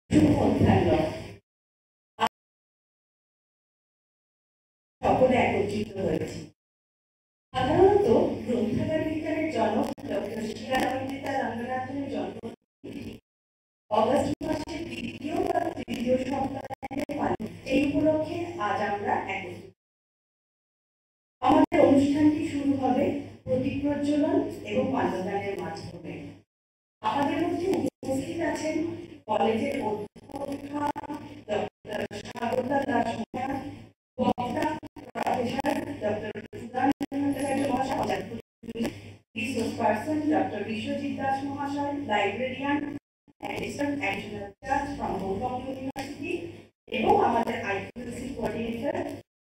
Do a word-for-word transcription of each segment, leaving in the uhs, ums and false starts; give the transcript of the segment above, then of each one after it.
সকলে একত্রিত হয়েছি। সাধারণত গ্রন্থাগার বিজ্ঞানের জনক ডক্টর শিলারামিতা রঙ্গনাথনের জন্ম অগস্ট মাসের দ্বিতীয় বা তৃতীয় সপ্তাহে পালন। এই উপলক্ষে আজ আমরা একত্রিত। আমাদের অনুষ্ঠানটি শুরু হবে প্রদীপ প্রজ্বলন এবং মাল্যদানের মাধ্যমে। আমাদের মধ্যে উপস্থিত আছেন কলেজের অধ্যক্ষা ডক্টর স্বাগতা দাস বক্তা প্রফেসর ডক্টর ভট্টাচার্য মহাশয়, resource person doctor Biswajit Das মহাশয়, librarian assistant additional charge from Gautam university এবং আমাদের আইপিএলসি কোঅর্ডিনেটর।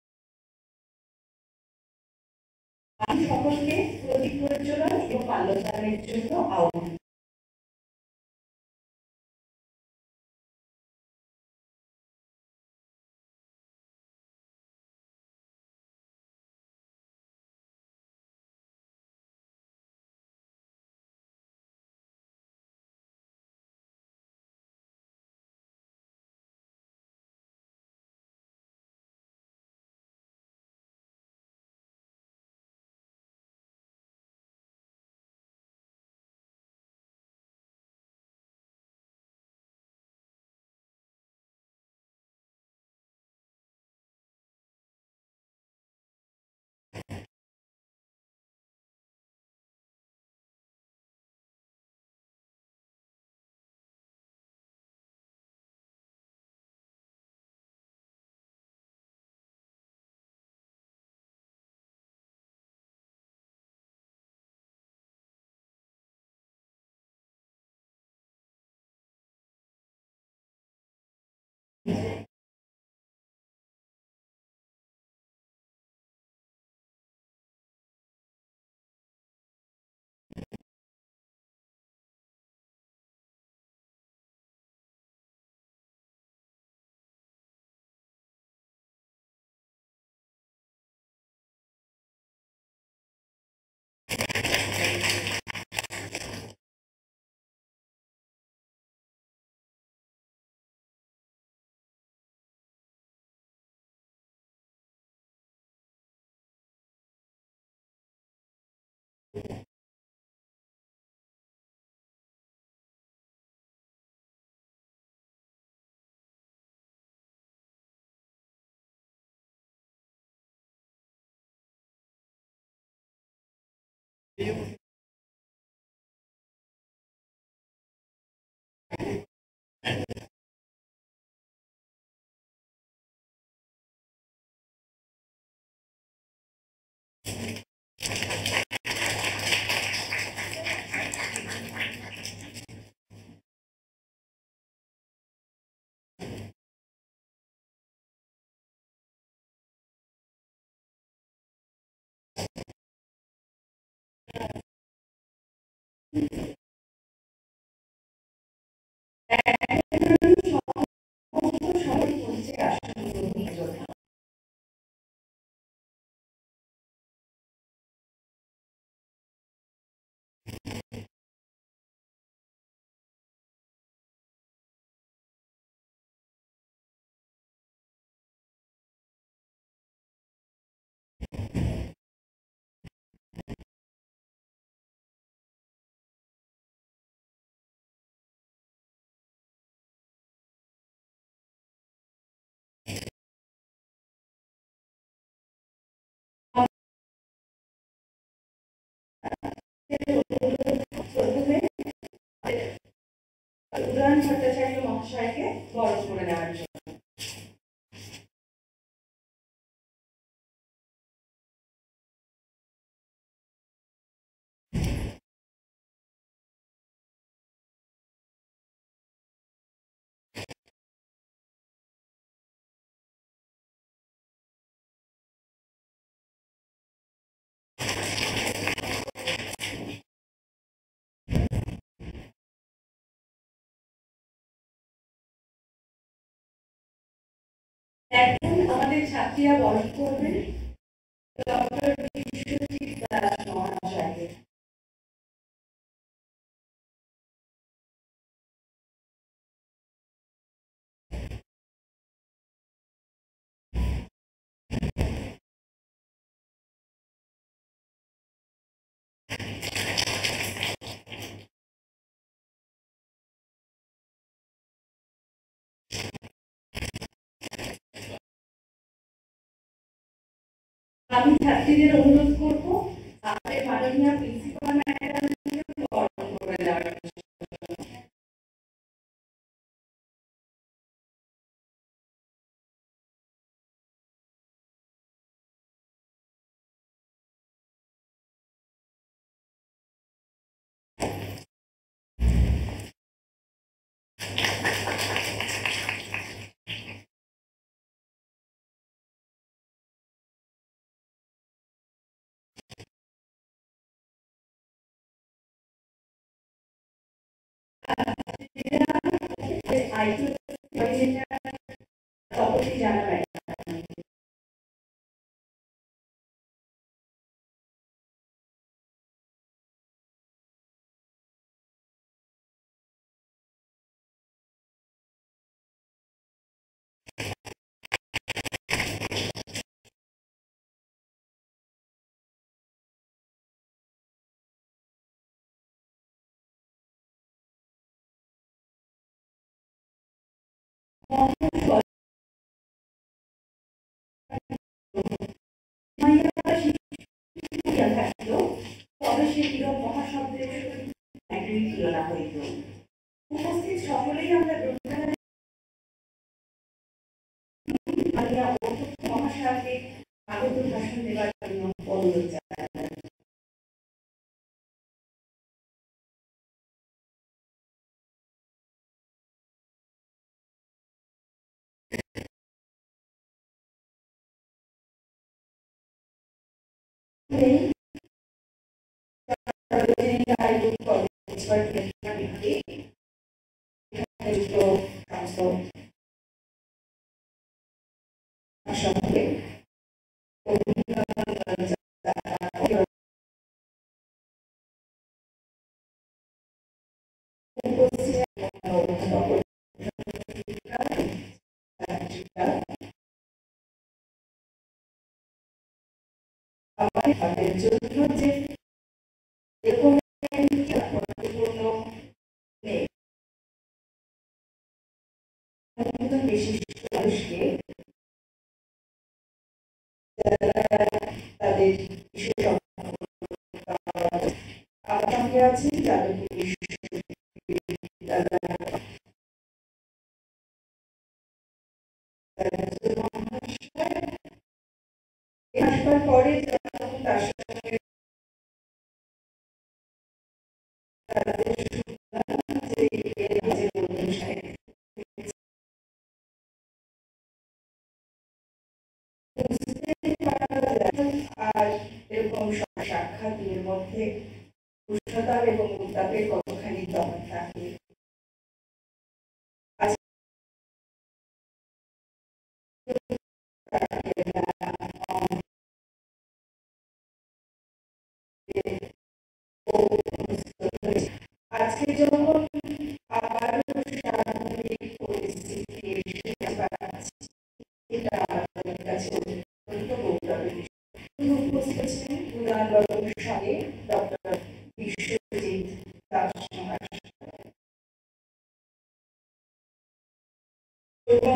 আমি সকলকে প্রদীপ প্রজ্বলন এবং মাল্যদানের জন্য আহ্বান। উদয়ন ভট্টাচার্য মহাশয়কে বরণ করে নেওয়ার জন্য। এখন আমাদের ছাত্রীরা বরণ করবেন ডক্টর বিশ্বজিৎ দাস মহাশয়কে। আমি ছাত্রীদের অনুরোধ করব আমাদের মাননীয় প্রিন্সিপাল ম্যাডামকে বরণ করে দেওয়ার জন্য। জানাবেন তবে সে বিরল মহাশব্দের তুলনা হইত। উপস্থিত সকলেই আমরা মহাশয়কে আগত ভাষণ দেওয়ার জন্য অনুরোধ জানাই। আমাদের জন্য যে এরকম বিশিষ্ট মানুষকে তাদের আমার সঙ্গে আছে যাদবপুর বিশ্ববিদ্যালয় আসবার পরে তার সঙ্গে আর এরকম সাক্ষাতের মধ্যে উষ্ণতার এবং উত্তাপের কতখানি তফাৎ থাকে। আজকে যখন আবার স্বাভাবিক পরিস্থিতি এটা আমাদের কাছে অত্যন্ত গৌরবের বিষয়। উপস্থিত ছিলেন উদানবাবুর সঙ্গে ডক্টর বিশ্বজিৎ দাস এবং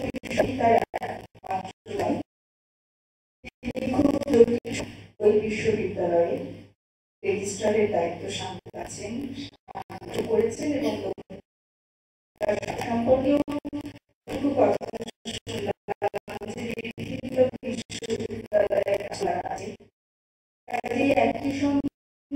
ওই বিশ্ববিদ্যালয়ে রেজিস্ট্রারের দায়িত্ব সামনে আছেন করেছেন এবং সম্পর্কেও একটু কথা বিশ্ববিদ্যালয়ে আছে একই সঙ্গে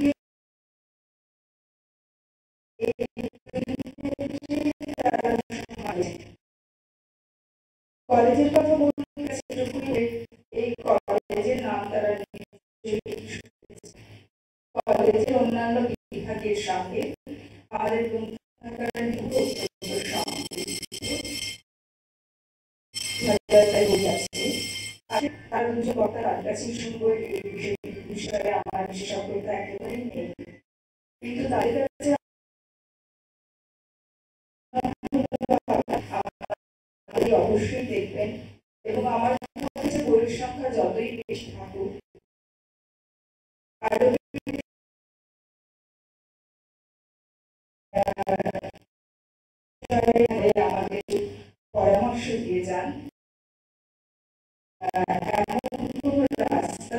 কলেজের কথা বলতে এই কলেজের নাম তারা কলেজের অন্যান্য বিভাগের সঙ্গে আমাদের তার দুজন বক্তার কাছে শুনবো এই বিষয়ে আমার বিশেষজ্ঞতা একেবারেই নেই, কিন্তু তাদের কাছে অবশ্যই দেখবেন এবং আমার কাছে বইয়ের সংখ্যা যতই বেশি থাকুক আরো আমাদের পরামর্শ দিয়ে যান। এমন কোনো রাস্তা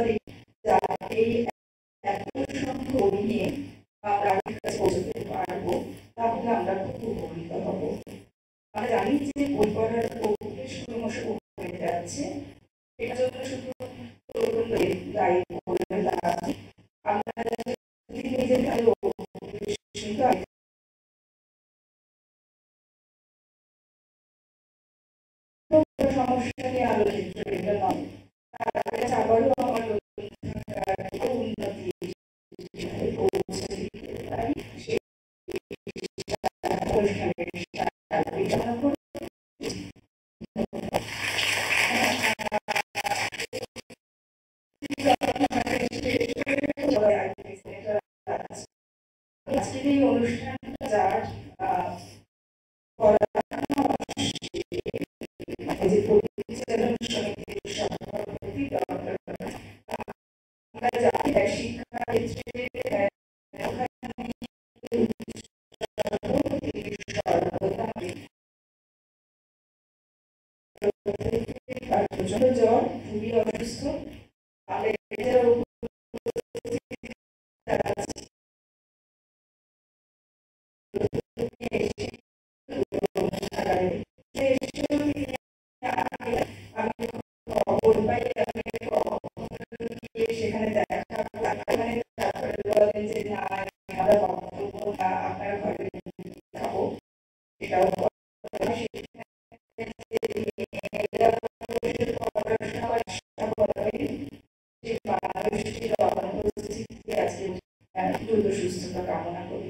এই এত সংখ্যক নিয়ে আমরা কাছে পৌঁছতে পারবো, তাহলে আমরা খুব উপকৃত হব। আমরা জানি যে বই পড়ার পরিবেশ ক্রমশ হয়ে যাচ্ছে, এটার জন্য শুধু দায়ী করে আমরা নিজের সমস্যা নিয়ে আলোচিত এটা নয়, আবারও আমার উন্নতি আজকের এই অনুষ্ঠানটা যার পরিচালন সমিতির সভাপতি ডক্টর শিক্ষা ক্ষেত্রে প্রচন্ড জ্বর, খুবই অসুস্থ। সেখানে দেখা বলেন যে না আমরা আপনার ঘরে খাবো, সেটাও দ্রুত সুস্থতা কামনা করি।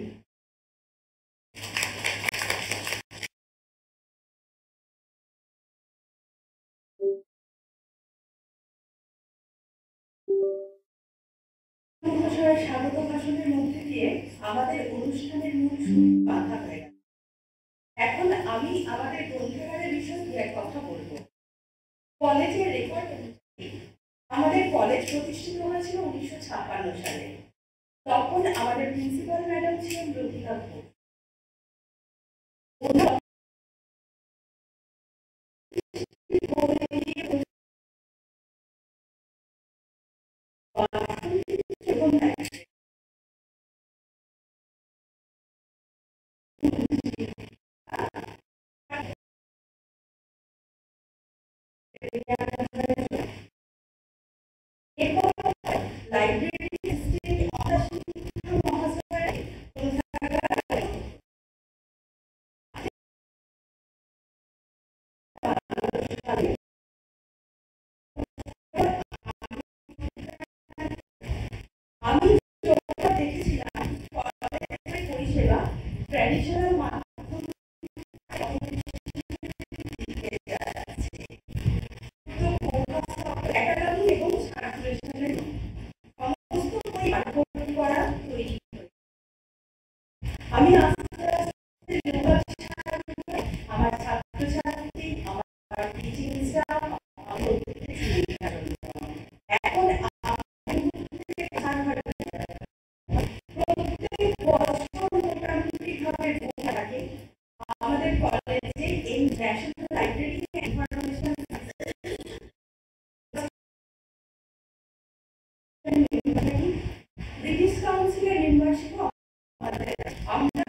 স্বাগত ভাষণের মধ্যে দিয়ে আমাদের অনুষ্ঠানের মূল সুর বাধা হয়ে গেল। এখন আমি আমাদের গ্রন্থাগারের বিষয়ে দু এক কথা বলবো। কলেজের রেকর্ড আমাদের কলেজ প্রতিষ্ঠিত হয়েছিল উনিশশো ছাপ্পান্ন সালে। তখন আমাদের প্রিন্সিপাল ম্যাডাম ছিলেন লতিকা ঘোষ। লাইব্রেরি আমি দেখেছিলাম পরিষেবা ট্র্যাডিশনাল আমি আস্তে আস্তে আমার ছাত্রছাত্রী, আমার টিচিং স্টাফ, এখন আমাদের কলেজে এই ন্যাশনাল লাইব্রেরি ইনফরমেশন ব্রিটিশ কাউন্সিলের মেম্বারশিপ আমরা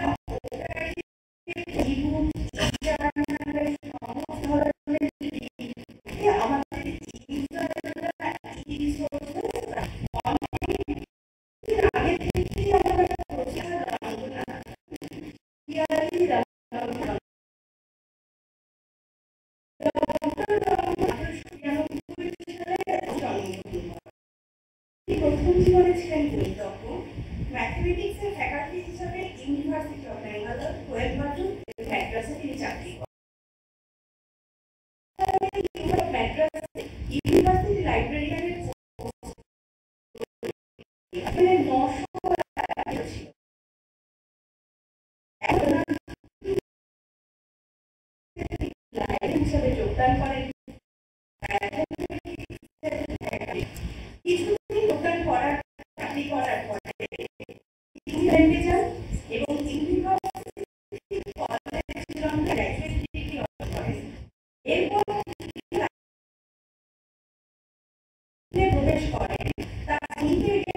প্রথম জীবনে ছিলেন পরিতজ্ঞ। ম্যাথমেটিক্সের ফ্যাকাল্টি হিসাবে ইউনিভার্সিটি অফ ব্যাঙ্গালোর, কোয়েম্বাটুর, ম্যাড্রাসে তিনি চাকরি করেন। ইউনিভার্সিটি লাইব্রেরিয়ানের নশো ছিল। লাইব্রেরি হিসাবে যোগদান করেন। কিছুদিন যোগদান করার চাকরি করার পরে ইংল্যান্ডে যান এবং ইউনিভার্সিটি কলেজ শিলংয়ে গ্র্যাজুয়েট ডিগ্রি অর্জন করেন। এরপর প্রবেশ করেন তার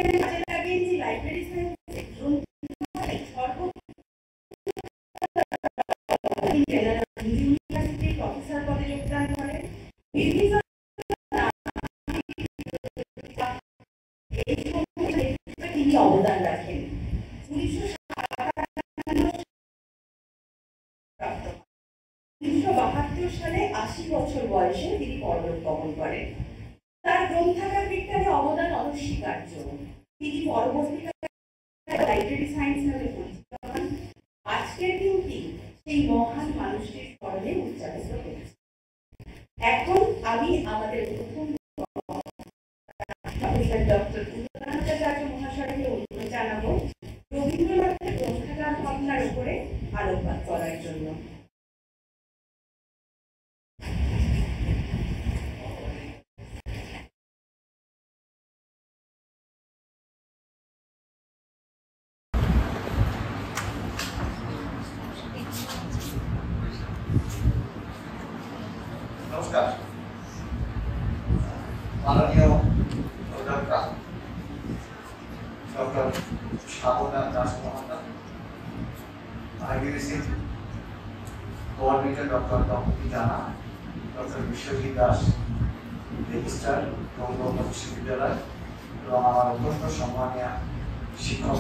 তিনি অবদান রাখেন। উনিশশো বাহাত্তর সালে আশি বছর বয়সে তিনি পরলোক গমন করেন। তার গ্রন্থাগার বিজ্ঞানে অবদান অনস্বীকার্য। তিনি পরবর্তীকালে লাইব্রেরি সায়েন্স নামে পরিচিত হন। আজকের দিনটি সেই মহান মানুষটির স্মরণে উদযাপিত হয়েছে। এখন আমি আমাদের প্রথম প্রফেসর ডক্টর উত্তরানন্দাচার্য মহাশয়কে অনুরোধ জানাবো রবীন্দ্রনাথের গ্রন্থাগার ভাবনার উপরে আলোকপাত করার জন্য। নমস্কার। মাননীয় অধ্যক্ষা ডক্টর স্বাগতা দাস মহাশয়, আইবিএসি কোঅর্ডিনেটর ডক্টর দম্পতি জানা, ডক্টর বিশ্বজিৎ দাস, রেজিস্ট্রার গঙ্গা বিশ্ববিদ্যালয়, এবং আমার অত্যন্ত সম্মানীয় শিক্ষক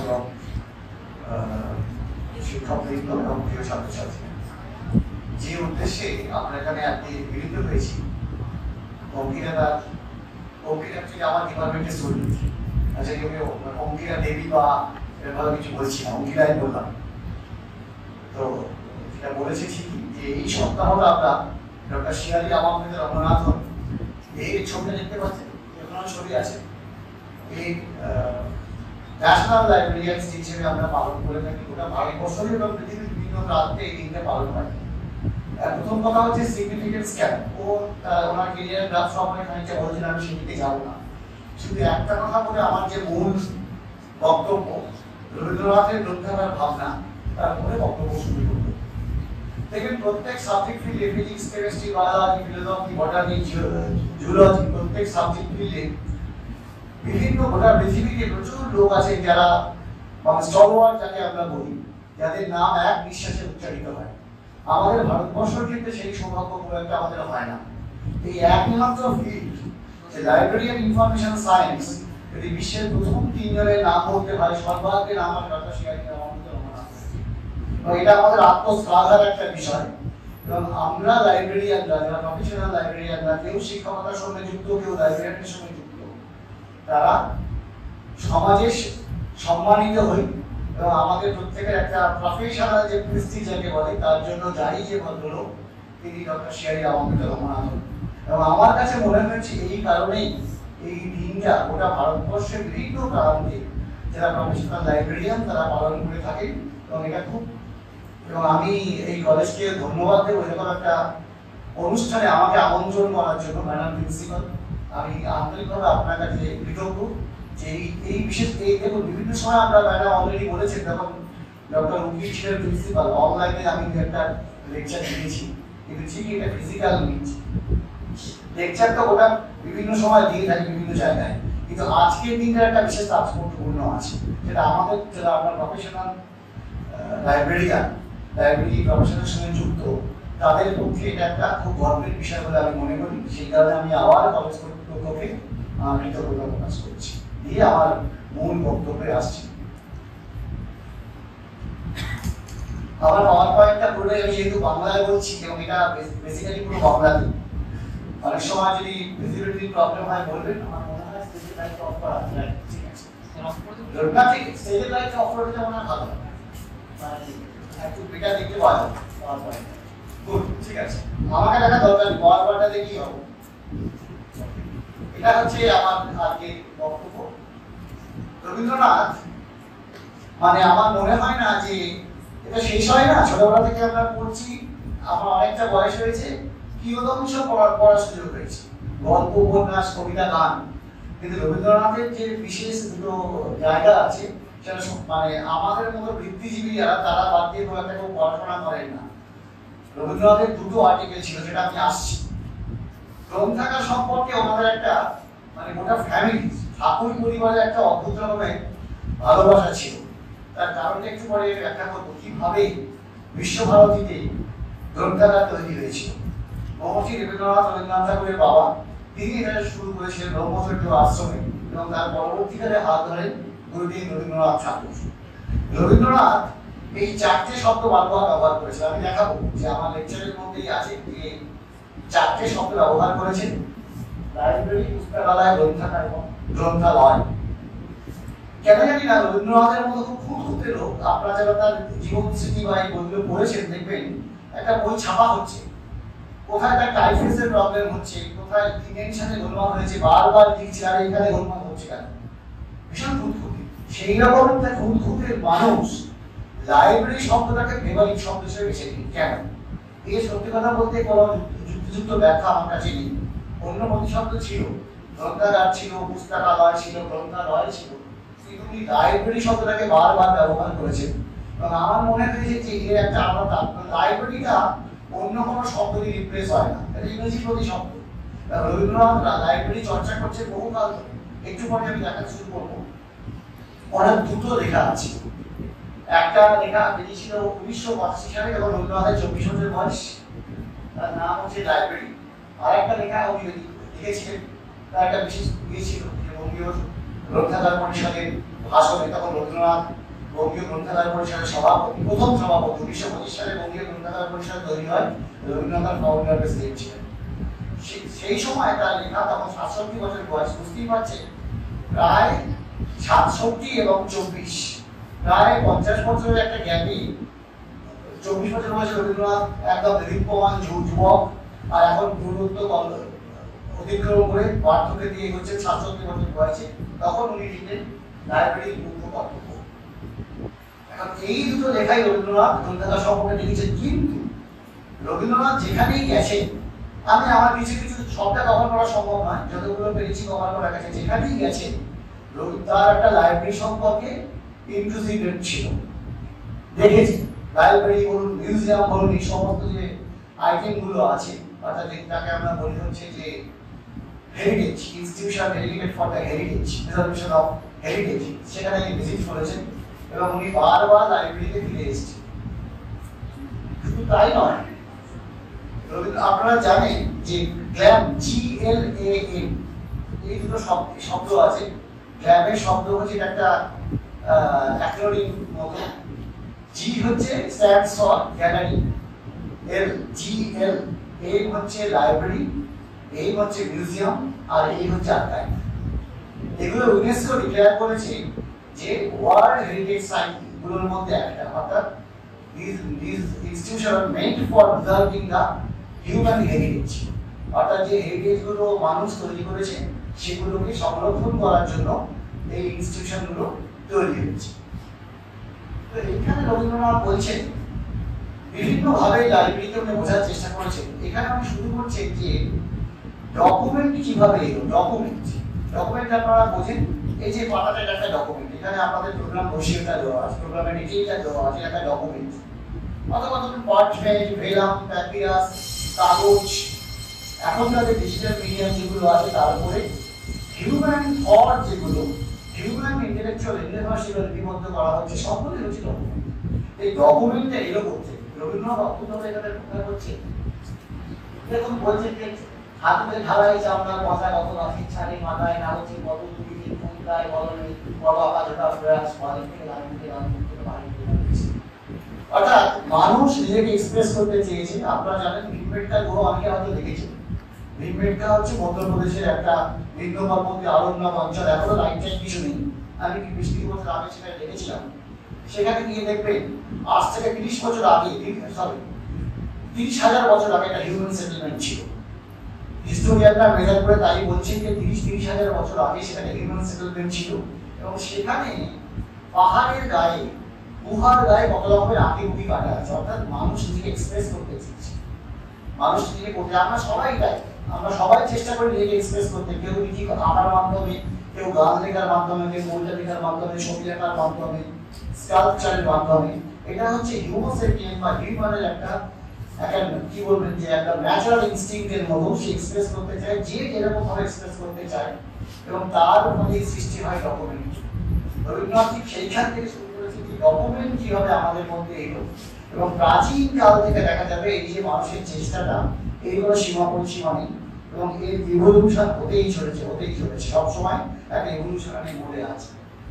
শিক্ষকবৃন্দ এবং প্রিয় ছাত্রছাত্রী, যে উদ্দেশ্যে আমরা এখানে আজকে মিলিত হয়েছি, অঙ্কিতা অঙ্কিতা থেকে আমার ডিপার্টমেন্টের স্টুডেন্ট, আচ্ছা কেউ অঙ্কিতা দেবী বা এভাবে কিছু বলছি না, অঙ্কিতাই বললাম। তো যেটা বলেছি ঠিকই যে এই সপ্তাহটা আমরা ডক্টর শিয়ারি আহমেদ রমনাথন, এই ছবিটা দেখতে পাচ্ছেন, এখানে ছবি আছে, এই ন্যাশনাল লাইব্রেরিয়ান হিসেবে আমরা পালন করে থাকি। ওটা ভারতবর্ষের এবং পৃথিবীর বিভিন্ন প্রান্তে এই দিনটা পালন হয়। প্রথম কথা হচ্ছে সিগনিফিকেন্স কেন, ও ওনার কেরিয়ার গ্রাফ সম্পর্কে খানিকটা বলেছেন, আমি সেদিকে যাবো না। শুধু একটা কথা বলে আমার যে মূল বক্তব্য, রবীন্দ্রনাথের গ্রন্থাগার ভাবনা, তারপরে বক্তব্য শুরু করবো। দেখবেন প্রত্যেক সাবজেক্ট ফিল্ডে, physics, chemistry, biology, philosophy, botany, zoology, প্রত্যেক সাবজেক্ট ফিল্ডে বিভিন্ন গোটা পৃথিবীতে প্রচুর লোক আছে যারা স্টলওয়ার্ড যাকে আমরা বলি, যাদের নাম এক নিঃশ্বাসে উচ্চারিত হয়। আমাদের ভারতবর্ষের ক্ষেত্রে সেই সৌভাগ্য খুব একটা আমাদের হয় না। এই একমাত্র ফিল্ড যে লাইব্রেরিয়ান ইনফরমেশন সায়েন্স, যদি বিশ্বের প্রথম তিনজনের নাম বলতে হয়, সর্বাগ্রে নাম হয় ডক্টর শিয়ারি আহমেদ রমনাথ। এটা আমাদের আত্মশ্লাঘার একটা বিষয়। এবং আমরা লাইব্রেরিয়ানরা, যারা প্রফেশনাল লাইব্রেরিয়ানরা, কেউ শিক্ষকতার সঙ্গে যুক্ত, কেউ লাইব্রেরিয়ানের সঙ্গে যুক্ত, তারা সমাজে সম্মানিত হই এবং আমাদের প্রত্যেকের একটা প্রফেশনাল যে প্রেস্টিজ যাকে বলে, তার জন্য যাই যে ভদ্রলোক, তিনি ডক্টর শিয়ারি আহমেদ রমনাথ। এবং আমার কাছে মনে হয়েছে এই কারণেই এই দিনটা গোটা ভারতবর্ষের বিভিন্ন প্রান্তে যারা প্রফেশনাল লাইব্রেরিয়ান তারা পালন করে থাকেন। এবং এটা খুব, এবং আমি এই কলেজকে ধন্যবাদ দেবো এরকম একটা অনুষ্ঠানে আমাকে আমন্ত্রণ করার জন্য। ম্যাডাম প্রিন্সিপাল, আমি আন্তরিকভাবে আপনার কাছে কৃতজ্ঞ যে এই বিশেষ এই দেখুন, বিভিন্ন সময় আমরা ম্যাডাম অলরেডি বলেছেন, যখন ডক্টর উকিল ছিলেন প্রিন্সিপাল, অনলাইনে আমি একটা লেকচার দিয়েছি, কিন্তু ঠিকই এটা ফিজিক্যাল মিট লেকচার তো ওটা বিভিন্ন সময় দিয়ে থাকি বিভিন্ন জায়গায়, কিন্তু আজকের দিনটা একটা বিশেষ তাৎপর্যপূর্ণ আছে, যেটা আমাদের যারা আমরা প্রফেশনাল লাইব্রেরিয়ান, লাইব্রেরি প্রফেশনের সঙ্গে যুক্ত, তাদের পক্ষে এটা একটা খুব গর্বের বিষয় বলে আমি মনে করি। সেই কারণে আমি আবার কলেজ কর্তৃপক্ষকে কৃতজ্ঞতা প্রকাশ করছি, দিয়ে আমার মূল বক্তব্যে আসছি। আমার পাওয়ার পয়েন্টটা পুরো আমি যেহেতু বাংলায় বলছি, এবং এটা বেসিক্যালি পুরো বাংলাতে, অনেক সময় যদি ভিজিবিলিটি প্রবলেম হয় বলবেন। আমার মনে হয় স্টেজের লাইট অফ করা আছে, ঠিক আছে, না ঠিক স্টেজের লাইট অফ করে দিলে মনে হয় ভালো, একটু বেটার দেখতে পাওয়া যাবে পাওয়ার পয়েন্ট। গুড, ঠিক আছে, আমাকে দেখা দরকার নেই, পাওয়ার পয়েন্টটা দেখি হবে। এটা হচ্ছে আমার আজকে বক্তব্য। রবীন্দ্রনাথ মানে আমার মনে হয় না যে এটা শেষ হয় না, ছোটবেলা থেকে আমরা পড়ছি, আমার অনেকটা বয়স হয়েছে, কিয়দংশ পড়ার পড়ার সুযোগ হয়েছে, গল্প, উপন্যাস, কবিতা, গান, কিন্তু রবীন্দ্রনাথের যে বিশেষ দুটো জায়গা আছে, সেটা মানে আমাদের মতো বৃত্তিজীবী যারা, তারা বাদ দিয়ে কোনো একটা কেউ পড়াশোনা করেন না। রবীন্দ্রনাথের দুটো আর্টিকেল ছিল, যেটা আমি আসছি। গ্রন্থাগার সম্পর্কে ওনাদের একটা মানে গোটা ফ্যামিলি, ঠাকুর পরিবারের একটা অদ্ভুত রকমের ভালোবাসা ছিল। তার কারণটা একটু পরে ব্যাখ্যা করবো কিভাবে বিশ্বভারতীতে গ্রন্থাগার তৈরি হয়েছিল। মহর্ষি দেবেন্দ্রনাথ রবীন্দ্রনাথ ঠাকুরের বাবা, তিনি এটা শুরু করেছিলেন ব্রহ্মচর্য আশ্রমে এবং তার পরবর্তীকালে হাত ধরেন গুরুদেব রবীন্দ্রনাথ ঠাকুর। রবীন্দ্রনাথ এই চারটে শব্দ বারবার ব্যবহার করেছেন। আমি দেখাবো যে আমার লেকচারের মধ্যেই আছে যে চারটে শব্দ ব্যবহার করেছেন: লাইব্রেরি, পুস্তকালয়, গ্রন্থাগার এবং গ্রন্থালয়। কেন জানি না রবীন্দ্রনাথের মতো খুব খুঁতখুঁতে লোক, আপনারা যারা তার জীবন স্মৃতি বা এই বইগুলো পড়েছেন দেখবেন একটা বই ছাপা হচ্ছে, কোথায় তার টাইপফেসের প্রবলেম হচ্ছে, কোথায় তিনের সাথে গোলমাল হয়েছে, বারবার লিখছে আর এখানে গোলমাল হচ্ছে কেন, ভীষণ খুঁতখুঁতে। সেই রকম একটা খুঁতখুঁতে মানুষ লাইব্রেরি শব্দটাকে ফেভারিট শব্দ হিসেবে বেছে নিন কেন? এই সত্যি কথা বলতে কোনো যুক্তিযুক্ত ব্যাখ্যা আমার কাছে নেই। অন্য প্রতিশব্দ ছিল, গ্রন্থাগার ছিল, পুস্তকালয় ছিল, গ্রন্থালয় ছিল, কিন্তু উনি লাইব্রেরি শব্দটাকে বারবার ব্যবহার করেছেন। এবং আমার মনে হয়েছে যে এর একটা আলাদা লাইব্রেরিটা অন্য কোনো শব্দ দিয়ে রিপ্লেস হয় না, এটা ইংরেজি প্রতিশব্দ। রবীন্দ্রনাথ লাইব্রেরি চর্চা করছে বহুকাল ধরে। একটু পরে আমি দেখা শুরু করবো। অনেক দুটো লেখা আছে। একটা লেখা বেরিয়েছিল উনিশশো পঁচাশি সালে, যখন রবীন্দ্রনাথের চব্বিশ বছর বয়স, তার নাম হচ্ছে লাইব্রেরি। আর একটা লেখা উনি লিখেছিলেন, তার একটা বিশেষ ইয়ে ছিল যে বঙ্গীয় গ্রন্থাগার পরিষদের ভাষণে, তখন রবীন্দ্রনাথ বঙ্গীয় গ্রন্থাগার পরিষদের সভাপতি, প্রথম সভাপতি। উনিশশো পঁচিশ সালে বঙ্গীয় গ্রন্থাগার পরিষদ তৈরি হয়, রবীন্দ্রনাথ ফাউন্ডার প্রেসিডেন্ট ছিলেন। সেই সময় তার লেখা, তখন সাতষট্টি বছর বয়স, বুঝতেই পারছেন প্রায় সাতষট্টি এবং চব্বিশ, প্রায় পঞ্চাশ বছরের একটা গ্যাপে চব্বিশ বছর বয়সে রবীন্দ্রনাথ একদম দীপ্যমান যুবক, আর এখন দূরত্ব অতিক্রম করে বার্ধক্য দিয়ে হচ্ছে সাতষট্টি বছর বয়সে, তখন উনি লিখলেন লাইব্রেরির মুখ্য কর্তব্য। এখন এই দুটো লেখাই রবীন্দ্রনাথ গ্রন্থাগার সম্পর্কে লিখেছেন। কিন্তু রবীন্দ্রনাথ যেখানেই গেছেন, আমি আমার কিছু কিছু সবটা কভার করা সম্ভব নয়, যতগুলো পেরেছি কভার করা গেছে, যেখানেই গেছেন তার একটা লাইব্রেরি সম্পর্কে ইন্ট্রোসিডেন্ট ছিল, দেখেছি। লাইব্রেরি বলুন, মিউজিয়াম বলুন, এই সমস্ত যে আইটেম গুলো আছে, অর্থাৎ যেটাকে আমরা বলি হচ্ছে যে heritage institution dedicated for the heritage, preservation of heritage, সেখানে ভিজিট করেছেন এবং উনি বারবার লাইব্রেরিতে ফিরে এসেছেন। শুধু তাই নয়, আপনারা জানেন যে glam, G L A M, এই দুটো শব্দ আছে। গ্ল্যামের শব্দ হচ্ছে একটা অ্যাক্রোনিম মতো। জি হচ্ছে stands for gallery, L G L, M হচ্ছে লাইব্রেরি, এই হচ্ছে মিউজিয়াম, আর এই হচ্ছে আর্কাইভ। এগুলো ইউনেস্কো ডিক্লেয়ার করেছে যে ওয়ার্ল্ড হেরিটেজ সাইট গুলোর মধ্যে একটা, অর্থাৎ these these institutions are meant for preserving the human heritage, অর্থাৎ যে হেরিটেজ গুলো মানুষ তৈরি করেছে সেগুলোকে সংরক্ষণ করার জন্য এই ইনস্টিটিউশন গুলো তৈরি হয়েছে। তো এখানে রবীন্দ্রনাথ বলছেন বিভিন্ন ভাবে লাইব্রেরিকে উনি বোঝার চেষ্টা করেছেন। এখানে আমি শুরু করছি যে ডকুমেন্ট কিভাবে এলো। ডকুমেন্ট ডকুমেন্ট আপনারা বোঝেন, এই যে পাতাটা একটা ডকুমেন্ট, এখানে আপনাদের প্রোগ্রাম বসিয়েটা দেওয়া আছে, প্রোগ্রামের ডিটেইলটা দেওয়া আছে, একটা ডকুমেন্ট। অথবা ধরুন পার্চমেন্ট, ভেলাম, প্যাপিরাস, কাগজ, এখন তাদের ডিজিটাল মিডিয়াম যেগুলো আছে, তার উপরে হিউম্যান থট যেগুলো, হিউম্যান ইন্টেলেকচুয়াল ইউনিভার্সিটি লিপিবদ্ধ করা হচ্ছে, সবগুলোই হচ্ছে ডকুমেন্ট। এই ডকুমেন্টটা এলো করতে রবীন্দ্রনাথ অত্যন্ত এখানে প্রকাশ করছে। দেখুন বলছে যে হাতে ঢালাই চামড়ার কথা, কত গাছের ছাড়ে মাথায় না হচ্ছে, কত দুর্নীতি ফুলকায় বলনে, কত আকাশটা প্রয়াস বাড়ি থেকে লাইন থেকে লাইন থেকে বাড়ি থেকে। অর্থাৎ মানুষ নিজেকে এক্সপ্রেস করতে চেয়েছে। আপনারা জানেন ভীমবেটকা গুহ অনেকে হয়তো দেখেছেন। ভীমবেটকা হচ্ছে মধ্যপ্রদেশের একটা নিম্ন পর্বতীয় অরণ্য অঞ্চল, এখনো লাইট টাইট কিছু নেই। আমি কি বিশ তিরিশ বছর আগে সেখানে দেখেছিলাম। সেখানে গিয়ে দেখবেন আজ থেকে তিরিশ বছর আগে, সরি তিরিশ হাজার বছর আগে একটা হিউম্যান সেটেলমেন্ট ছিল। হিস্টোরিয়ানরা মেজার করে তাই বলছেন যে তিরিশ তিরিশ হাজার বছর আগে সেখানে হিউম্যান সেটেলমেন্ট ছিল এবং সেখানে পাহাড়ের গায়ে, গুহার গায়ে কত রকমের আঁকিবুকি কাটা আছে। অর্থাৎ মানুষ নিজেকে এক্সপ্রেস করতে চেয়েছে, মানুষ নিজেকে করতে, আমরা সবাই তাই, আমরা সবাই চেষ্টা করি নিজেকে এক্সপ্রেস করতে। কেউ লিখি আঁকার মাধ্যমে, কেউ গান লেখার মাধ্যমে, কেউ কবিতা লেখার মাধ্যমে, ছবি লেখার মাধ্যমে, স্কাল্পচারের মাধ্যমে। এটা হচ্ছে হিউম্যান বা হিউম্যানের একটা একটা কি বলবেন যে একটা ন্যাচারাল ইনস্টিংক্টের মতো সে এক্সপ্রেস করতে চায়, যে যেরকম ভাবে এক্সপ্রেস করতে চায়, এবং তার মধ্যে সৃষ্টি হয় ডকুমেন্ট। রবীন্দ্রনাথ ঠিক সেইখান থেকে শুরু করেছে যে ডকুমেন্ট কিভাবে আমাদের মধ্যে এলো। এবং প্রাচীন কাল থেকে দেখা যাবে এই যে মানুষের চেষ্টাটা, এই কোনো সীমা পরিসীমা নেই এবং এর ইভলিউশন হতেই চলেছে হতেই চলেছে সবসময় একটা ইভলিউশনের মোড়ে আছে।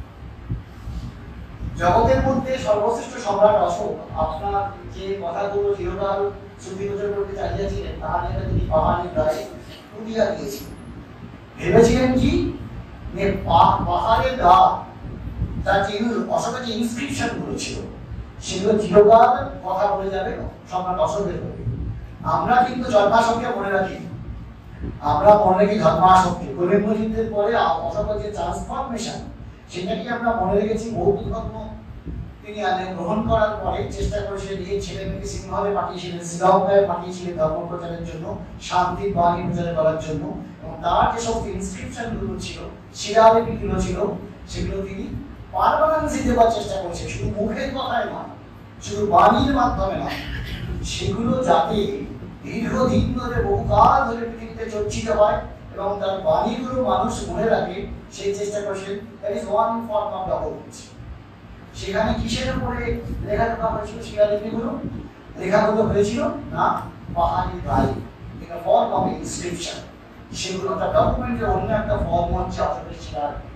জগতের মধ্যে সর্বশ্রেষ্ঠ সম্রাট অশোক আপনার যে কথাগুলো চিরকাল শ্রুতিগোচর করতে চালিয়েছিলেন তাহা নিয়ে তিনি পাহাড়ি গায়ে উড়িয়া দিয়েছিলেন। ভেবেছিলেন কি পাহাড়ের গা তার যে অশোকের যে ইনস্ক্রিপশন গুলো ছিল সেগুলো চিরকাল কথা বলে যাবে সম্রাট অশোকের হবে। আমরা কিন্তু জন্মাশোককে মনে রাখি, আমরা মনে রাখি ধর্মাশোককে। কলিঙ্গ যুদ্ধের পরে অশোকের যে ট্রান্সফরমেশন সেটাকে আমরা মনে রেখেছি। বৌদ্ধ ধর্ম তিনি গ্রহণ করার পরে চেষ্টা করেছিলেন নিজের ছেলে মেয়েকে সিংহলে পাঠিয়েছিলেন, শ্রীলঙ্কায় পাঠিয়েছিলেন ধর্ম প্রচারের জন্য, শান্তির বাণী প্রচার করার জন্য। এবং তার যে সমস্ত ইনস্ক্রিপশন গুলো ছিল, শিলালিপিগুলো ছিল, সেগুলো তিনি পারমানেন্সি দেওয়ার চেষ্টা করেছেন, শুধু মুখের কথায় নয়, শুধু বাণীর মাধ্যমে নয়, সেগুলো যাতে দীর্ঘদিন ধরে বহুকাল ধরে পৃথিবীতে চর্চিত হয় এবং তার বাণীগুলো মানুষ মনে রাখে সেই চেষ্টা করেছেন। That is one form of document. সেখানে কিসের উপরে লেখালেখা হয়েছিল? শিলালিপিগুলো লেখাগুলো হয়েছিল না পাহাড়ি গায়ে, এটা ফর্ম অফ ইনস্ক্রিপশন। সেগুলো একটা ডকুমেন্টের অন্য একটা ফর্ম হচ্ছে অশোকের শিলালিপি।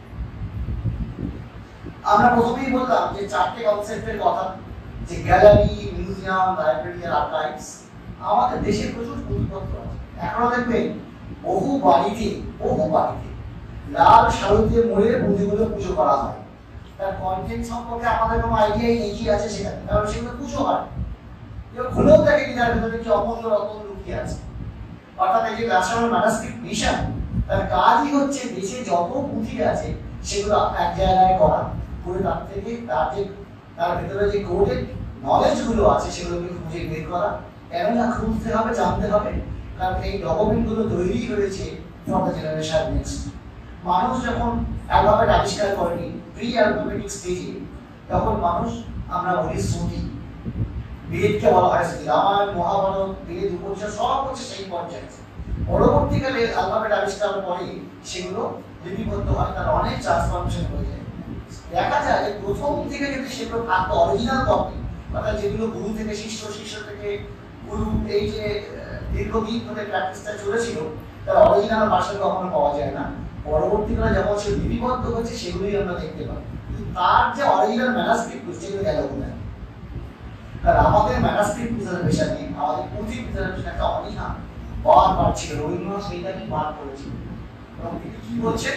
আমরা প্রথমেই বললাম যে চারটে কনসেপ্টের কথা, যে গ্যালারি, মিউজিয়াম, লাইব্রেরি আর আর্কাইভস। আমাদের দেশে প্রচুর পুঁথিপত্র আছে। এখনো দেখবেন বহু বাড়িতে বহু বাড়িতে লাল শাড়িতে মুড়ে পুঁথিগুলো পুজো করা হয়। তার কন্টেন্ট সম্পর্কে আমাদের কোনো আইডিয়াই নেই কি আছে সেখানে, কারণ সেগুলো পুজো হয়। খুলেও দেখে কি তার ভেতরে কি অমূল্য রত্ন লুকিয়ে আছে। অর্থাৎ এই যে ন্যাশনাল ম্যানাস্ক্রিপ্ট মিশন, তার কাজই হচ্ছে দেশে যত পুঁথি আছে সেগুলো এক জায়গায় করা, করে তার থেকে তার যে তার ভেতরে যে কোডেড নলেজ গুলো আছে সেগুলোকে খুঁজে বের করা। কেননা খুঁজতে হবে, জানতে হবে, কারণ এই ডকুমেন্ট গুলো তৈরি হয়েছে ফর দ্য জেনারেশন নেক্সট। মানুষ যখন অ্যালফাবেট আবিষ্কার করেনি, প্রি অ্যালফাবেটিক স্টেজে, তখন মানুষ আমরা বলি শ্রুতি, বেদকে বলা হয় শ্রুতি। রামায়ণ, মহাভারত, বেদ, উপনিষদ সব হচ্ছে সেই পর্যায়ে। পরবর্তীকালে অ্যালফাবেট আবিষ্কারের পরে সেগুলো লিপিবদ্ধ হয়, তার অনেক ট্রান্সফরমেশন হয়ে যায়। দেখা যায় যে প্রথম থেকে যদি সেগুলো থাকতো অরিজিনাল কপি, অর্থাৎ যেগুলো গুরু থেকে শিষ্য, শিষ্য থেকে গুরু, এই যে দীর্ঘদিন ধরে প্র্যাকটিসটা চলেছিল, তার অরিজিনাল ভার্সন কখনো পাওয়া যায় না। পরবর্তীকালে যখন সে লিপিবদ্ধ হচ্ছে সেগুলোই আমরা দেখতে পাই, কিন্তু তার যে অরিজিনাল ম্যানাস্ক্রিপ্ট সেগুলো গেল কোথায়? কারণ আমাদের ম্যানাস্ক্রিপ্ট প্রিজার্ভেশন নেই, আমাদের পুঁথি প্রিজার্ভেশন একটা অনীহা বারবার ছিল। রবীন্দ্রনাথ সেইটাকে বার করেছিল এবং তিনি কি বলছেন,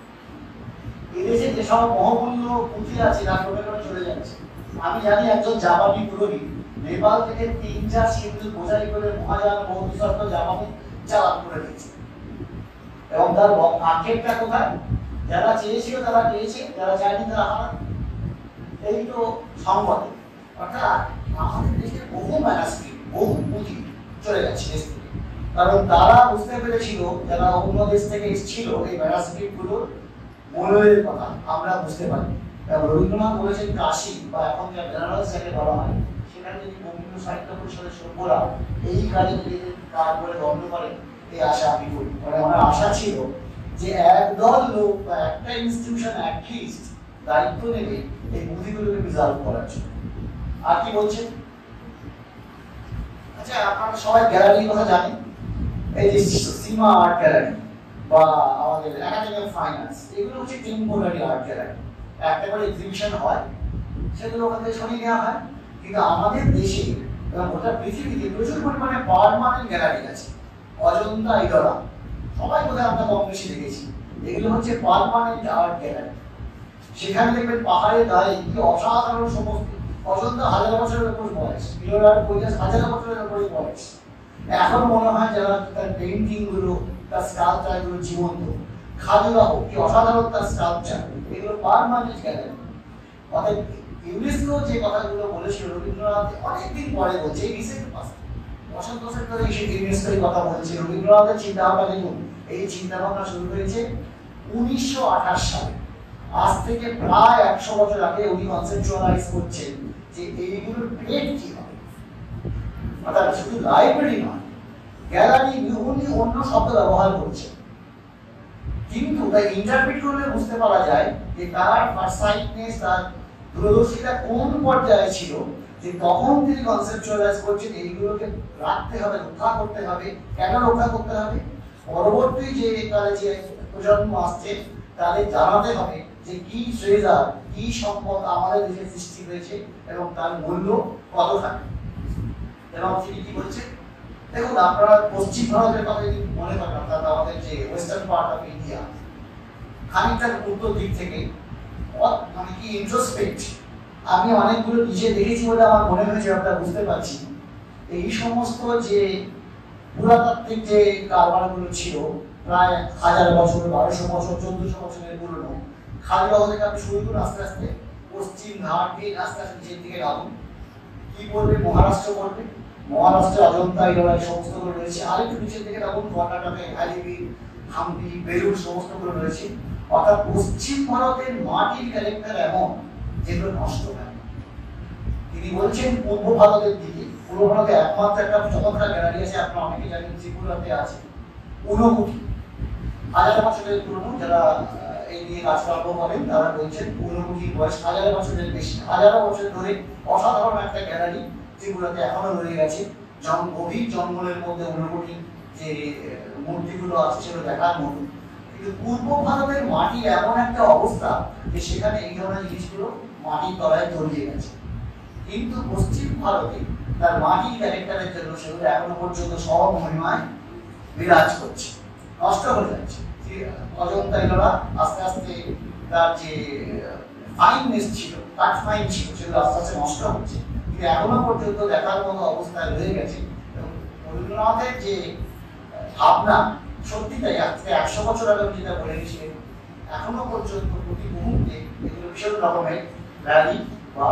এদেশে যেসব মহামূল্য পুঁথি আছে তা ক্রমে ক্রমে চলে যাচ্ছে। আমি জানি একজন জাপানি পুরোহিত নেপাল থেকে তিন চার সিন্ধু বোঝাই করে মহাযান বৌদ্ধ জাপানি চালান করে দিয়েছে এবং তার আক্ষেপটা কোথায়? যারা চেয়েছিল তারা পেয়েছে, যারা চায়নি তারা হারা। এই তো সংবাদ। অর্থাৎ আমাদের দেশে বহু ম্যানাস্ক্রিপ্ট, বহু পুঁথি চলে যাচ্ছে দেশ থেকে, কারণ তারা বুঝতে পেরেছিল, যারা অন্য দেশ থেকে এসেছিল, এই ম্যানাস্ক্রিপ্ট গুলোর মূল্যের কথা আমরা বুঝতে পারি। এবং রবীন্দ্রনাথ বলেছেন কাশী বা এখন যা বেনারস যাকে বলা হয়, সেখানে যদি বঙ্গীয় সাহিত্য পরিষদের সভ্যরা এই কাজে নিজেদের কাজ করে দণ্ড করেন, এই আশা আমি করি। মানে আমার আশা ছিল যে একদল লোক বা একটা ইনস্টিটিউশন অ্যাটলিস্ট দায়িত্ব নেবে এই পুঁথিগুলোকে প্রিজার্ভ করার জন্য। আর কি বলছেন? আচ্ছা, আপনারা সবাই গ্যালারির কথা জানেন, এই যে সীমা আর্ট গ্যালারি বা আমাদের একাডেমি অফ ফাইন্যান্স, এগুলো হচ্ছে টেম্পোরারি আর্ট গ্যালারি। একটা করে এক্সিবিশন হয়, সেগুলো ওখান থেকে সরিয়ে নেওয়া হয়। কিন্তু আমাদের দেশে এবং গোটা পৃথিবীতে প্রচুর পরিমাণে পার্মানেন্ট গ্যালারি আছে। অজন্তা, ইলোরা, সবাই বোধহয় আমরা কম বেশি দেখেছি। এগুলো হচ্ছে পার্মানেন্ট আর্ট গ্যালারি। সেখানে দেখবেন পাহাড়ের গায়ে কি অসাধারণ সমস্ত। অজন্তা হাজার বছরের উপর বয়স, ইলোরার কৈলাস হাজার বছরের উপরে বয়স। এখন মনে হয় যারা তার পেইন্টিং গুলো, তার স্কাল্পচার গুলো জীবন্ত। খাজুরাহ, কি অসাধারণ তার স্কাল্পচার, এগুলো পার্মানেন্ট গ্যালারি। অর্থাৎ ইউনেস্কো যে কথাগুলো বলেছিল রবীন্দ্রনাথ অনেকদিন পরে বলছে, এই রিসেন্ট পাস্ট বছর দশেক ধরে ইউনেস্কোর কথা বলছে। রবীন্দ্রনাথের চিন্তা ভাবনা দেখুন, এই চিন্তা ভাবনা শুরু হয়েছে উনিশশো আঠাশ সালে। আজ থেকে প্রায় একশো বছর আগে উনি কনসেপচুয়ালাইজ করছেন যে এইগুলোর গ্রেড কি হবে। অর্থাৎ শুধু লাইব্রেরি নয়, গ্যালারি, উনি অন্য শব্দ ব্যবহার করছেন, কিন্তু তাই ইন্টারপ্রিট করলে বুঝতে পারা যায় যে তার ফারসাইটনেস, তার দূরদর্শিতা কোন পর্যায়ে ছিল, যে তখন তিনি কনসেপচুয়ালাইজ করছেন এইগুলোকে রাখতে হবে, রক্ষা করতে হবে। কেন রক্ষা করতে হবে? পরবর্তী যে কালে যে প্রজন্ম আসছে তাদের জানাতে হবে যে কি ট্রেজার, কি সম্পদ আমাদের দেশে সৃষ্টি হয়েছে এবং তার মূল্য কতখানি। এবং তিনি কি বলছেন, দেখুন আপনারা পশ্চিম ভারতের কথা যদি মনে করেন, অর্থাৎ আমাদের যে ওয়েস্টার্ন পার্ট অফ ইন্ডিয়া, খানিকটা উত্তর দিক থেকে মানে কি ইন্ট্রোস্পেক্ট, আমি অনেকগুলো নিজে দেখেছি বলে আমার মনে হয়েছে, আপনারা বুঝতে পারছি এই সমস্ত যে পুরাতাত্ত্বিক যে কারবারগুলো ছিল প্রায় হাজার বছর, বারোশো বছর, চোদ্দশো বছরের পুরনো, খাজুরাহ থেকে আপনি শুরু করুন, আস্তে আস্তে পশ্চিম ঘাট দিয়ে আস্তে আস্তে নিচের দিকে নামুন, কি করবে মহারাষ্ট্র করবে, মহারাষ্ট্রে অজন্তা, ইলোরা সমস্তগুলো রয়েছে। আর একটু নিচের দিকে নামুন, কর্ণাটকে হ্যালিবি, হাম্পি, বেলুড় সমস্তগুলো রয়েছে। অর্থাৎ পশ্চিম ভারতের মাটির ক্যারেক্টার এমন যেগুলো নষ্ট হয়। তিনি বলছেন পূর্ব ভারতের দিকে, পূর্ব ভারতে একমাত্র একটা চমৎকার গ্যালারি আছে, আপনারা অনেকে জানেন ত্রিপুরাতে আছে, ঊনকোটি, হাজার বছরের পুরনো। যারা এই নিয়ে কাজকর্ম করেন তারা বলছেন ঊনকোটির বয়স হাজার বছরের বেশি, হাজারো বছর ধরে অসাধারণ একটা গ্যালারি ত্রিপুরাতে এখনো রয়ে গেছে। যেমন গভীর জঙ্গলের মধ্যে ঊনকোটির যে মূর্তিগুলো আছে সেগুলো দেখার মতো। কিন্তু পূর্ব ভারতের মাটি এমন একটা অবস্থা যে সেখানে এই ধরনের জিনিসগুলো মাটির তলায় তলিয়ে গেছে। কিন্তু পশ্চিম ভারতে তার মাটির ক্যারেক্টারের জন্য সেগুলো এখনো পর্যন্ত সব মহিমায় বিরাজ করছে, নষ্ট হয়ে যাচ্ছে। অজন্তা ইলোরা আস্তে আস্তে তার যে ফাইননেস ছিল, কাঠ ফাইন ছিল, সেগুলো আস্তে আস্তে নষ্ট হচ্ছে, কিন্তু এখনো পর্যন্ত দেখার মতো অবস্থায় রয়ে গেছে। রবীন্দ্রনাথের যে ভাবনা সত্যি তাই, আজকে একশো বছর আগে যেটা বলে গেছিলেন, এখনো পর্যন্ত প্রতি মুহূর্তে এগুলো ভীষণ রকমের ভ্যালি বা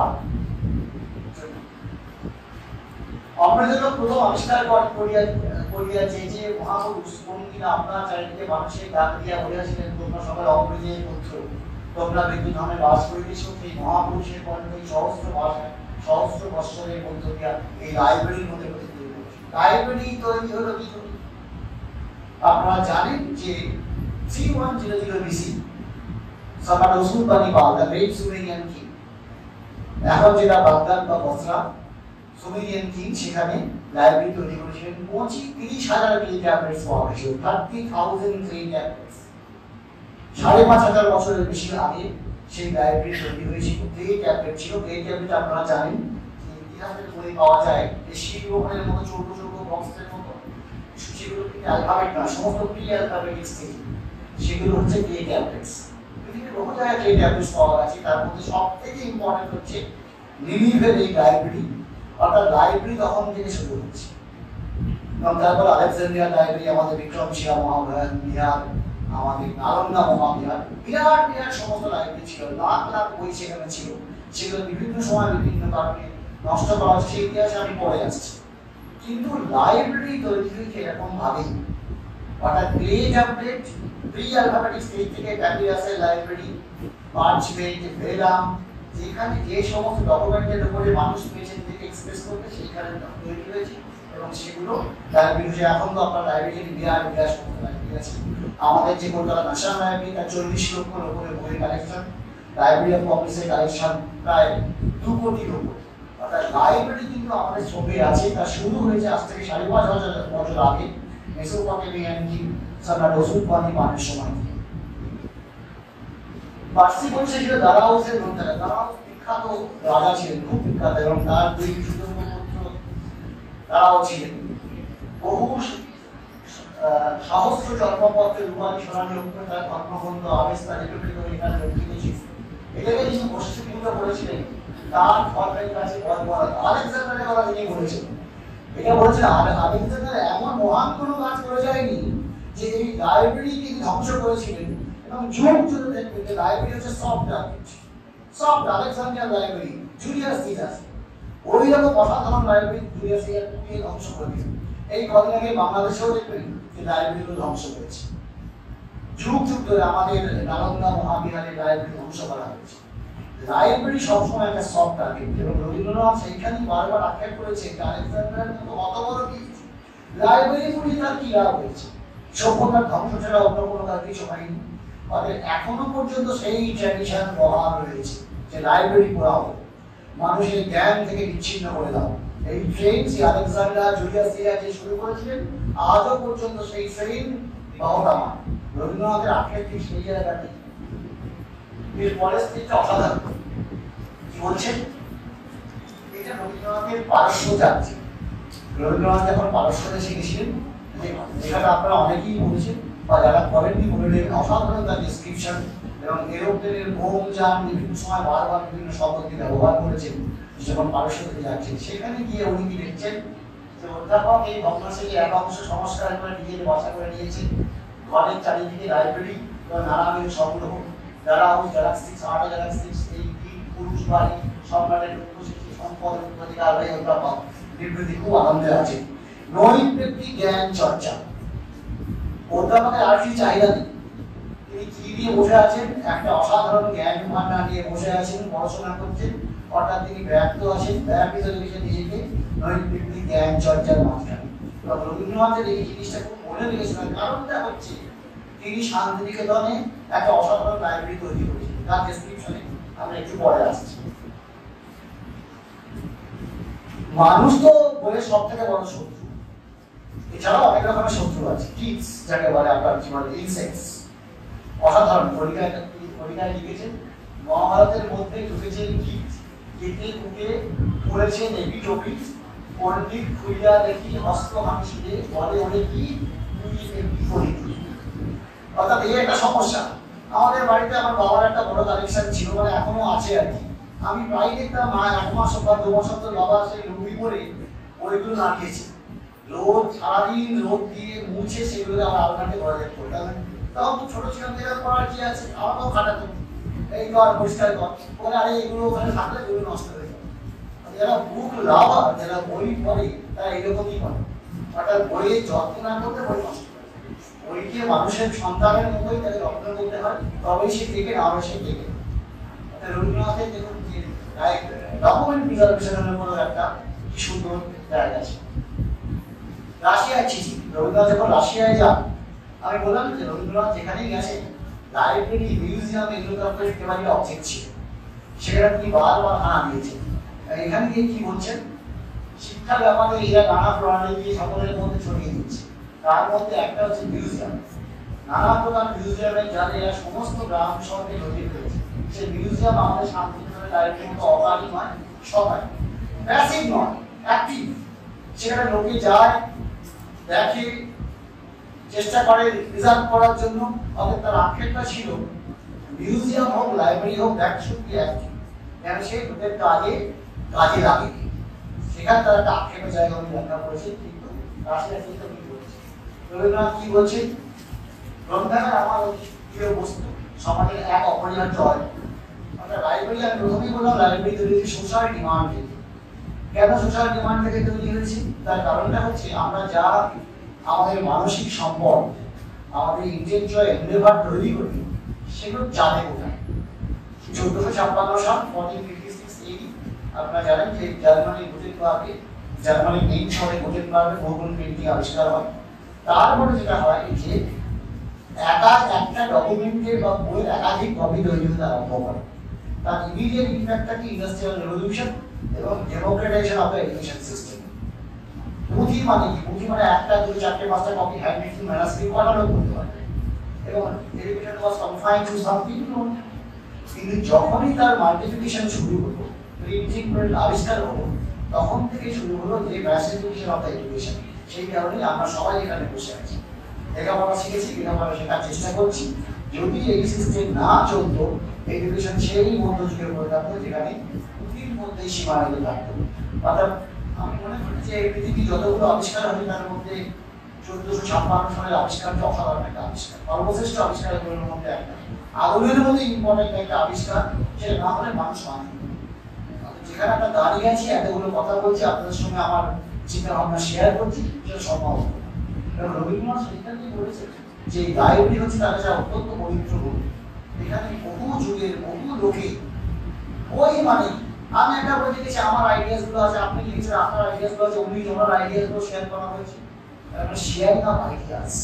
অমৃতলোক প্রথম আবিষ্কার করিয়া করিয়া যে যে মহাপুরুষ কোন কিনা আপনার চারিদিকে মানুষের ডাক দিয়া বলিয়াছিলেন, তোমরা সবাই অমৃতের পুত্র, তোমরা বিদ্যুৎ ধামে বাস করিতেছ, সেই মহাপুরুষের কণ্ঠে সহস্র ভাষায় সহস্র বৎসরের মধ্য দিয়া এই লাইব্রেরির মধ্যে প্রতিষ্ঠিত হয়েছে। লাইব্রেরি তৈরি হলো কি করে? আপনারা জানেন যে three one zero zero BC সম্রাট ওসমানী দ্য গ্রেট সুমেরিয়ান কিং, এখন যেটা বাগদাদ বা বসরা, সুমেরিয়ান কিং সেখানে লাইব্রেরি তৈরি করেছিলেন। পঁচিশ তিরিশ হাজার ক্লে ট্যাবলেটস পাওয়া গেছিল, থার্টি থাউজেন্ড ক্লে ট্যাবলেটস। সাড়ে পাঁচ হাজার বছরের বেশি আগে সেই লাইব্রেরি তৈরি হয়েছিল। ক্লে ট্যাবলেট ছিল, ক্লে ট্যাবলেট আপনারা জানেন ইতিহাসের বই পাওয়া যায়, এই শিরোমণের মতো ছোট ছোট বক্সের মতো, সেগুলো কিন্তু অ্যালফাবেট না, সমস্ত প্রি অ্যালফাবেটিক্স থেকে, সেগুলো হচ্ছে ক্লে ট্যাবলেটস। পৃথিবীর বহু জায়গায় ক্লে ট্যাবলেটস পাওয়া গেছে, তার মধ্যে সব থেকে ইম্পর্টেন্ট হচ্ছে নিনিভের এই লাইব্রেরি। অর্থাৎ লাইব্রেরি তখন থেকে শুরু হচ্ছে, এবং তারপর আলেকজান্দ্রিয়া লাইব্রেরি, আমাদের বিক্রমশিলা মহাবিহার, আমাদের নালন্দা মহাবিহার, বিরাট বিরাট সমস্ত লাইব্রেরি ছিল, লাখ লাখ বই সেখানে ছিল, সেগুলো বিভিন্ন সময় বিভিন্ন কারণে নষ্ট করা হচ্ছে, সেই ইতিহাসে আমি পড়ে আসছি। কিন্তু লাইব্রেরি তৈরি হয়েছে এরকম ভাবেই, অর্থাৎ clay tablet, pre alphabetic stage থেকে প্যাপিরাসের লাইব্রেরি, পার্চমেন্ট, ভেলাম, যেখানে যে সমস্ত ডকুমেন্টের উপরে মানুষ পেয়েছেন থেকে এক্সপ্রেস করতে, সেইখানে তৈরি হয়েছে। এবং সেগুলো লাইব্রেরি, এখন তো আপনার লাইব্রেরি বিরাট বিরাট সমস্ত লাইব্রেরি আছে। আমাদের যে কলকাতা ন্যাশনাল লাইব্রেরি, তার চল্লিশ লক্ষর উপরে বইয়ের কালেকশন, লাইব্রেরি অফ কংগ্রেসের কালেকশন প্রায় দু কোটির উপর। অর্থাৎ লাইব্রেরি কিন্তু আমাদের ছবি আছে, তা শুরু হয়েছে আজ থেকে সাড়ে পাঁচ হাজার বছর আগে মেসোপটেমিয়ান কিং সম্রাট ওসমানীর সময় থেকে। পার্সি বংশের ছিল দারাউসের গ্রন্থাগার। দারাউস বিখ্যাত রাজা ছিলেন, খুব বিখ্যাত, এবং তার দুই সুযোগ্য পুত্র তারাও ছিলেন। বহু সহস্র জন্মপত্রের রূপালী সোনালী অক্ষরে তার ধর্মগ্রন্থ আবেস্তা লিপিবদ্ধ এখানে রক্ষিত ছিল। এটাকে যিনি পশ্চিমবঙ্গে বলেছিলেন, তার ধর্মের কাছে আলেকজান্ডারের কথা তিনি বলেছেন। এটা বলেছেন আলেকজান্ডার এমন মহান কোনো কাজ করে যায়নি যে এই লাইব্রেরি তিনি ধ্বংস করেছিলেন, এবং যুগ যুগ দেখবেন যে লাইব্রেরি হচ্ছে soft target, soft Alexander library, Julius Caesar, ওই রকম অসাধারণ লাইব্রেরি জুলিয়াস সিজারকে ধ্বংস করে দিয়েছেন। এই কদিন আগে বাংলাদেশেও দেখবেন যে লাইব্রেরিগুলো ধ্বংস হয়েছে। যুগ যুগ ধরে আমাদের নালন্দা মহাবিহারের লাইব্রেরি ধ্বংস করা হয়েছে। লাইব্রেরি সবসময় একটা সফট টার্গেট, এবং রবীন্দ্রনাথ সেইখানেই বারবার আক্ষেপ করেছে আলেকজান্ডারের মতো অত বড় কি লাইব্রেরি পুড়িয়ে তার কি লাভ হয়েছে, সভ্যতার ধ্বংস ছাড়া অন্য কোনো কাজ কিছু হয়নি। অর্থাৎ এখনো পর্যন্ত সেই ট্র্যাডিশন বহাল রয়েছে যে লাইব্রেরি পড়া হবে। মানুষের জ্ঞান থেকে বিচ্ছিন্ন করে দাও। এই ট্রেন যে আলেকজান্ডার জুলিয়াস সিজার যে শুরু করেছিলেন, আজও পর্যন্ত সেই ট্রেন বহমান। রবীন্দ্রনাথের আখের ঠিক সেই জায়গাতে। এর পরের স্টেজটা অসাধারণ। কি বলছেন? এটা রবীন্দ্রনাথের পারস্য যাত্রী। রবীন্দ্রনাথ যখন পারস্য দেশে গেছিলেন, যেখানে আপনারা অনেকেই বলেছেন বা যারা করেননি বলে নেবেন, অসাধারণ তার ডিসক্রিপশন এবং এরোপ্লেনের ভ্রমণ যান বিভিন্ন সময় বারবার বিভিন্ন শব্দটি ব্যবহার করেছেন যখন পারস্য থেকে যাচ্ছেন। সেখানে গিয়ে উনি কি দেখছেন যে অধ্যাপক এই ভগ্নাংশকে এক অংশ সংস্কার করে নিজের বাসা করে নিয়েছেন। ঘরের চারিদিকে লাইব্রেরি এবং নানাবিধ সংগ্রহ, যারা হাউস, গ্যালাক্সিক্স, আর্ট গ্যালাক্সিক্স, এই পুরুষ বাড়ি, সম্রাটের উপস্থিতি, সম্পদ অধিকার হয়ে অধ্যাপক বিবৃতি খুব আনন্দে আছে। নৈর্ব্যক্তিক জ্ঞান চর্চা। অধ্যাপকের আর কি চাহিদা নেই। তিনি কি দিয়ে বসে আছেন? একটা অসাধারণ জ্ঞান ভান্ডার নিয়ে বসে আছেন, পড়াশোনা করছেন, অর্থাৎ তিনি ব্যর্থ আছেন, ব্যর্থ লিখে নিজেকে নৈর্ব্যক্তিক জ্ঞান চর্চার মাঝখানে। রবীন্দ্রনাথের এই জিনিসটা খুব মনে রেখেছিলেন। কারণটা হচ্ছে তিনি শান্তিনিকেতনে একটা অসাধারণ লাইব্রেরি তৈরি করেছিলেন, তার ডেসক্রিপশনে আমরা একটু পরে আসছি। মানুষ তো বইয়ের সব থেকে বড় শত্রু। এছাড়াও অনেক রকমের শত্রু আছে। কিডস যাকে বলে, আপনার কি বলে, ইনসেক্টস। অসাধারণ পরীক্ষায় পরীক্ষায় লিখেছেন মহাভারতের মধ্যে ঢুকেছে কীট, কেটে কুটে পড়েছে নেপি টপি, পণ্ডিত খুইয়া দেখি হস্ত হাসিয়ে বলে ওরে কি করি। অর্থাৎ এই একটা সমস্যা। আমাদের বাড়িতে আমার বাবার একটা বড় কালেকশন ছিল, মানে এখনো আছে আর কি। আমি প্রায় দেখতাম মা এক মাস বা দু মাস অন্তর বাবা সেই লুঙ্গি পরে ওইগুলো নামিয়েছে। রোদ সারাদিন রোদ দিয়ে মুছে সেগুলো আমার আলমারিতে ঘরে যেতে করতাম। তখন তো ছোট ছিলাম, যেটা করার কি আছে, আমাকেও খাটাতো, এই কর পরিষ্কার কর, বলে আরে এগুলো ওখানে থাকলে এগুলো নষ্ট হয়ে যাবে। যারা বুক লাভার, যারা বই পড়ে, তারা এরকমই করে। অর্থাৎ বইয়ের যত্ন না করতে বই নষ্ট করে। বইকে মানুষের সন্তানের মতোই তাকে যত্ন করতে হয়, তবেই সে থেকে না হবে সে থেকে। রবীন্দ্রনাথের দেখুন যে ডকুমেন্ট প্রিজার্ভেশনের মতো একটা কি সুন্দর জায়গা আছে। রাশিয়ায় চিঠি। রবীন্দ্রনাথ যখন রাশিয়ায় যান, আমি বললাম যে রবীন্দ্রনাথ যেখানেই গেছেন লাইব্রেরি, মিউজিয়াম, এগুলো তার একেবারে অবজেক্ট ছিল। সেখানে তিনি বারবার হানা দিয়েছেন। এখানে গিয়ে কি বলছেন? শিক্ষা ব্যাপারে এরা নানা প্রণালী দিয়ে সকলের মধ্যে ছড়িয়ে দিচ্ছে। তার মধ্যে একটা হচ্ছে মিউজিয়াম। নানা প্রকার মিউজিয়ামে যাদের এরা সমস্ত গ্রাম শহরকে ছড়িয়ে ফেলেছে। সেই মিউজিয়াম আমাদের শান্তিনিকেতনের লাইব্রেরির মতো অকারী নয়, সবাই প্যাসিভ নয়, অ্যাক্টিভ। সেখানে লোকে যায়, দেখে, চেষ্টা করে রিজার্ভ করার জন্য। অর্থাৎ তার আক্ষেপটা ছিল মিউজিয়াম হোক, লাইব্রেরি হোক, দ্যাট শুড বি অ্যাক্টিভ। কেন সে লোকের কাজে কাজে লাগে। সেখানে তারা একটা আক্ষেপের জায়গা আমি ব্যাখ্যা করেছি, কিন্তু রাশিয়া কিন্তু কি বলছে? রবীন্দ্রনাথ কি বলছে? গ্রন্থাগার আমার প্রিয় বস্তু, সমাজের এক অপরিহার্য অঙ্গ। অর্থাৎ লাইব্রেরি, আমি প্রথমেই বললাম লাইব্রেরি তৈরি হয়েছে সোশ্যাল ডিমান্ড থেকে। কেন সোশ্যাল ডিমান্ড থেকে তৈরি হয়েছে? তার কারণটা হচ্ছে আমরা যা আমাদের মানসিক সম্পদ, আমাদের ইন্টেলেকচুয়াল এন্ডেভার তৈরি করি, সেগুলো জানে কোথায়। চোদ্দশো ছাপ্পান্ন সাল ফোরটিন ফিফটি সিক্স এডি আপনারা জানেন যে জার্মানির গুটেনবার্গে, জার্মানির মেইন শহরে গুটেনবার্গে ভূগোল প্রিন্টিং আবিষ্কার হয়। তারপরে যেটা হয় যে একা একটা ডকুমেন্টের বা বইয়ের একাধিক কপি তৈরি হতে আরম্ভ করে। তার ইমিডিয়েট ইম্প্যাক্টটা কি? ইন্ডাস্ট্রিয়াল রেভলিউশন এবং democratization of the education system. পুঁথি মানে কি? পুঁথি মানে একটা, দুই, চারটে, পাঁচটা কপি হ্যান্ড রিটেন ম্যানুস্ক্রিপ্ট বানানো করতে পারবে এবং education was confined to some people. কিন্তু যখনই তার মাল্টিপ্লিকেশন শুরু হলো, প্রিন্টিং প্রেস আবিষ্কার হলো, তখন থেকে শুরু হলো যে ম্যাসিফিকেশন অফ দ্য এডুকেশন। সেই কারণে আমরা সবাই এখানে বসে আছি, লেখাপড়া শিখেছি, লেখাপড়া শেখার চেষ্টা করছি। যদি এই সিস্টেম না চলতো, এডুকেশন সেই মধ্যযুগের মধ্যে থাকতো যেখানে পুঁথির মধ্যেই সীমাবদ্ধ থাকতো। অর্থাৎ আমি মনে করি যে পৃথিবী যতগুলো আবিষ্কার হবে তার মধ্যে চোদ্দশো ছাপ্পান্ন সালের আবিষ্কারটা অসাধারণ একটা আবিষ্কার, সর্বশ্রেষ্ঠ আবিষ্কারগুলোর মধ্যে একটা। আগুনের মধ্যে ইম্পর্টেন্ট একটা আবিষ্কার, সেটা না হলে মানুষ মানে। যেখানে আমরা দাঁড়িয়ে আছি, এতগুলো কথা বলছি, আপনাদের সঙ্গে আমার চিন্তা ভাবনা শেয়ার করছি, সেটা সম্ভব হবে। রবীন্দ্রনাথ সেইখানে বলেছেন যে লাইব্রেরি হচ্ছে তার কাছে অত্যন্ত পবিত্র বই। এখানে বহু যুগের বহু লোকে বই মানে, আমি একটা বই দেখেছি, আমার আইডিয়াস গুলো আছে, আপনি লিখেছেন আপনার আইডিয়াস গুলো আছে, উনি ওনার আইডিয়াস গুলো শেয়ার করা হয়েছে। শেয়ারিং অফ আইডিয়াস,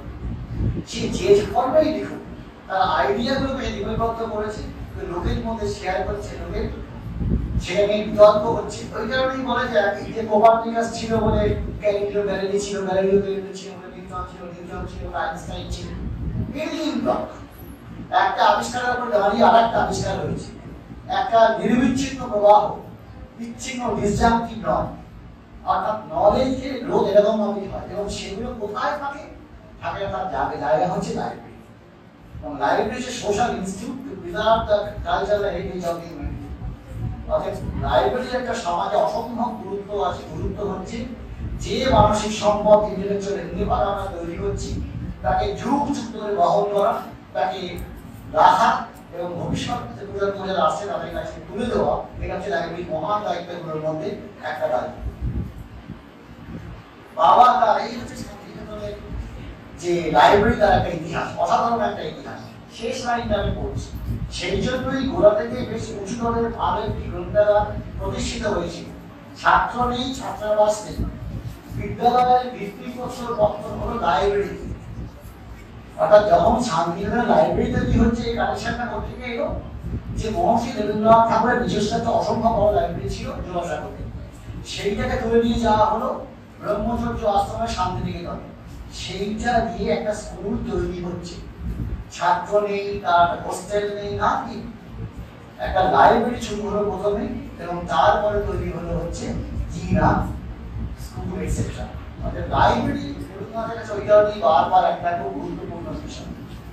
সে যে ফর্মেই লিখুক তার আইডিয়া গুলোকে লিপিবদ্ধ করেছে, লোকের মধ্যে শেয়ার করছে, লোকের সেটা নিয়ে বিতর্ক হচ্ছে। ওই কারণেই বলা যায় যে কোপারনিকাস ছিল বলে গ্যালিলিও গ্যালিলি ছিল, গ্যালিলিও গ্যালিলি ছিল বলে নিউটন ছিল, নিউটন ছিল বলে আইনস্টাইন ছিল। বিল্ডিং ব্লক, একটা আবিষ্কারের উপর দাঁড়িয়ে আর একটা আবিষ্কার হয়েছে। একটা নির্বিচ্ছিন্ন প্রবাহ, বিচ্ছিন্ন ডিসজাংটিভ নয়, অর্থাৎ নলেজের রোধ এরকম ভাবেই হয়। এবং সেগুলো কোথায় থাকে? থাকে তার জায়গা জায়গা হচ্ছে লাইব্রেরি। এবং লাইব্রেরি যে social institute to preserve the cultural heritage of humanity. অর্থাৎ লাইব্রেরির একটা সমাজে অসম্ভব গুরুত্ব আছে। গুরুত্ব হচ্ছে যে মানসিক সম্পদ ইন্টেলেকচুয়াল এমনিভাবে আমরা তৈরি করছি তাকে যুগ যুগ ধরে বহন করা, তাকে রাখা এবং ভবিষ্যৎ যে প্রজন্ম যারা আসছে তাদের কাছে তুলে দেওয়া, এটা হচ্ছে লাইব্রেরির মহান দায়িত্বগুলোর মধ্যে একটা দায়িত্ব। বাবা তার এই হচ্ছে শান্তিনিকেতনের যে লাইব্রেরি, তার একটা ইতিহাস, অসাধারণ একটা ইতিহাস। শেষ লাইনটা আমি পড়ছি। সেই জন্যই গোড়া থেকে বেশ উঁচু দলের ভালো একটি গ্রন্থাগার প্রতিষ্ঠিত হয়েছিল। ছাত্র নেই, ছাত্রাবাস নেই, বিদ্যালয়ের ভিত্তিপ্রস্তর পত্র হলো লাইব্রেরি। অর্থাৎ যখন শান্তিনিকেতনের লাইব্রেরি তৈরি হচ্ছে, এই কানেকশনটা কোথা থেকে এলো? যে মহর্ষি দেবেন্দ্রনাথ ঠাকুরের নিজস্ব একটা অসম্ভব বড় লাইব্রেরি ছিল জোড়াসাঁকোতে, সেইটাকে তুলে নিয়ে যাওয়া হলো ব্রহ্মচর্য আশ্রমের শান্তিনিকেতন। সেইটা দিয়ে একটা স্কুল তৈরি হচ্ছে। ছাত্র নেই, তার হোস্টেল নেই, না কি একটা লাইব্রেরি শুরু হলো প্রথমে, এবং তারপরে তৈরি হলো হচ্ছে জিনা স্কুল এটসেট্রা। আমাদের লাইব্রেরি রবীন্দ্রনাথের কাছে ওই কারণেই বারবার একটা খুব গুরুত্বপূর্ণ বিষয়।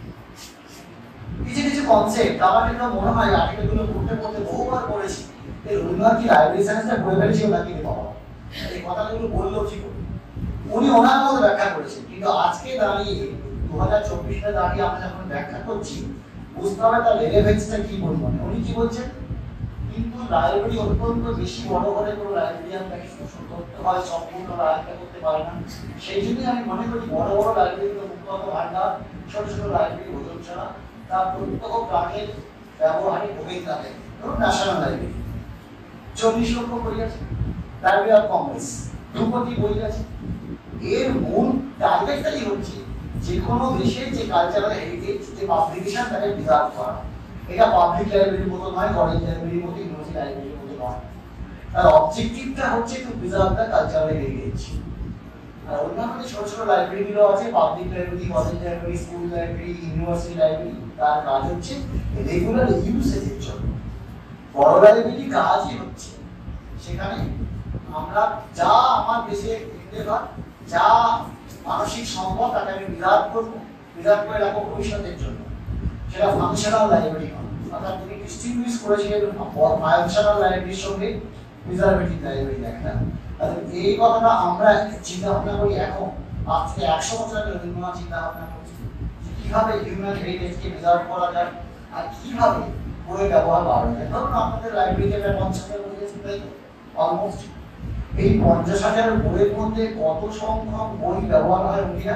কিছু কিছু কনসেপ্ট আমার যেটা মনে হয় আর্টিকেলগুলো পড়তে পড়তে বহুবার পড়েছি, এই রবীন্দ্রনাথ কি লাইব্রেরি সায়েন্সটা পড়ে ফেলেছিল নাকি রে বাবা, এই কথাগুলো বললেও ঠিক হবে। উনি ওনার মতো ব্যাখ্যা করেছেন, কিন্তু আজকে দাঁড়িয়ে দু হাজার চব্বিশে দাঁড়িয়ে আমরা যখন ব্যাখ্যা করছি বুঝতে হবে তার রেলেভেন্সটা কি পরিমাণে। উনি কি বলছেন? কিন্তু লাইব্রেরি অত্যন্ত বেশি বড় হলে কোনো লাইব্রেরিয়ান তাকে সত্যভাবে সম্পূর্ণ আয়ত্ত করতে পারে না। সেই জন্যই আমি মনে করি বড় বড় লাইব্রেরিগুলো মুক্ত ভান্ডার, ছোট ছোট লাইব্রেরি ওজন ছাড়া তার প্রত্যক্ষ প্রাণের ব্যবহারে ঢোকেই থাকে। ধরুন ন্যাশনাল লাইব্রেরি চল্লিশ লক্ষ বই আছে, লাইব্রেরি অফ কংগ্রেস দু কোটি বই আছে। এর মূল টার্গেটটাই হচ্ছে যে কোনো দেশের যে কালচারাল হেরিটেজ, যে পাবলিকেশন তাকে প্রিজার্ভ করা। এটা পাবলিক লাইব্রেরির মতো নয়, কলেজ লাইব্রেরির মতো, ইউনিভার্সিটি লাইব্রেরির মতো নয়। তার অবজেক্টিভটা হচ্ছে to preserve the cultural heritage. আর অন্যান্য যে ছোট ছোট লাইব্রেরিগুলো আছে, public library, college library, school library, university library, তার কাজ হচ্ছে রেগুলার ইউসেজের জন্য। বড় লাইব্রেরি কাজই হচ্ছে সেখানে আমরা যা আমার দেশে ইন্টেলেক্ট, যা মানসিক সম্পদ তাকে আমি প্রিজার্ভ করবো, প্রিজার্ভ করে রাখবো ভবিষ্যতের জন্য। সেটা ফাংশনাল লাইব্রেরি হয়, অর্থাৎ তিনি ডিস্টিংগুইশ করেছিলেন ফাংশনাল লাইব্রেরির সঙ্গে প্রিজার্ভেটিভ লাইব্রেরি একটা। এই কথাটা আমরা চিন্তা ভাবনা করি এখন, আজ থেকে একশো বছর আগে রবীন্দ্রনাথ চিন্তা ভাবনা করছি কিভাবে হিউম্যান হেরিটেজকে প্রিজার্ভ করা যায় আর কিভাবে বইয়ের ব্যবহার বাড়ানো যায়। ধরুন আপনাদের লাইব্রেরিতে প্রায় পঞ্চাশ হাজার বই আছে, তাই অলমোস্ট। এই পঞ্চাশ হাজারের বইয়ের মধ্যে কত সংখ্যক বই ব্যবহার হয় উনিরা?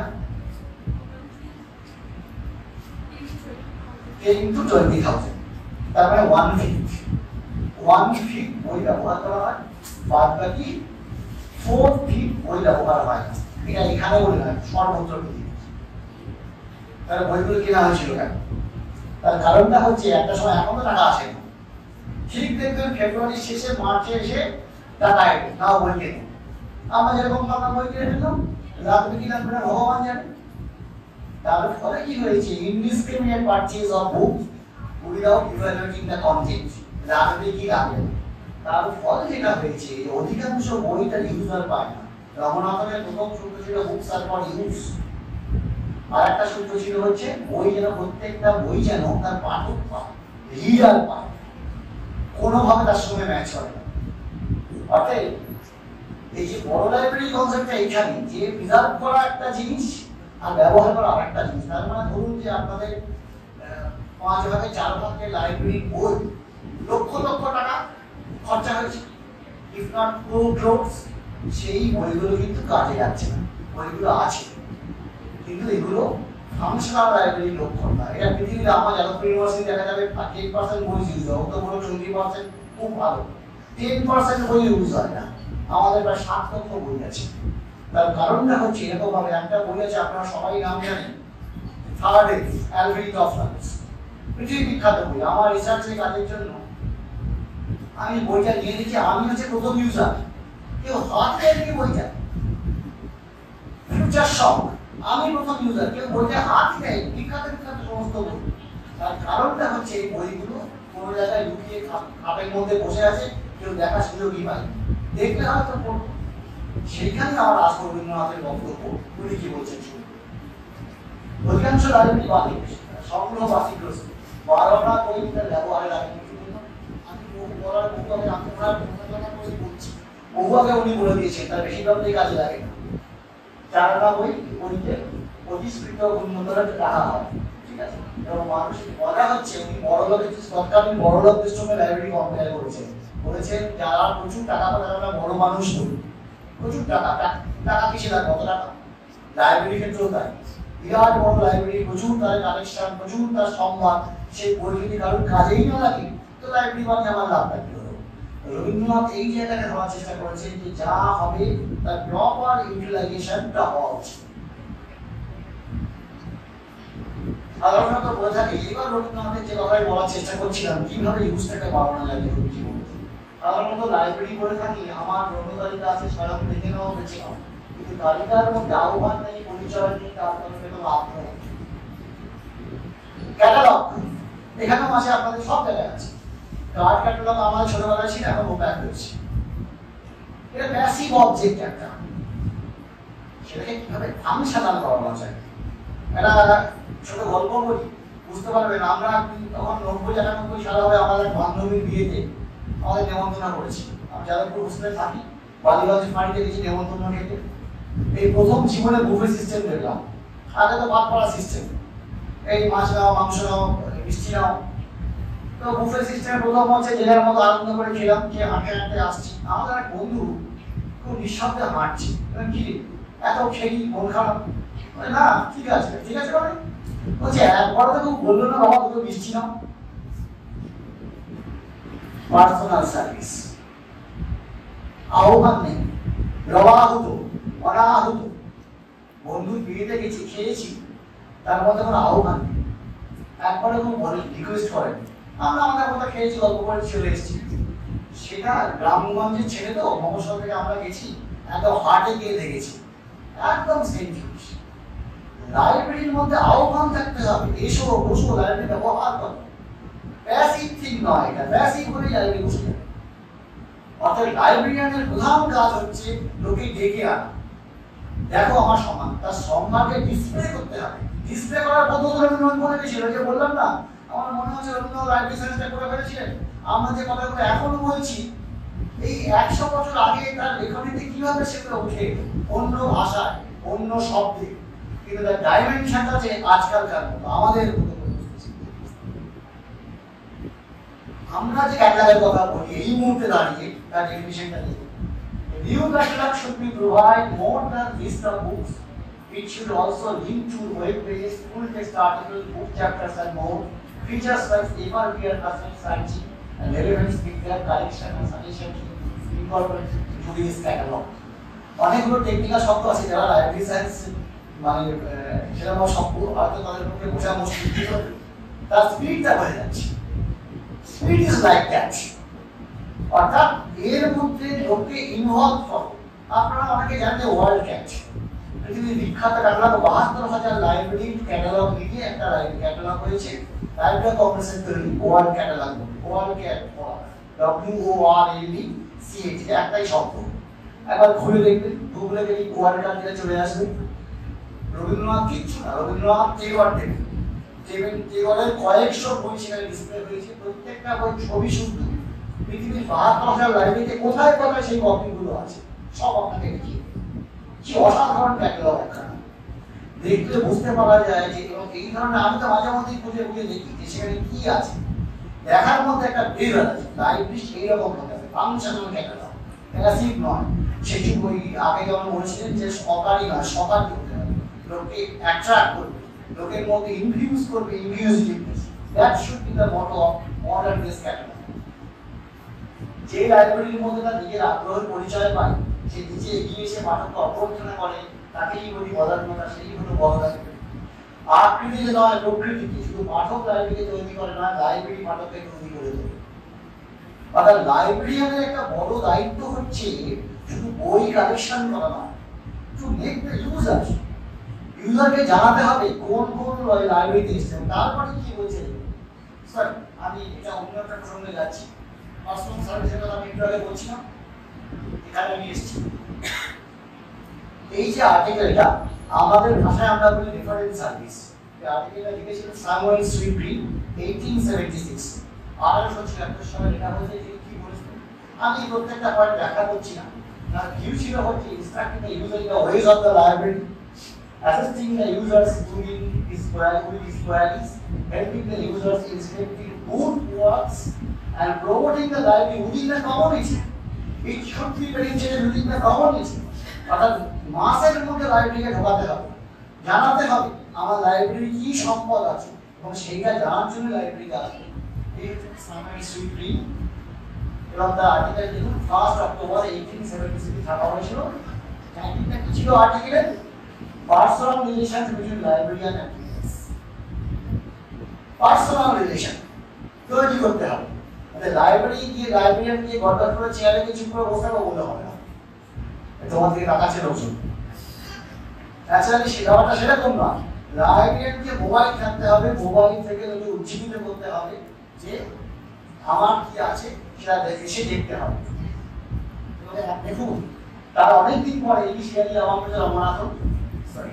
টেন টু টোয়েন্টি থাউজেন্ড, তার মানে ওয়ান ফিফথ ওয়ান ফিফথ বই ব্যবহার করা হয়, বাদ বাকি ফোর ফিফথ বই ব্যবহার হয় না। এটা এখানে বলে না, সর্বত্র পৃথিবীতে। তাহলে বইগুলো কেনা হয়েছিল কেন? তার কারণটা হচ্ছে একটা সময় এখন তো টাকা আসে না, ঠিক দেখবেন ফেব্রুয়ারি শেষে মার্চে এসে টাকা এলো, নাও বই কেনে। আমরা যেরকম আমরা বই কিনে ফেললাম, রাখবে কি রাখবে না ভগবান জানে। তার ফলে কি হয়েছে? Indiscriminate purchase of book without evaluating the content, রাখবে কি রাখবে না। তার ফলে যেটা হয়েছে অধিকাংশ বইটা ইউজার পায় না। রঘুনাথনের প্রথম সূত্র ছিল বুকস আর ফর ইউজ, আর একটা সূত্র ছিল হচ্ছে বই যেন প্রত্যেকটা বই যেন তার পাঠক পায়, রিডার পায়, কোনোভাবে তার সঙ্গে ম্যাচ হয় না। অর্থাৎ এই যে বড় লাইব্রেরি কনসেপ্টটা এইখানে, যে প্রিজার্ভ করা একটা জিনিস আর ব্যবহার করা আরেকটা জিনিস। তার মানে ধরুন যে আপনাদের পাঁচ ভাগে চার ভাগের লাইব্রেরি বই লক্ষ লক্ষ টাকা খরচা হয়েছে, ইফ নট ক্রোডস, সেই বইগুলো কিন্তু কাজে যাচ্ছে না। বইগুলো আছে কিন্তু এগুলো ফাংশনাল লাইব্রেরির লক্ষণ না। এটা পৃথিবীতে আমার যাদবপুর ইউনিভার্সিটি দেখা যাবে টেন পার্সেন্ট বই ইউজ হয়, অত বড় টোয়েন্টি পার্সেন্ট খুব ভালো, টেন পার্সেন্ট বই ইউজ হয় না। আমাদের প্রায় সাত লক্ষ বই আছে। তার কারণটা হচ্ছে এরকম ভাবে একটা বই আছে, আপনারা সবাই নাম জানেন, থার্ড এজ অ্যালফ্রেড ডফলার্স, পৃথিবী বিখ্যাত বই। আমার রিসার্চের কাজের জন্য আমি বইটা নিয়ে নিচ্ছি, আমি হচ্ছে প্রথম ইউজার, কেউ হাত দেয়নি বইটা, ফিউচার শক, আমি প্রথম ইউজার, কেউ বইটা হাত দেয়, বিখ্যাত বিখ্যাত সমস্ত বই। তার কারণটা হচ্ছে এই বইগুলো কোনো জায়গায় লুকিয়ে খাপের মধ্যে বসে আছে, কেউ দেখার সুযোগই পায়, দেখলে হয়তো পড়বো। সেইখানে আমার আজ রবীন্দ্রনাথের বক্তব্য, উনি কি বলছেন শুনুন। অধিকাংশ লাইব্রেরি বাতিল, সংগ্রহ বাতিলগ্রস্ত, বারোটা বই তার ব্যবহারে রাখেন। আমি বলার বহু আগে আপনারা করে বলছি, বহু আগে উনি বলে দিয়েছেন তার বেশিরভাগই কাজে লাগে না। চারটা বই বইতে প্রতিষ্ঠিত উন্নতরা রাখা হয়, ঠিক আছে। এবং মানুষ মজা হচ্ছে উনি বড় লোকের তৎকালীন বড় লোকদের সঙ্গে লাইব্রেরি কম্পেয়ার করেছেন, বলেছেন যারা প্রচুর টাকা পায় তারা বড় মানুষ বই, প্রচুর টাকা, টাকা কিসে লাগে, কত টাকা, লাইব্রেরি ক্ষেত্রেও তাই, বিরাট বড় লাইব্রেরি, প্রচুর তার কালেকশন, প্রচুর তার সম্মান, সেই বই যদি কারোর কাজেই না লাগে তো লাইব্রেরি বানিয়ে আমার লাভটা কি হলো। রবীন্দ্রনাথ এই জায়গাটা ধরার চেষ্টা করেছেন যে যা হবে তার প্রপার ইউটিলাইজেশনটা হওয়া উচিত। সাধারণত বলে থাকে, এবার রবীন্দ্রনাথের যে কথাই বলার চেষ্টা করছিলাম কিভাবে ইউজটাকে বাড়ানো যাবে জীবনে। সাধারণত লাইব্রেরি বলে থাকি আমার গ্রন্থ তালিকা আছে, স্বয়ং দেখে নেওয়া হয়েছে, কিন্তু তালিকার মধ্যে আহ্বান নেই, পরিচয় নেই, তার কারণে কোনো লাভ নেই। ক্যাটালগ এখানে মাঝে আপনাদের সব জায়গায় আছে, কার্ড ক্যাটালগ আমার ছোটবেলায় ছিল, এখন ওপেন হয়েছে। এটা প্যাসিভ অবজেক্ট একটা, সেটাকে কিভাবে ফাংশনাল করা যায়। একটা ছোট গল্প বলি, বুঝতে পারবেন। আমরা তখন নব্বই একানব্বই সালে হবে আমাদের বান্ধবীর বিয়েতে আমাদের নেমন্তন্ন করেছি। আমি যাদবপুর হোস্টেলে থাকি, বালিগঞ্জ বাড়িতে গেছি নেমন্তন্ন খেতে। এই প্রথম জীবনে বুফে সিস্টেম দেখলাম, আগে তো ভাত পড়া সিস্টেম, এই মাছ নাও, মাংস নাও, মিষ্টি নাও। তো বুফে সিস্টেমে প্রথম হচ্ছে জেলার মতো আনন্দ করে খেলাম, খেয়ে হাঁটতে হাঁটতে আসছি। আমাদের এক বন্ধু খুব নিঃশব্দে হাঁটছি, কি এত খেলি মন খারাপ, না ঠিক আছে ঠিক আছে মানে বলছে একবার তো কেউ বললো না বাবা তোকে মিষ্টি নাও। পার্সোনাল সার্ভিস, আহ্বান নেই, রবাহুত অনাহুত। বন্ধুর বিয়েতে গেছি, খেয়েছি, তার মধ্যে কোনো আহ্বান নেই, একবারে কোনো বলে রিকোয়েস্ট করেন, আমরা আমাদের কথা খেয়েছি, গল্প করে চলে এসেছি। সেটা গ্রামগঞ্জের ছেলে তো, মফস্বল থেকে আমরা গেছি, একদম হাটে গিয়ে দেখেছি, একদম সেম জিনিস। লাইব্রেরির মধ্যে আহ্বান থাকতে হবে, এসো বসো, লাইব্রেরি ব্যবহার করো, প্যাসিভ থিং নয়, এটা প্যাসিভ করে লাইব্রেরি বসে যাবে। অর্থাৎ লাইব্রেরিয়ানের প্রধান কাজ হচ্ছে লোকে ডেকে আনা, দেখো আমার সম্মান, তার সম্মানকে ডিসপ্লে করতে হবে। ডিসপ্লে করার পদ্ধতি রবীন্দ্রনাথ বলে গেছিল, যে বললাম না, আমার মনে হচ্ছে রবীন্দ্রনাথ লাইব্রেরি সায়েন্সটা করে ফেলেছিলেন। আমরা যে কথাগুলো এখনো বলছি, এই একশো বছর আগে তার লেখনীতে কিভাবে সেগুলো উঠে অন্য ভাষায়, অন্য শব্দে, কিন্তু তার ডাইমেনশনটা যে আজকালকার মতো আমাদের। আমরা যে ক্যাটালগের কথা বলি এই মুহূর্তে দাঁড়িয়ে, তার ডেফিনিশনটা দেখি। New catalog should be provide more than list of books. It should also link to web pages, full text articles, book chapters and more. Features like ever-peer custom searching and relevance with their collection and suggestion incorporated to this catalog. অনেকগুলো technical শব্দ আছে যারা library science মানে সেরকম শব্দ হয়তো তাদের পক্ষে বোঝা মুশকিল, তার স্পিডটা হয়ে যাচ্ছে। স্পিড ইজ লাইক দ্যাট, অর্থাৎ এর মধ্যে লোককে ইনভলভ করো। আপনারা অনেকে জানেন যে ওয়ার্ল্ড ক্যাট পৃথিবীর বিখ্যাত ক্যাটালগ, বাহাত্তর হাজার লাইব্রেরি ক্যাটালগ নিয়ে একটা লাইব্রেরি ক্যাটালগ হয়েছে, লাইব্রেরি কংগ্রেসের তৈরি world catalogue, world cat, W O R L E C H, একটাই শব্দ। একবার খুলে দেখবেন, গুগলে গেলে ওয়ার্ল্ড ক্যাট দিলে চলে আসবে। রবীন্দ্রনাথ কিচ্ছু না, রবীন্দ্রনাথ টেওয়ার দেবেন, টেওয়ারের কয়েকশো বই সেখানে ডিসপ্লে হয়েছে, প্রত্যেকটা বই ছবি শুদ্ধ। পৃথিবীর বাহাত্তর হাজার লাইব্রেরিতে কোথায় কোথায় সেই কপিগুলো আছে সব আপনাকে দেখিয়ে, কি অসাধারণ ক্যাটালগ একখানা, দেখলে বুঝতে পারা যায় যে। এবং এই ধরনের আমি তো মাঝে মধ্যেই খুঁজে খুঁজে দেখি যে সেখানে কি আছে, দেখার মধ্যে একটা বের আছে। লাইব্রেরি এইরকম হতে হবে, ফাংশনাল ক্যাটালগ, প্যাসিভ নয়। সেই বই আগে যেমন বলেছিলেন যে সকারই নয়, সকারই হতে হবে, লোককে অ্যাট্রাক্ট করবে, লোকের মধ্যে ইনফিউজ করবে, infusiveness. That should be the motto of modern days catalogue. যে লাইব্রেরির মধ্যে তার নিজের আগ্রহের পরিচয় পায়, সে নিজে এগিয়ে এসে পাঠককে অভ্যর্থনা করে, তাকেই বলি বদান্যতা, সেই হলো বড় লাইব্রেরি। আকৃতিতে নয়, প্রকৃতিতে। শুধু পাঠক লাইব্রেরি তৈরি করে নয়, লাইব্রেরি পাঠককে তৈরি করে দেবে। অর্থাৎ লাইব্রেরিয়ানের একটা বড় দায়িত্ব হচ্ছে শুধু বই কালেকশন করা না, টু মেক দ্য ইউজার, ইউজারকে জানাতে হবে কোন কোন লাইব্রেরিতে এসেছেন। তারপরে কি বলছে স্যার, আমি এটা অন্য একটা প্রসঙ্গে যাচ্ছি, পার্সোনাল সার্ভিসের কথা আমি একটু আগে বলছিলাম, এখানে আমি এসেছি। এই যে আর্টিকেলটা আমাদের ভাষায় আমরা বলি রেফারেন্স সার্ভিস, এই আর্টিকেলটা লিখেছিলেন Samuel Swett Green eighteen seventy six, আঠারোশো ছিয়াত্তর সালে লেখা হয়েছে। তিনি কি বলেছেন আমি প্রত্যেকটা পয়েন্ট ব্যাখ্যা করছি না। তার ভিউ ছিল হচ্ছে instructing the user in the ways of the library, assisting the users doing his queries, queries, helping the users in selecting good works, and promoting the library within the community. It should be penetrated within the community. অর্থাৎ মাসের মধ্যে লাইব্রেরিকে ঢোকাতে হবে, জানাতে হবে আমার library কি সম্পদ আছে এবং সেইটা জানার জন্য লাইব্রেরিতে আসবে। এই হচ্ছে স্যামুয়েল সুইট গ্রিন এবং তার আর্টিকেল দেখুন first October eighteen seventy six ছাপা হয়েছিল। টাইটেলটা কি ছিল আর্টিকেলের? Personal relations between librarian and readers. Personal relation তৈরি করতে হবে। মানে লাইব্রেরি গিয়ে লাইব্রেরিয়ান গিয়ে গড়গড় করে চেয়ারে গিয়ে চুপ করে বসে বলতে হবে না, তোমার দিকে তাকাচ্ছে লোকজন। অ্যাকচুয়ালি সে ব্যাপারটা সেরকম না। লাইব্রেরিয়ানকে মোবাইল থাকতে হবে, মোবাইল থেকে তাকে উজ্জীবিত করতে হবে যে আমার কি আছে সেটা এসে দেখতে হবে। দেখুন তার অনেকদিন পরে ইনিশিয়ালি আমার কাছে রমনাথন Sorry.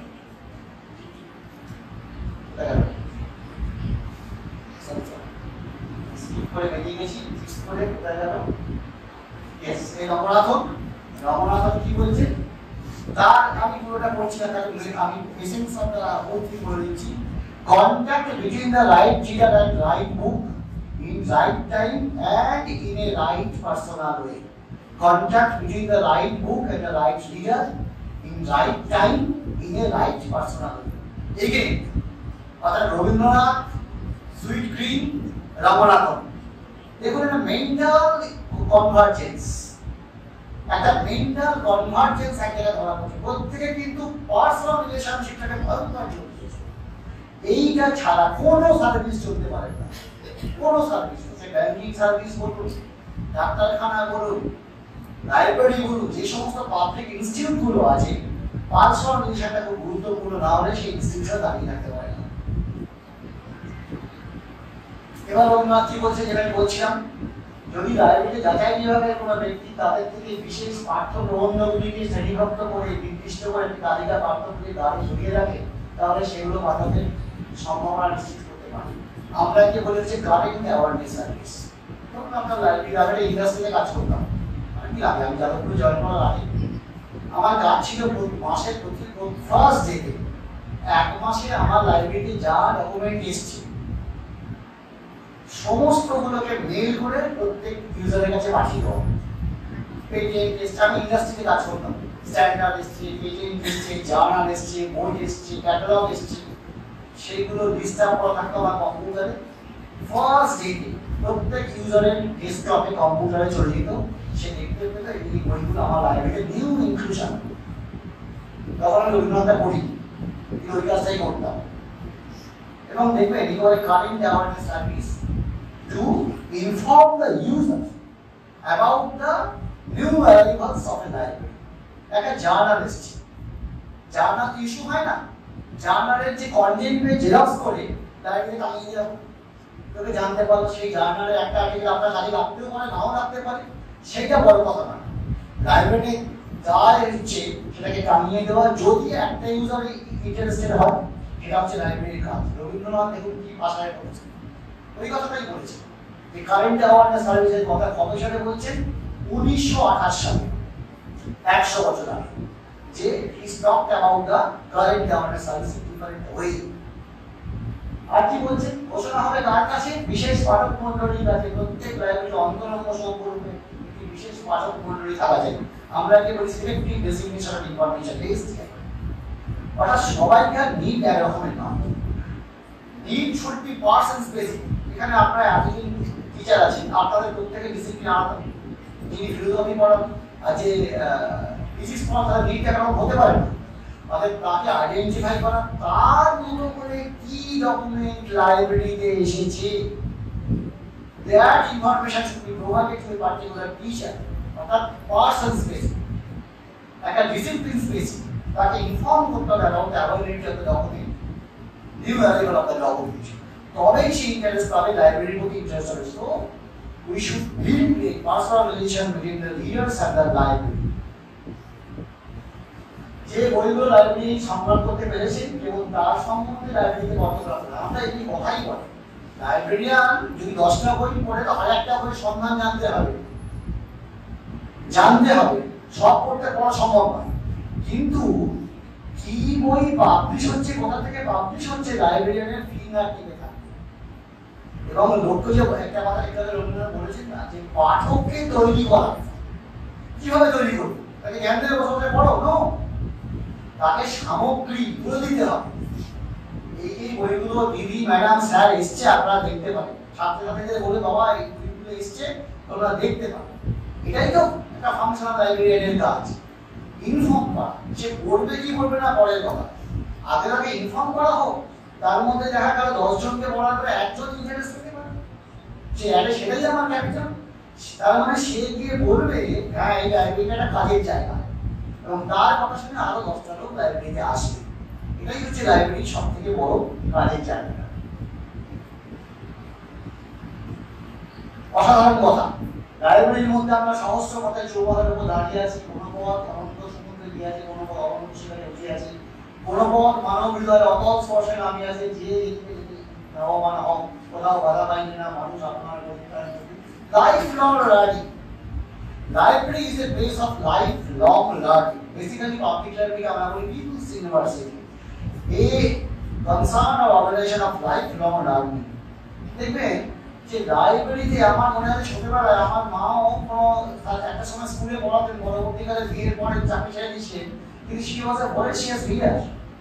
Sorry, sorry. Skip করে বেরিয়ে গেছি, ফিক্স করে কোথায় গেল? Yes, এই রমনাথন, রমনাথন কি বলছে? তার আমি পুরোটা পড়ছি না, তার আমি essence of the whole thing বলে দিচ্ছি। Contact between the right reader and right book in right time and in a right personal way. Contact between the right book and the right reader in right time in a right personal way. Again, অর্থাৎ Rabindranath, sweet green, Ramanathan, দেখুন একটা mental convergence, একটা mental convergence এক জায়গায় ধরা পড়ছে। প্রত্যেকে কিন্তু পার্সোনাল রিলেশনশিপটাকে ভয়ঙ্কর চলছে। এইটা ছাড়া কোনো সার্ভিস চলতে পারে না, কোনো সার্ভিস, সে ব্যাংকিং সার্ভিস বলুন, ডাক্তারখানা বলুন, লাইব্রেরি বলুন, যে সমস্ত পাবলিক ইনস্টিটিউট গুলো আছে, পার্সোনাল রিলেশনটা খুব গুরুত্বপূর্ণ না হলে সেই ইনস্টিটিউশন দাঁড়িয়ে থাকতে পারে না। এবার রবীন্দ্রনাথ কি বলছে, যেটা আমি বলছিলাম, যদি লাইব্রেরিতে যাচাই বিভাগের কোনো ব্যক্তি তাদের থেকে বিশেষ পাঠ্য প্রবন্ধগুলিকে শ্রেণীভুক্ত করে নির্দিষ্ট করে একটি তালিকা পাঠ্যগুলি দ্বারে ঝুলিয়ে রাখে, তাহলে সেগুলো পাঠকের সম্ভাবনা নিশ্চিত করতে পারে। আমরা কি বলেছি কারেন্ট অ্যাওয়ারনেস সার্ভিস। তখন আমরা লাইব্রেরি লাইব্রেরি ইন্ডাস্ট্রিতে কাজ করতাম, কি লাগে আমি যাদবপুরে জয়েন করার আগে আমার কাজ ছিল মাসের প্রতি ফার্স্ট ডেতে এক মাসে আমার লাইব্রেরিতে যা ডকুমেন্ট এসছে সমস্তগুলোকে মেল করে প্রত্যেক ইউজারের কাছে পাঠিয়ে দেওয়া। পেটেন্ট এসছে, আমি ইন্ডাস্ট্রিতে কাজ করতাম, স্ট্যান্ডার্ড এসছে, পেটেন্ট এসছে, জার্নাল এসছে, বই এসছে, ক্যাটালগ এসছে, সেইগুলো ডিস্টার্ব করা থাকতো আমার কম্পিউটারে। ফার্স্ট ডেতে প্রত্যেক ইউজারের ডেস্কটপে কম্পিউটারে চলে যেত, সে দেখতে পেত এই বইগুলো আমার লাইব্রেরিতে নিউ ইনক্লুশন। তখন আমি রবীন্দ্রনাথটা পড়ি, ওই কাজটাই করতাম। এবং দেখবেন এই করে current awareness service to inform the user about the new arrivals of a library. একটা জার্নাল এসছে, জার্নাল ইস্যু হয় না, জার্নালের যে কন্টেন্টে জেরক্স করে লাইব্রেরিতে টাঙিয়ে দিলাম, তোকে জানতে পারলো সেই জার্নালের একটা আর্টিকেল আপনার কাছে রাখতেও পারে, নাও রাখতে পারে, সেটা বড় কথা না। লাইব্রেরিতে যা এসছে সেটাকে টাঙিয়ে দেওয়া, যদি একটা ইউজার ইন্টারেস্টেড হয়, এটা হচ্ছে লাইব্রেরির কাজ। রবীন্দ্রনাথ দেখুন কি ভাষায় বলেছেন, ওই কথাটাই বলেছে যে কারেন্ট অ্যাওয়ারনেস সার্ভিসের কথা কবে সালে বলছেন? উনিশশো আঠাশ সালে, একশো বছর আগে, যে he talked about the current awareness service in different way. আর কি বলছেন? ঘোষণা হবে কার কাছে? বিশেষ পাঠক মণ্ডলীর কাছে। প্রত্যেক লাইব্রেরির অন্তরঙ্গ সম্পর্কে একটি বিশেষ পাঠক মণ্ডলী থাকা যায়। আমরা একে বলি selective designation of information list. অর্থাৎ সবাইকার নিড এক রকমের না, need should be person specific. এখানে আপনারা এতজন টিচার আছেন, আপনাদের প্রত্যেকের ডিসিপ্লিন আলাদা। যিনি ফিলোসফি পড়ান আর যে ফিজিক্স পড়ান, তাদের নিড একরকম হতে পারে না। তাদের তাকে আইডেন্টিফাই করা, তার মতো করে কি ডকুমেন্ট লাইব্রেরিতে এসেছে that information should be provided to a particular teacher অর্থাৎ পার্সন স্পেসিফিক একটা ডিসিপ্লিন স্পেসিফিক তাকে ইনফর্ম করতে হবে about the availability of the document new arrival of the document তবেই সে ইন্টারেস্ট পাবে লাইব্রেরির প্রতি ইন্টারেস্ট হবে so we should build a personal relation between the readers and the library যে বইগুলো লাইব্রেরি সংগ্রহ করতে পেরেছেন এবং তার সম্বন্ধে লাইব্রেরিতে কত রাখবে আমরা এই কথাই বলি লাইব্রেরিয়ান যদি দশটা বই পড়ে তো হাজারটা বই সন্ধান জানতে হবে জানতে হবে সব পড়তে পড়া সম্ভব নয় কিন্তু কি বই পাবলিশ হচ্ছে কোথা থেকে পাবলিশ হচ্ছে লাইব্রেরিয়ানের ফিঙ্গার টিপে থাকে এবং লক্ষ্য যে একটা কথা এটা রবীন্দ্রনাথ বলেছেন না যে পাঠককে তৈরি করা কিভাবে তৈরি করবে তাকে জ্ঞান দিয়ে বসে পড়ো নো তাকে সামগ্রী তুলে দিতে হবে এই এই বইগুলো দিদি ম্যাডাম স্যার এসছে আপনারা দেখতে পারেন ছাত্রছাত্রীদের বলে বাবা এই বইগুলো এসছে তোমরা দেখতে পারো এটাই তো একটা ফাংশনাল লাইব্রেরিয়ানের কাজ ইনফর্ম করা সে পড়বে কি পড়বে না পরের কথা আগে আগে ইনফর্ম করা হোক তার মধ্যে দেখা গেল দশ জনকে পড়ার পরে একজন ইন্টারেস্ট পেতে পারে সে আরে সেটাই আমার ক্যাপিটাল তার মানে সে গিয়ে বলবে হ্যাঁ এই লাইব্রেরিটা একটা কাজের জায়গা এবং তার কথা শুনে আরো দশটা লোক লাইব্রেরিতে আসবে এটাই হচ্ছে লাইব্রেরির সব থেকে বড় কাজের জায়গা অসাধারণ কথা লাইব্রেরির মধ্যে আমরা সহস্র কথায় চৌবাহার উপর দাঁড়িয়ে আছি কোনো পথ অনন্ত সমুদ্রে গিয়ে আছে কোনো পথ অনন্ত শিকারে উঠে আছে কোনো পথ মানব হৃদয়ের অতল স্পর্শে নামিয়ে আছে যে নবমান হম কোথাও বাধা পাইনি না মানুষ আপনার life long learning Library is a place of lifelong learning. Basically, public library আমরা বলি People's University. A concern or organization of lifelong learning. দেখবেন যে লাইব্রেরিতে আমার মনে আছে ছোটবেলায় আমার মাও একটা সময় স্কুলে পড়াতেন পরবর্তীকালে বিয়ের পরে চাকরি ছেড়ে দিচ্ছেন কিন্তু she was a voracious reader.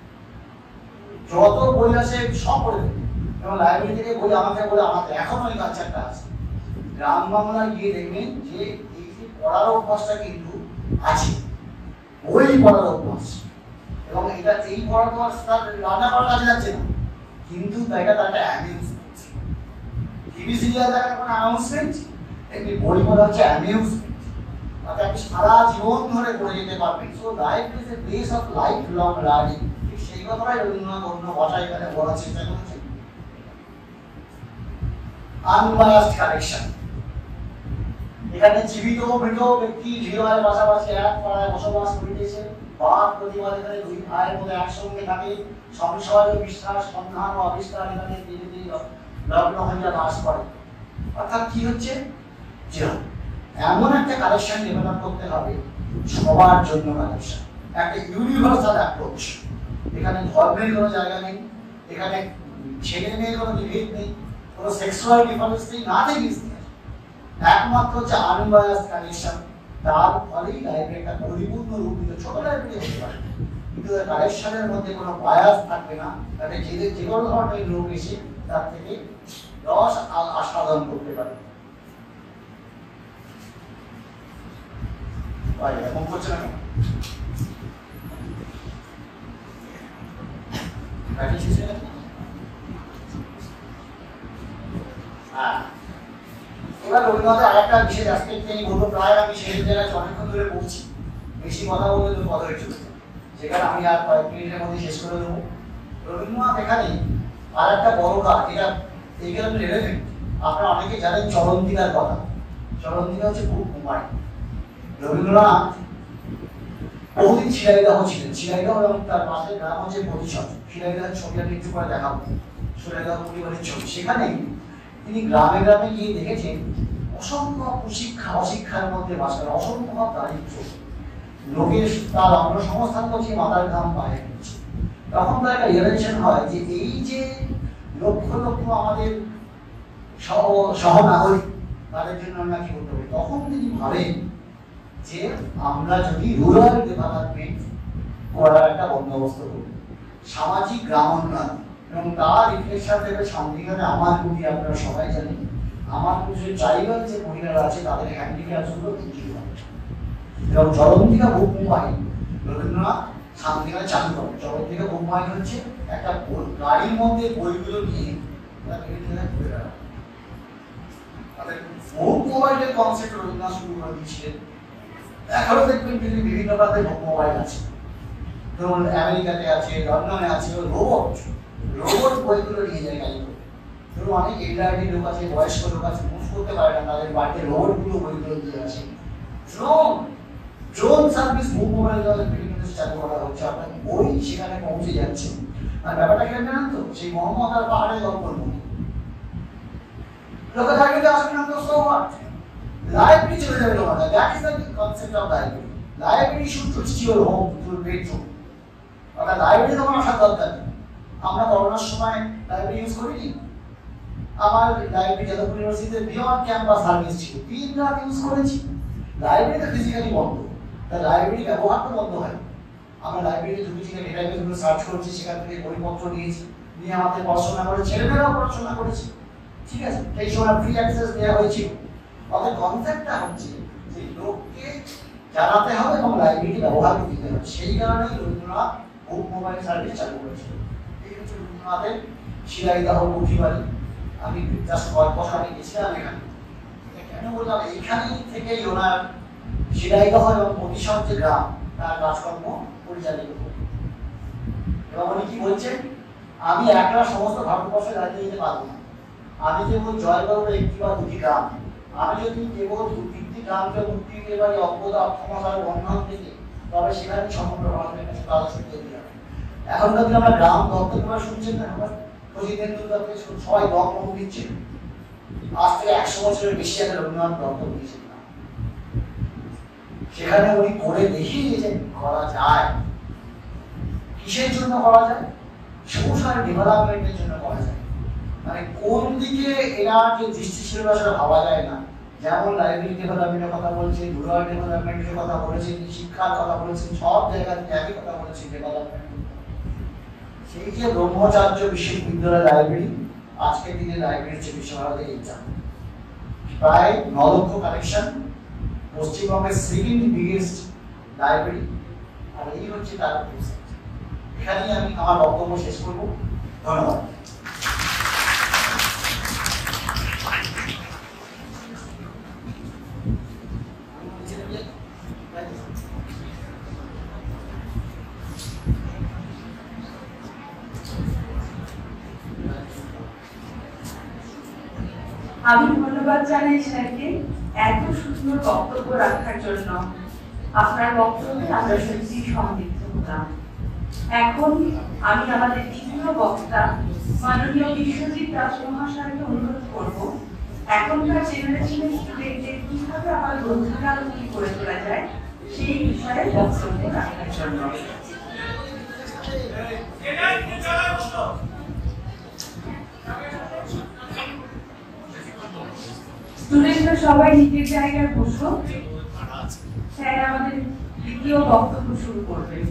যত বই আছে সব পড়ে দেন এবং লাইব্রেরি থেকে বই আমাকে বলে আমাকে এখনো ওই কালচারটা আছে গ্রাম বাংলায় গিয়ে দেখবেন যে পড়ার অভ্যাসটা কিন্তু আছে বই পড়ার অভ্যাস এবং এটা এই পড়া তো আর রান্না করার কাজে যাচ্ছে না কিন্তু এটা তার একটা অ্যামিউজমেন্ট টিভি সিরিয়াল দেখার কোনো অ্যানাউন্সমেন্ট একটি বই পড়া হচ্ছে অ্যামিউজমেন্ট তাতে আপনি সারা জীবন ধরে পড়ে যেতে পারবেন so life is a place of life long learning ঠিক সেই কথাটাই রবীন্দ্রনাথ অন্য ভাষায় এখানে বলার চেষ্টা করেছেন আনবায়াসড কালেকশন এখানে জীবিত মৃত ব্যক্তি হৃদয়ের পাশাপাশি এক পাড়ায় বসবাস করিতেছে বাদ প্রতিবাদ এখানে দুই ভাইয়ের মধ্যে একসঙ্গে থাকে সংশয় বিশ্বাস সন্ধান ও আবিষ্কার এখানে ধীরে ধীরে লগ্ন হইয়া বাস করে অর্থাৎ কি হচ্ছে যে এমন একটা কালেকশন ডেভেলপ করতে হবে সবার জন্য কালেকশন একটা ইউনিভার্সাল অ্যাপ্রোচ এখানে ধর্মের কোনো জায়গা নেই এখানে ছেলে মেয়ের কোনো বিভেদ নেই কোনো সেক্সুয়াল ডিফারেন্স নেই নাথিং ইজ একমাত্র হচ্ছে আনবায়াসড কালেকশন তার ফলেই লাইব্রেরিটা পরিপূর্ণ রূপ দিতে ছোট লাইব্রেরি হতে পারে কিন্তু কালেকশনের মধ্যে কোনো বায়াস থাকবে না তাতে যে যে কোনো ধরনের লোক এসে তার থেকে রস আস্বাদন করতে পারে এরকম করছে না হ্যাঁ এবার রবীন্দ্রনাথের আরেকটা বিশেষ অ্যাসপেক্ট তিনি বলবো প্রায় আমি সেই জায়গায় অনেকক্ষণ ধরে পড়ছি বেশি কথা বললে তো কথা হয়ে চলছে সেখানে আমি আর কয়েক মিনিটের মধ্যে শেষ করে দেবো রবীন্দ্রনাথ এখানে আর একটা বড় কাজ এটা এইখানে রেলেভেন্ট আপনারা অনেকে জানেন চরন্তিকার কথা চরন্তিকা হচ্ছে খুব কুমারী রবীন্দ্রনাথ বহুদিন শিলাইদাহ ছিলেন শিলাইদাহ এবং তার পাশে গ্রাম হচ্ছে প্রতিশত শিলাইদাহের ছবি আমি একটু করে দেখাবো শিলাইদাহ পরিবারের ছবি সেখানে তিনি গ্রামে গ্রামে গিয়ে দেখেছেন অসংখ্য কুশিক্ষা অশিক্ষার মধ্যে বাস করে অসংখ্য দারিদ্র লোকের তার অন্নসংস্থান করছে মাথার ঘাম পায়ে দিচ্ছে তখন তার একটা রিয়েলাইজেশন হয় যে এই যে লক্ষ লক্ষ আমাদের সহনাগরিক তাদের জন্য আমরা কি করতে হবে তখন তিনি ভাবেন যে আমরা যদি রুরাল ডেভেলপমেন্ট করার একটা বন্দোবস্ত করি সামাজিক গ্রাম উন্নয়ন এবং তার রিফ্লেকশন দেবে শান্তিনিকেতনে আমার প্রতি আপনারা সবাই জানেন আমার যে ট্রাইবাল যে মহিলারা আছে তাদের হ্যান্ডিক্যাপসগুলো তৈরি হবে এবং চরন্তিকা বুক মোবাইল রবীন্দ্রনাথ শান্তিনিকেতনে চালু করে চরন্তিকা বুক মোবাইল হচ্ছে একটা গাড়ির মধ্যে বইগুলো নিয়ে ঘুরে বেড়ানো তাদের বুক মোবাইলের কনসেপ্ট রবীন্দ্রনাথ শুরু করে দিয়েছিলেন। এখনো দেখবেন কিন্তু বিভিন্ন প্রান্তে বুক মোবাইল আছে, ধরুন আমেরিকাতে আছে, লন্ডনে আছে। রোবট রোবট বইগুলো নিয়ে যায় গাড়ি করে। ধরুন অনেক এলডারলি লোক আছে, বয়স্ক লোক আছে, মুভ করতে পারে না, তাদের বাড়িতে রোবটগুলো বইগুলো দিয়ে আসে। Drone drone service book mobile বিভিন্ন দেশে চালু করা হচ্ছে, আপনার বই সেখানে পৌঁছে যাচ্ছে। আর ব্যাপারটা কেন জানেন তো, সেই মোহাম্মদ আর পাহাড়ের গল্পের মতো লোকে লাইব্রেরিতে আসবে না তো সো হোয়াট, লাইব্রেরি চলে যাবে তোমাদের। That is the concept of library. Library should reach your home, your bedroom. অর্থাৎ লাইব্রেরি তোমার আসার দরকার নেই। আমরা করোনার সময় লাইব্রেরি ইউজ করিনি। আমার লাইব্রেরি যাদবপুর ইউনিভার্সিটিতে বিয়ন্ড ক্যাম্পাস সার্ভিস ছিল, তিন রাত ইউজ করেছি। লাইব্রেরিতে ফিজিক্যালি বন্ধ, তাই লাইব্রেরি ব্যবহার তো বন্ধ হয়। আমরা লাইব্রেরিতে ঢুকেছি, ডেটাবেসগুলো সার্চ করেছি, সেখান থেকে বইপত্র নিয়েছি, নিয়ে আমাদের পড়াশোনা করে, ছেলেমেয়েরাও পড়াশোনা করেছি। ঠিক আছে, সেই সময় ফ্রি অ্যাক্সেস দেওয়া হয়েছিল। আমাদের কনসেপ্টটা হচ্ছে যে লোককে জানাতে হবে এবং লাইব্রেরি ব্যবহার করতে হবে। সেই কারণেই রবীন্দ্রনাথ বুক মোবাইল সার্ভিস চালু করেছিল। এই হচ্ছে রবীন্দ্রনাথের শিলাইদহ পুঁথিবাড়ি। আমি জাস্ট কয়েক বছর আগে গেছিলাম এখানে। কেন বললাম, এইখানেই থেকেই ওনার শিলাইদহ এবং প্রতিশন যে গ্রাম, তার কাজকর্ম পরিচালিত করতেন। এবং উনি কি বলছেন, আমি একলা সমস্ত ভারতবর্ষে দাঁড়িয়ে যেতে পারবো না। আমি কেবল জয় করবো একটি বা দুটি গ্রাম। আমি যদি কেবল দু তিনটি গ্রামকে মুক্তি দিতে পারি অজ্ঞতা, অক্ষমতার বন্ধন থেকে, তবে সেখানে সমগ্র ভারতের কাছে কাজ শুরু হয়ে যাবে। এখনকার দিনে আমরা গ্রাম দত্তক করে শুনছেন না, আমরা শচীন তেন্ডুলকরকে সবাই দত্তক দিচ্ছে। আজ থেকে একশো বছরের বেশি আগে রবীন্দ্রনাথ দত্তক দিয়েছেন। সেখানে উনি করে দেখিয়ে দিয়েছেন করা যায়। কিসের জন্য করা যায়? সোশ্যাল ডেভেলপমেন্টের জন্য করা যায়। মানে কোন দিকে এরা যে দৃষ্টি ছিল সেটা ভাবা যায় না। যেমন লাইব্রেরি ডেভেলপমেন্টের কথা বলছেন, রুরাল ডেভেলপমেন্টের কথা বলেছেন, শিক্ষার কথা বলেছেন, সব জায়গায় একই কথা বলেছেন, ডেভেলপমেন্ট। সেই যে ব্রহ্মচার্য বিশ্ববিদ্যালয় লাইব্রেরি, আজকের দিনে লাইব্রেরি হচ্ছে বিশ্বভারতের এক্সাম। প্রায় ন লক্ষ কালেকশন, পশ্চিমবঙ্গের সেকেন্ড বিগেস্ট লাইব্রেরি। আর এই হচ্ছে তার কনসেপ্ট। এখানেই আমি আমার বক্তব্য শেষ করব। ধন্যবাদ। আমি ধন্যবাদ জানাই স্যারকে এত সুন্দর বক্তব্য রাখার জন্য। আপনার বক্তব্যে আমরা সত্যি সমৃদ্ধ হলাম। এখন আমি আমাদের দ্বিতীয় বক্তা মাননীয় বিশ্বজিৎ দাস মহাশয়কে অনুরোধ করব এখনকার জেনারেশনের স্টুডেন্টদের কিভাবে আমার গ্রন্থাগারমুখী করে তোলা যায় সেই বিষয়ে বক্তব্য রাখার জন্য। স্টুডেন্টরা সবাই নিজের জায়গায় বসো। স্যার আমাদের দ্বিতীয় বক্তব্য শুরু করবেন।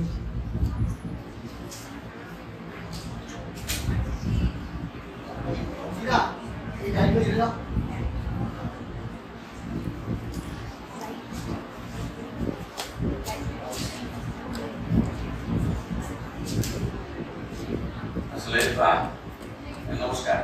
আসলে নমস্কার।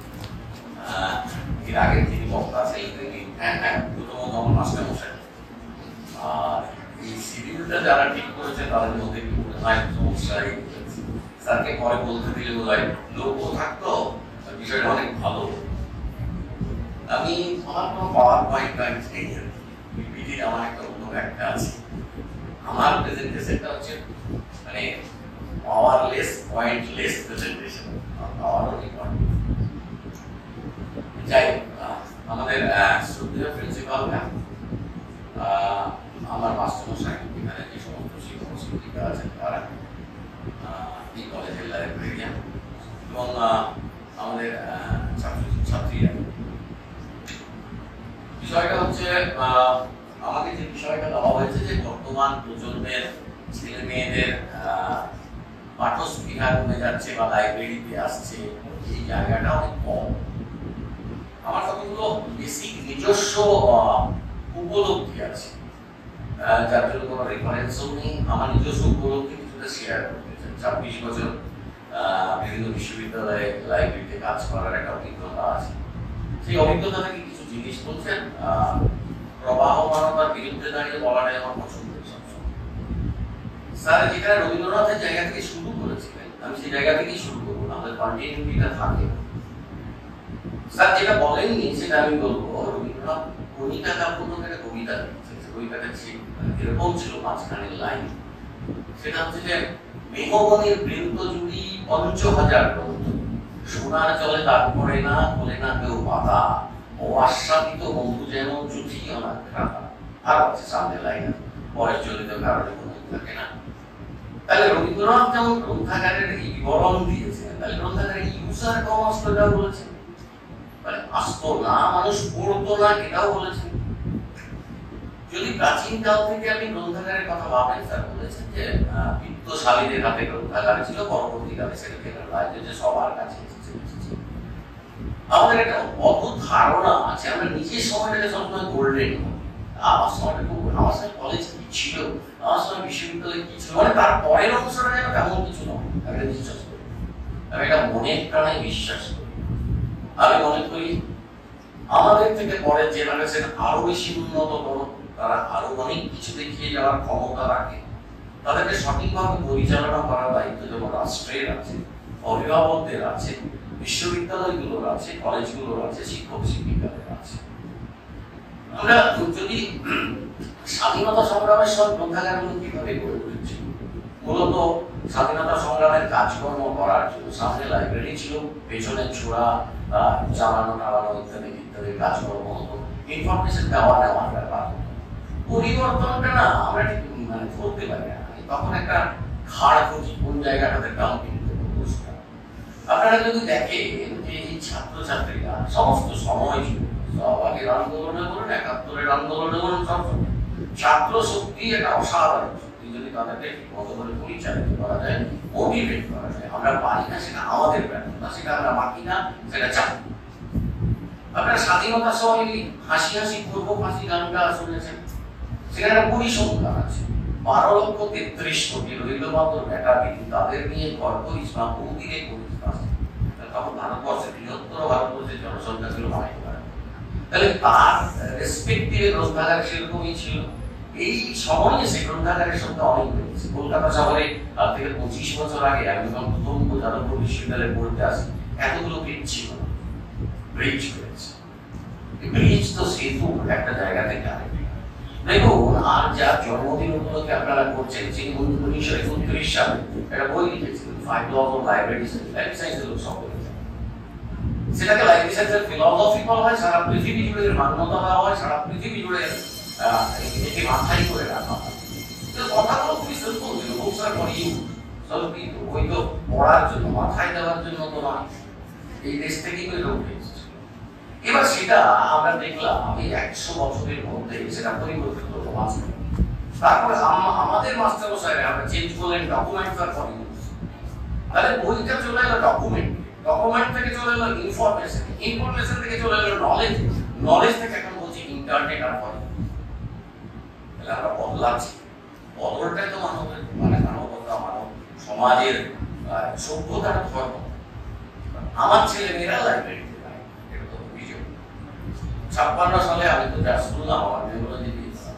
এর আগের যিনি বক্তা আছেন তিনি প্রথম দমন মাস্টার মশাই। আর এই শিডিউলটা যারা ঠিক করেছে তাদের মধ্যে কি মনে হয় সমস্যাই স্যারকে পরে বলতে দিলে বোধ হয় লোকও থাকতো, বিষয়টা অনেক ভালো। আমি আমার কোনো পাওয়ার পয়েন্ট পয়েন্ট নেই, পিপিটির আমার একটা অন্য একটা আছে। আমার প্রেজেন্টেশনটা হচ্ছে মানে পাওয়ারলেস পয়েন্টলেস প্রেজেন্টেশন, পাওয়ারও ইম্পর্টেন্ট। যাই হোক, আমাদের শ্রদ্ধেয় প্রিন্সিপাল ম্যাম, আমার মাস্টারমশাই, এখানে যে সমস্ত শিক্ষক শিক্ষিকা আছেন তারা, এই কলেজের লাইব্রেরিয়ান এবং আমাদের ছাত্র ছাত্রীরা। বিষয়টা হচ্ছে আমাকে যে বিষয়টা দেওয়া হয়েছে যে বর্তমান প্রজন্মের ছেলে মেয়েদের পাঠস্পৃহা কমে যাচ্ছে বা লাইব্রেরিতে আসছে, এই জায়গাটা অনেক কম। আমার কতগুলো বেসিক নিজস্ব উপলব্ধি আছে, যার জন্য কোনো রেফারেন্সও নেই। আমার নিজস্ব উপলব্ধি কিছুটা শেয়ার করতে চাই। ছাব্বিশ বছর বিভিন্ন বিশ্ববিদ্যালয়ে লাইব্রেরিতে কাজ করার একটা অভিজ্ঞতা আছে। সেই অভিজ্ঞতা থেকে কিছু জিনিস বলছেন, প্রবাহমানতার বিরুদ্ধে দাঁড়িয়ে বলাটাই আমার পছন্দ। স্যার যেখানে রবীন্দ্রনাথের জায়গা থেকে শুরু করেছিলেন, আমি সেই জায়গা থেকেই শুরু করবো, আমাদের কন্টিনিউটিটা থাকে। স্যার যেটা বলেননি সেটা আমি বলবো, রবীন্দ্রনাথ কণিকা কাব্য একটা কবিতা লিখেছে, কবিতাটা এরকম ছিল মাঝখানের লাইন, সেটা হচ্ছে যে মেঘবনের বৃন্ত জুড়ি পঞ্চ হাজার গ্রন্থ, সোনার জলে দাগ পড়ে না, বলে না কেউ পাতা, ও আস্বাদিত বন্ধু যেন জুঠি অনাথ খাতা। আর আছে সামনে লাইন, পরের চলিত কারণে কোনো থাকে না। তাহলে রবীন্দ্রনাথ যেমন গ্রন্থাগারের এই বিবরণ দিয়েছেন, তাহলে গ্রন্থাগারের ইউজার কম আসতো এটাও বলেছেন, মানে আসতো না মানুষ পড়তো না এটাও বলেছেন। যদি প্রাচীন কাল থেকে আপনি গ্রন্থাগারের কথা ভাবেন, স্যার বলেছেন যে বিত্তশালীদের হাতে গ্রন্থাগার ছিল, পরবর্তীকালে সেটা জেনারেলাইজ হয়েছে, সবার কাছে এসেছে। আমাদের একটা অদ্ভুত ধারণা আছে, আমরা নিজের সময়টাকে সবসময় গোল্ডেন। আমার সময়টা খুব, আমার সময় কলেজ কি ছিল, আমার সময় বিশ্ববিদ্যালয় কি ছিল, মানে তার পরের অংশটা যেন তেমন কিছু নয়, আমি এটা বিশ্বাস করি, আমি এটা মনের প্রাণে বিশ্বাস করি। আমি মনে করি আমাদের থেকে পরের জেনারেশন আরো বেশি উন্নততর, তারা আরো অনেক কিছু দেখিয়ে যাওয়ার ক্ষমতা রাখে। তাদেরকে সঠিকভাবে পরিচালনা করার দায়িত্ব যেমন রাষ্ট্রের আছে, অভিভাবকদের আছে, বিশ্ববিদ্যালয়গুলোর আছে, কলেজগুলোর আছে, শিক্ষক শিক্ষিকাদের আছে। আমরা যদি স্বাধীনতা সংগ্রামের সব গ্রন্থাগারগুলো কিভাবে গড়ে উঠেছে, মূলত স্বাধীনতা সংগ্রামের কাজকর্ম করার জন্য সামনে লাইব্রেরি ছিল, পেছনে ছোড়া জ্বালানো টালানো ইত্যাদি ইত্যাদি কাজকর্ম হতো, ইনফরমেশন দেওয়া নেওয়ার ব্যাপার। পরিবর্তনটা না আমরা ঠিক মানে ধরতে পারি না, তখন একটা খাড় খুঁজি কোন জায়গাটাতে ডাম্পিং বসতাম। আপনারা যদি দেখেন যে এই ছাত্রছাত্রীরা সমস্ত সময় আগের আন্দোলনে বলুন, একাত্তরের আন্দোলনে বলুন, সব ছাত্র শক্তি একটা অসাধারণ শক্তি, যদি তাদেরকে মতো করে পরিচালিত করা যায়, মোটিভেট করা যায়। আমরা পারি না সেটা আমাদের ব্যর্থতা, সেটা আমরা বাকি না, সেটা চাই। আপনারা স্বাধীনতার সময় হাসি হাসি পূর্ব ফাঁসি গানটা শুনেছেন, সেখানে একটা পরিসংখ্যান আছে, বারো লক্ষ তেত্রিশ কোটি রবীন্দ্রনাথের বেটা বিধি তাদের নিয়ে ঘর করিস বা বহুদিনে করিস। তখন ভারতবর্ষের বৃহত্তর ভারতবর্ষের জনসংখ্যা ছিল অনেক। তাহলে তার রেসপেক্টিভ গ্রন্থাগার সেরকমই ছিল। এই সময়ে সে গ্রন্থাগারের সংখ্যা অনেক বেড়েছে। কলকাতা শহরে তার থেকে পঁচিশ বছর আগে আমি যখন প্রথম যাদবপুর বিশ্ববিদ্যালয়ে পড়তে আসি, এতগুলো ব্রিজ ছিল না, ব্রিজ হয়েছে। ব্রিজ তো সেতু একটা জায়গা থেকে আরেকটা। দেখুন, আর যার জন্মদিন উপলক্ষে আপনারা করছেন, তিনি উনিশশো একত্রিশ সালে একটা বই লিখেছিলেন, five laws of libraries, life সায়েন্সের লোক সকলে। সেটাকে লাইব্রেরি সায়েন্সের ফিলসফি বলা হয়, সারা পৃথিবী জুড়ে মান্যতা দেওয়া হয়, সারা পৃথিবী জুড়ে এটি মাথায় করে রাখা হয়। কথাগুলো খুবই সিম্পল ছিল, বুকস আর ফর ইউ, ওই তো পড়ার জন্য, মাথায় দেওয়ার জন্য তো নয়। এই দেশ থেকেই ওই লোক এসেছিল। এবার সেটা আমরা দেখলাম আমি একশো বছরের মধ্যে সেটা পরিবর্তিত হলো মাস্টার। তারপরে আমাদের মাস্টার মশাইরা আমরা চেঞ্জ করলেন ডকুমেন্ট আর ফর ইউ। তাহলে বইটা চলে এলো ডকুমেন্ট, ডকুমেন্ট থেকে চলে এলো ইনফরমেশন, ইনফরমেশন থেকে চলে এলো নলেজ, নলেজ থেকে এখন বলছি ইন্টারনেট আর ফর ইউ। তাহলে আমরা বদলাচ্ছি, বদলটাই তো মানবের মানে মানবতা, মানব সমাজের সভ্যতার ধর্ম। আমার ছেলে মেয়েরা লাইব্রেরিতে যায়, এটা তো অভিযোগ। ছাপ্পান্ন সালে আমি তো যা শুনলাম, আমার মেয়েগুলো যদি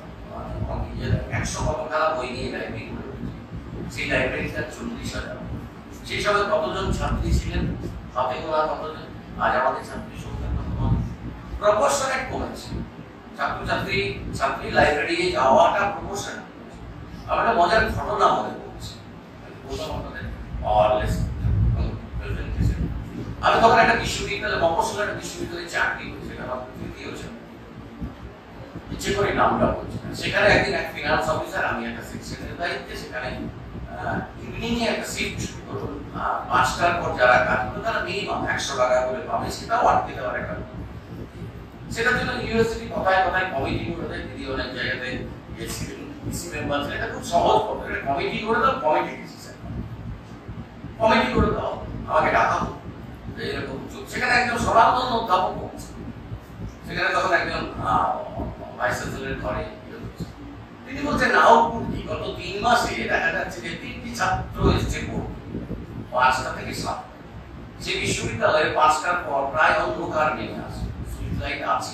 একশো কত খেলা বই নিয়ে লাইব্রেরি করে উঠেছে, সেই লাইব্রেরিটা চল্লিশ হাজার। সেই সময় কতজন ছাত্রী ছিলেন হাতে গোনা কতজন, আজ আমাদের ছাত্রী সংখ্যা কত? প্রপোর্শনেট কমেছে। ছাত্রছাত্রী ছাত্রী লাইব্রেরি যাওয়াটা প্রপোর্শনেট কমেছে। আমার একটা মজার ঘটনা মনে পড়ছে, আমি তখন একটা বিশ্ববিদ্যালয়, মফস্বল একটা বিশ্ববিদ্যালয়ে চাকরি করি, সেটা আমার তৃতীয় ছিল, ইচ্ছে করে নামটা বলছি না। সেখানে একদিন এক ফিনান্স অফিসার, আমি একটা সেকশনের দায়িত্বে, সেখানে ইভিনিং এ একটা শিফট করুন, পাঁচটার পর যারা কাজ করবে তারা মিনিমাম একশো টাকা করে পাবে, সেটাও আটকে দেওয়ার একটা। সেটার জন্য ইউনিভার্সিটি কথায় কথায় কমিটি করে দেয়, দিদি অনেক জায়গাতে গেছিলেন, ডিসি মেম্বার ছিলেন, এটা খুব সহজ পদ্ধতি, কমিটি করে দাও, কমিটি ডিসিশন কমিটি করে দাও, আমাকে ডাকা হোক এরকম। সেখানে একজন সনাতন অধ্যাপক হচ্ছে, সেখানে তখন একজন ভাইস চ্যান্সেলরের ঘরে তিনি বলছেন আউটপুট কি, গত তিন মাসে দেখা যাচ্ছে যে তিনটি ছাত্র এসছে পাঁচটা থেকে সাত। সেই বিশ্ববিদ্যালয়ে পাঁচটার পর প্রায় অন্ধকার নেমে আসে, স্ট্রিট লাইট আছে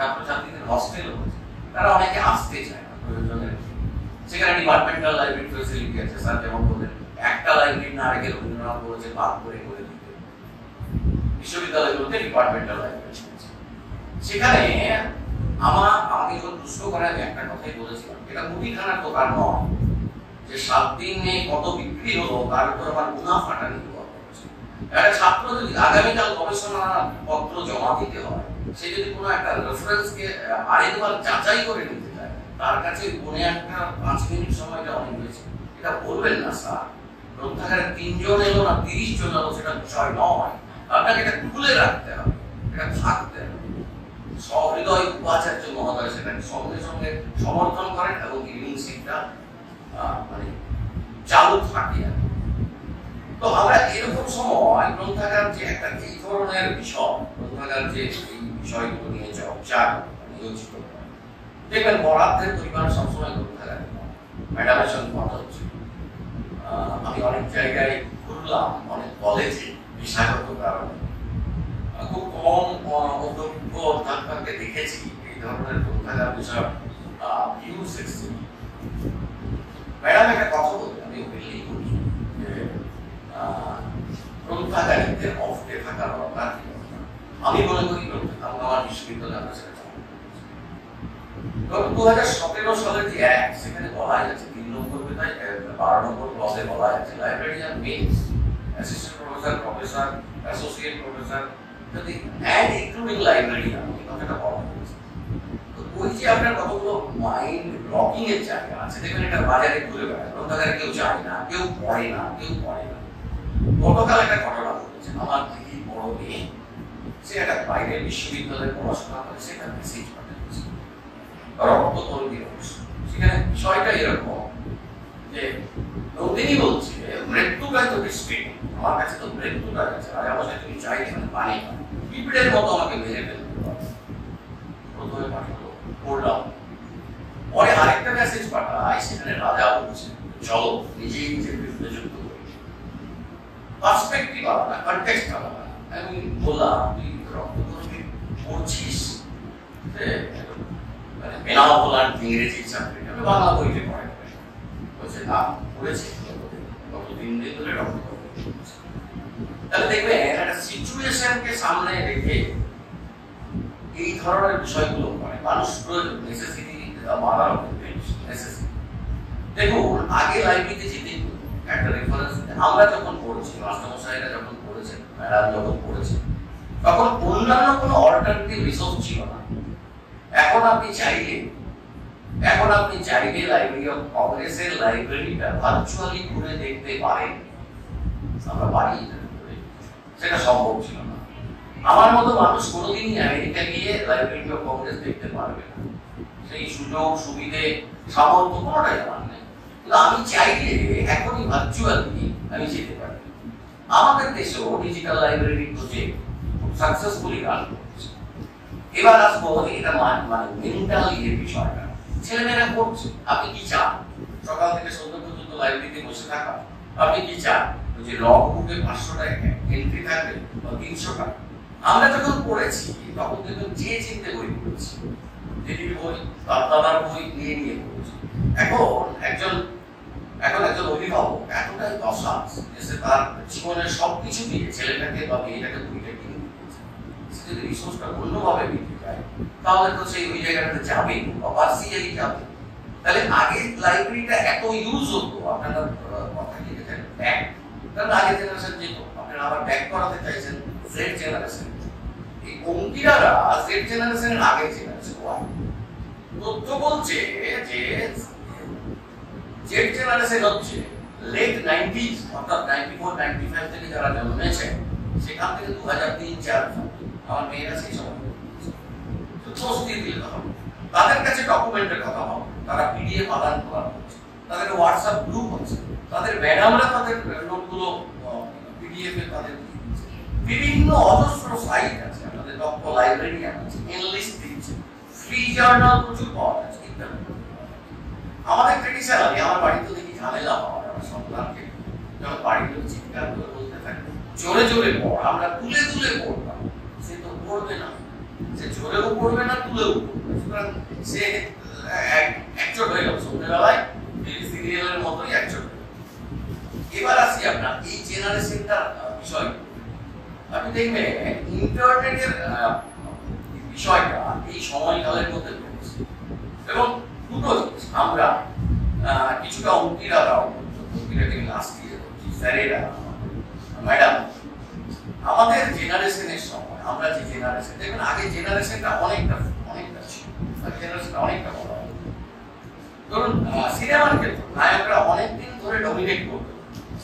ছাত্রছাত্রীদের হস্টেল হচ্ছে, তারা অনেকে আসতে চায় না প্রয়োজনের। সেখানে ডিপার্টমেন্টাল লাইব্রেরি ফেসিলিটি আছে, স্যার যেমন বললেন একটা লাইব্রেরি না রেখে রবীন্দ্রনাথ বলেছে ভাগ করে করে দিতে। বিশ্ববিদ্যালয়গুলোতে ডিপার্টমেন্টাল লাইব্রেরি আছে। সেখানে আমার আমাকে যখন প্রশ্ন করে আমি একটা কথাই বলেছিলাম, এটা মুদিখানার দোকান নয় যে সাত দিনে কত বিক্রি হলো তার উপর আমার মুনাফাটা নির্ভর করছে। একটা ছাত্র যদি আগামীকাল গবেষণা পত্র জমা দিতে হয়, সে যদি কোনো একটা রেফারেন্সকে আরেকবার যাচাই করে নিতে চায়, তার কাছে মনে একটা পাঁচ মিনিট সময়টা অনেক হয়েছে, এটা বলবেন না স্যার গ্রন্থাগারে তিনজন এলো না তিরিশ জন এলো সেটা বিষয় নয়, আপনাকে এটা খুলে রাখতে হবে, এটা থাকতে হবে। সহৃদয় উপাচার্য মহোদয় সেটাকে সঙ্গে সঙ্গে সমর্থন করেন এবং ইউনিভার্সিটিটা মানে চালু থাকে। তো আমরা এরকম সময় গ্রন্থাগার যে একটা এই ধরনের বিষয়, গ্রন্থাগার যে এই বিষয়গুলো নিয়ে চর্চা নিয়োজিত করে, দেখবেন বরাদ্দের পরিমাণ সবসময় গ্রন্থাগারে ম্যাডামের সঙ্গে কথা হচ্ছে। আমি অনেক জায়গায় ঘুরলাম, অনেক কলেজে পেশাগত কারণে খুব কম অভিজ্ঞ অধ্যাপককে দেখেছি এই ধরনের গ্রন্থাগার বিষয় ভিউজ এক্সচেঞ্জ। ম্যাডাম একটা কথা বলতে আমি ওপেনলি বলি যে গ্রন্থাগারিদের অফটে থাকার দরকার। আমি মনে করি গ্রন্থাগার আমার বিশ্ববিদ্যালয়ে আমরা সেটা দু হাজার সতেরো সালের যে অ্যাক্ট সেখানে বলা আছে তিন নম্বর বেলায় বারো নম্বর ক্লজে বলা আছে librarian means assistant professor, professor, associate professor যদি অ্যান্ড ইনক্লুডিং লাইব্রেরিয়ান, এই কথাটা বলা হয়েছে। তো ওই যে আপনার কতগুলো মাইন্ড ব্লকিং এর জায়গা আছে, দেখবেন এটা বাজারে ঘুরে বেড়ায়, গ্রন্থাগারে কেউ যায় না, কেউ পড়ে না, কেউ পড়ে না। গতকাল একটা ঘটনা ঘটেছে, আমার দিদি বড় মেয়ে সে একটা বাইরের বিশ্ববিদ্যালয়ে পড়াশোনা করে, সেটা মেসেজ পাঠিয়েছে রক্ত তরুণী অনুষ্ঠান। সেখানে বিষয়টা এরকম যে নন্দিনী বলছে মৃত্যুটা তো ডিসপ্রিট, আমার কাছে তো মৃত্যুটা আছে, আর আমার সাথে তুমি চাই এখানে পানি পিঁপড়ের মতো আমাকে মেরে ফেলতে পারো। প্রথমে পাঠালো, পড়লাম, পরে আরেকটা মেসেজ পাঠায়, সেখানে রাজা বলছে চলো নিজেই নিজের বিরুদ্ধে যুদ্ধ করি। পার্সপেক্টিভ আলাদা, কনটেক্সট আলাদা। আমি বললাম তুই রক্ত তরুণী পড়ছিস মানে মেনাও বলার ইংরেজি চাকরি, আমি বাংলা বইতে পড়ে বলছে না পড়েছি গত তিন দিন ধরে রক্ত তরুণী। তাহলে দেখবেন একটা সিচুয়েশনকে সামনে রেখে এই ধরনের বিষয়গুলো করে মানুষ প্রয়োজন নেসেসিটি মারার নেসেসিটি। দেখুন আগে লাইব্রেরিতে যেতে একটা রেফারেন্স, আমরা যখন পড়েছি, মাস্টারমশাইরা যখন পড়েছেন, ম্যাডাম যখন পড়েছেন, তখন অন্যান্য কোনো অল্টারনেটিভ রিসোর্স ছিল না। এখন আপনি চাইলে এখন আপনি চাইলে লাইব্রেরি অফ কংগ্রেসের লাইব্রেরিটা ভার্চুয়ালি ঘুরে দেখতে পারেন। আমরা পারি, সেটা সম্ভব ছিল না। আমার মতো মানুষ কোনোদিনই আমেরিকা গিয়ে লাইব্রেরি অফ কংগ্রেস দেখতে পারবে না, সেই সুযোগ সুবিধে সামর্থ্য কোনোটাই আমার নেই। কিন্তু আমি চাইলে এখনই ভার্চুয়ালি আমি যেতে পারি। আমাদের দেশেও ডিজিটাল লাইব্রেরি প্রজেক্ট খুব সাকসেসফুলি রান করছে। এবার আসবো এটা মানে মেন্টাল ইয়ে বিষয়টা, ছেলেমেয়েরা করছে। আপনি কি চান সকাল থেকে সন্ধ্যা পর্যন্ত লাইব্রেরিতে বসে থাকা? আপনি কি চান যে লগ বুকে পাঁচশো টাকা এন্ট্রি থাকবে বা তিনশো টাকা? আমরা যখন পড়েছি তখন কিন্তু যে চিনতে বই পড়েছি, দিদির বই, তার দাদার বই নিয়ে নিয়ে পড়েছি। এখন একজন এখন একজন অভিভাবক এতটাই দশাস যে সে তার জীবনের সবকিছু দিয়ে ছেলেটাকে বা মেয়েটাকে বইটা কিনে দিয়েছে। সে যদি রিসোর্সটা অন্যভাবে নিতে চায় তাহলে তো সেই ওই জায়গাটাতে যাবে বা পার্সিয়ালি যাবে। তাহলে আগে লাইব্রেরিটা এত ইউজ হতো, আপনারা কথা কি দেখেন ব্যাক, কারণ আগে জেনারেশন যেত, আপনারা আবার ব্যাক করাতে চাইছেন জেড জেনারেশন। এই অঙ্কিরারা জেড জেনারেশনের আগের জেনারেশন। তথ্য বলছে যে জেড জেনারেশন হচ্ছে লেট নাইনটিজ অর্থাৎ নাইনটি ফোর নাইনটি ফাইভ থেকে যারা জন্মেছে সেখান থেকে দু হাজার তিন চার আমার মেয়েরা সেই সময় তাদের কাছে ডকুমেন্টের কথা হবে, তারা পিডিএফ আদান প্রদান করছে, তাদের হোয়াটসঅ্যাপ গ্রুপ হচ্ছে, তাদের ম্যাডামরা তাদের নোটগুলো পিডিএফ এ তাদের বিভিন্ন অজস্র সাইট আছে, আমাদের দক্ষ লাইব্রেরিয়ান আছে, এনলিস্ট দিচ্ছে, ফ্রি জার্নাল প্রচুর পাওয়া যাচ্ছে। আমাদের ট্রেডিশনালি আমার বাড়িতে দেখি ঝামেলা হয়, আমার সন্তানকে যখন বাড়িতে চিৎকার করে বলতে থাকে জোরে জোরে পড়, আমরা তুলে তুলে পড়তাম, সে তো পড়বে না। সে ঝরেও পড়বে না, তুলেও পড়বে, সুতরাং সে একচোট হয়ে গেল সন্ধ্যেবেলায় সিরিয়ালের মতোই একচোট। এবার আসি আপনার এই জেনারেশনটার বিষয়। আপনি দেখবেন ইন্টারনেটের বিষয়টা এই সময়কালের মধ্যে ঘটেছে এবং দুটো জিনিস আমরা কিছুটা অঙ্কিরারাও অঙ্কিরা থেকে লাস্ট ইয়ার স্যারেরা ম্যাডাম আমাদের জেনারেশনের সময় আমরা যে জেনারেশন দেখবেন আগে জেনারেশনটা অনেকটা অনেকটা ছিল, জেনারেশনটা অনেকটা বড়। ধরুন সিনেমার ক্ষেত্রে নায়করা অনেকদিন ধরে ডমিনেট করতো,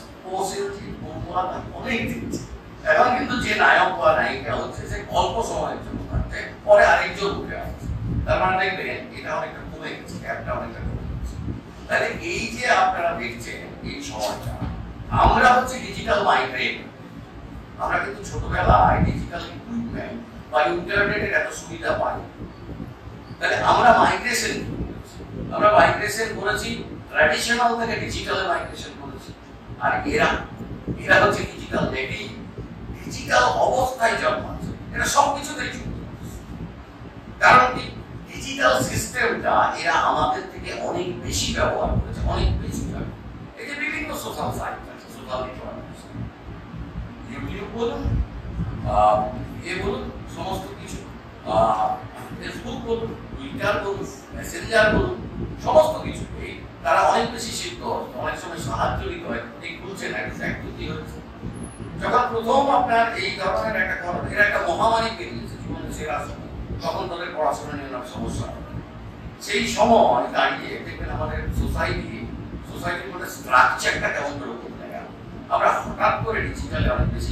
অনেক দিন। এখন কিন্তু যে নায়ক বা নায়িকা হচ্ছে সে অল্প সময়ের জন্য থাকছে, পরে আরেকজন উঠে আসছে। তার মানে দেখবেন এটা অনেকটা কমে গেছে, গ্যাপটা অনেকটা কমে গেছে। তাহলে এই যে আপনারা দেখছেন এই সময়টা, আমরা হচ্ছে ডিজিটাল মাইগ্রেট। আমরা কিন্তু ছোটবেলায় ডিজিটাল ইকুইপমেন্ট বা ইন্টারনেটের এত সুবিধা পাই। তাহলে আমরা মাইগ্রেশন আমরা মাইগ্রেশন করেছি, ট্র্যাডিশনাল থেকে ডিজিটালে মাইগ্রেশন করেছি। আর এরা এরা হচ্ছে ডিজিটাল নেটিভ, ডিজিটাল অবস্থায় জন্মাচ্ছে। এটা সবকিছুতেই যুক্ত। কারণ কি ডিজিটাল সিস্টেমটা এরা আমাদের থেকে অনেক বেশি ব্যবহার করেছে, অনেক বেশি। এই যে বিভিন্ন সোশ্যাল সাইট আছে, সোশ্যাল নেটওয়ার্ক, ইউটিউব বলুন, এ বলুন, সমস্ত কিছু, ফেসবুক বলুন, টুইটার বলুন, মেসেঞ্জার বলুন, সমস্ত কিছু তারা অনেক বেশি শিখতে হচ্ছে, অনেক সময় সাহায্য দিতে হয়। এই খুলছে না, একটু কি হচ্ছে। যখন প্রথম আপনার এই ধরনের একটা করোনা, এর একটা মহামারী বেরিয়েছে জীবনের সেরা সময়, তখন তাদের পড়াশোনা নিয়ে অনেক সমস্যা। সেই সময় দাঁড়িয়ে দেখবেন আমাদের সোসাইটি সোসাইটির মধ্যে স্ট্রাকচারটা কেমন করে বদলে গেল। আমরা হঠাৎ করে ডিজিটালে অনেক বেশি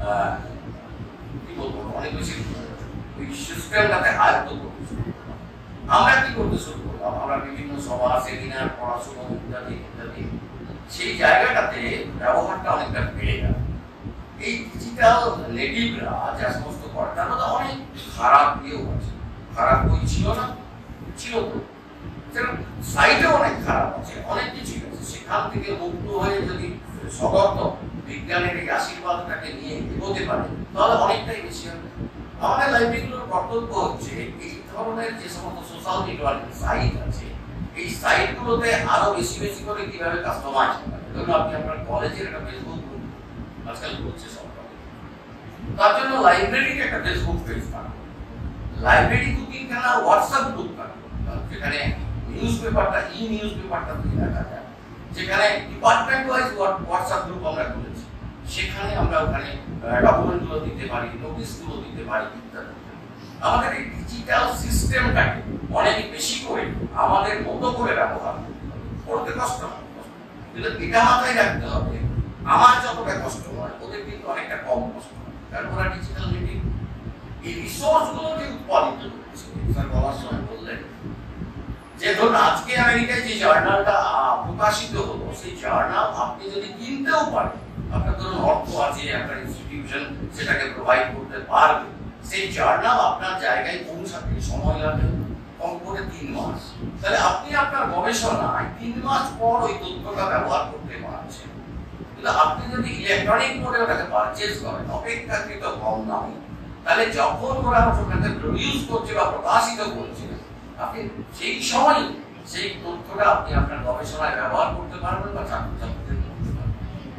কি বলবো অনেক বেশি ওই সিস্টেমটাতে আয়ত্ত করতে। আমরা কি করতে শুরু করলাম, আমরা বিভিন্ন সভা, সেমিনার, পড়াশোনা ইত্যাদি ইত্যাদি, সেই জায়গাটাতে ব্যবহারটা অনেকটা বেড়ে গেল। এই ডিজিটাল নেটিভরা যা সমস্ত করে তার মধ্যে অনেক খারাপ ইয়েও আছে। খারাপ বই ছিল না, ছিল তো, সাইডে অনেক খারাপ আছে, অনেক কিছুই আছে। সেখান থেকে মুক্ত হয়ে যদি সগত বিজ্ঞানের এই আশীর্বাদটাকে নিয়ে এগোতে পারে তাহলে অনেকটাই বেশি হবে। আমাদের লাইব্রেরিগুলোর কর্তব্য হচ্ছে এই ধরনের যে সমস্ত সোশ্যাল নেটওয়ার্কিং সাইট আছে, এই সাইটগুলোতে আরো বেশি বেশি করে কিভাবে কাস্টমাইজ করা যায়। ধরুন আপনি আপনার কলেজের একটা ফেসবুক গ্রুপ আজকাল করছে সব, তার জন্য লাইব্রেরির একটা ফেসবুক পেজ থাকবে, লাইব্রেরি কুকিং খেলা হোয়াটসঅ্যাপ গ্রুপ থাকবে, যেখানে নিউজ পেপারটা ই নিউজ পেপারটা দিয়ে রাখা যায়, যেখানে ডিপার্টমেন্ট ওয়াইজ হোয়াটসঅ্যাপ গ্রুপ আমরা করেছি, সেখানে আমরা ওখানে ডকুমেন্টগুলো দিতে পারি, নোটিশগুলো দিতে পারি ইত্যাদি। আমাদের এই ডিজিটাল সিস্টেমটাকে অনেক বেশি করে আমাদের মতো করে ব্যবহার করতে কষ্ট হয়, কিন্তু এটা মাথায় রাখতে হবে আমার যতটা কষ্ট হয় ওদের কিন্তু অনেকটা কম কষ্ট হয়, কারণ ওরা ডিজিটাল নেটিভ। এই রিসোর্সগুলো যে উৎপাদিত করছে, স্যার বলার সময় বললেন যে ধরুন আজকে আমেরিকায় যে জার্নালটা প্রকাশিত হলো, সেই জার্নাল আপনি যদি কিনতেও পারেন, আপনার ধরুন অর্থ আছে, আপনার ইনস্টিটিউশন সেটাকে প্রোভাইড করতে পারবে, সেই জার্নাল আপনার জায়গায় পৌঁছাতে সময় লাগে কম করে তিন মাস। তাহলে আপনি আপনার গবেষণায় তিন মাস পর ওই তথ্যটা ব্যবহার করতে পারছেন। কিন্তু আপনি যদি ইলেকট্রনিক মোডে ওটাকে পারচেজ করেন অপেক্ষাকৃত কম দামে, তাহলে যখন ওরা ওটাকে প্রডিউস করছে বা প্রকাশিত করছে, আপনি সেই সময় সেই তথ্যটা আপনি আপনার গবেষণায় ব্যবহার করতে পারবেন বা ছাত্রছাত্রীদের করতে পারবেন।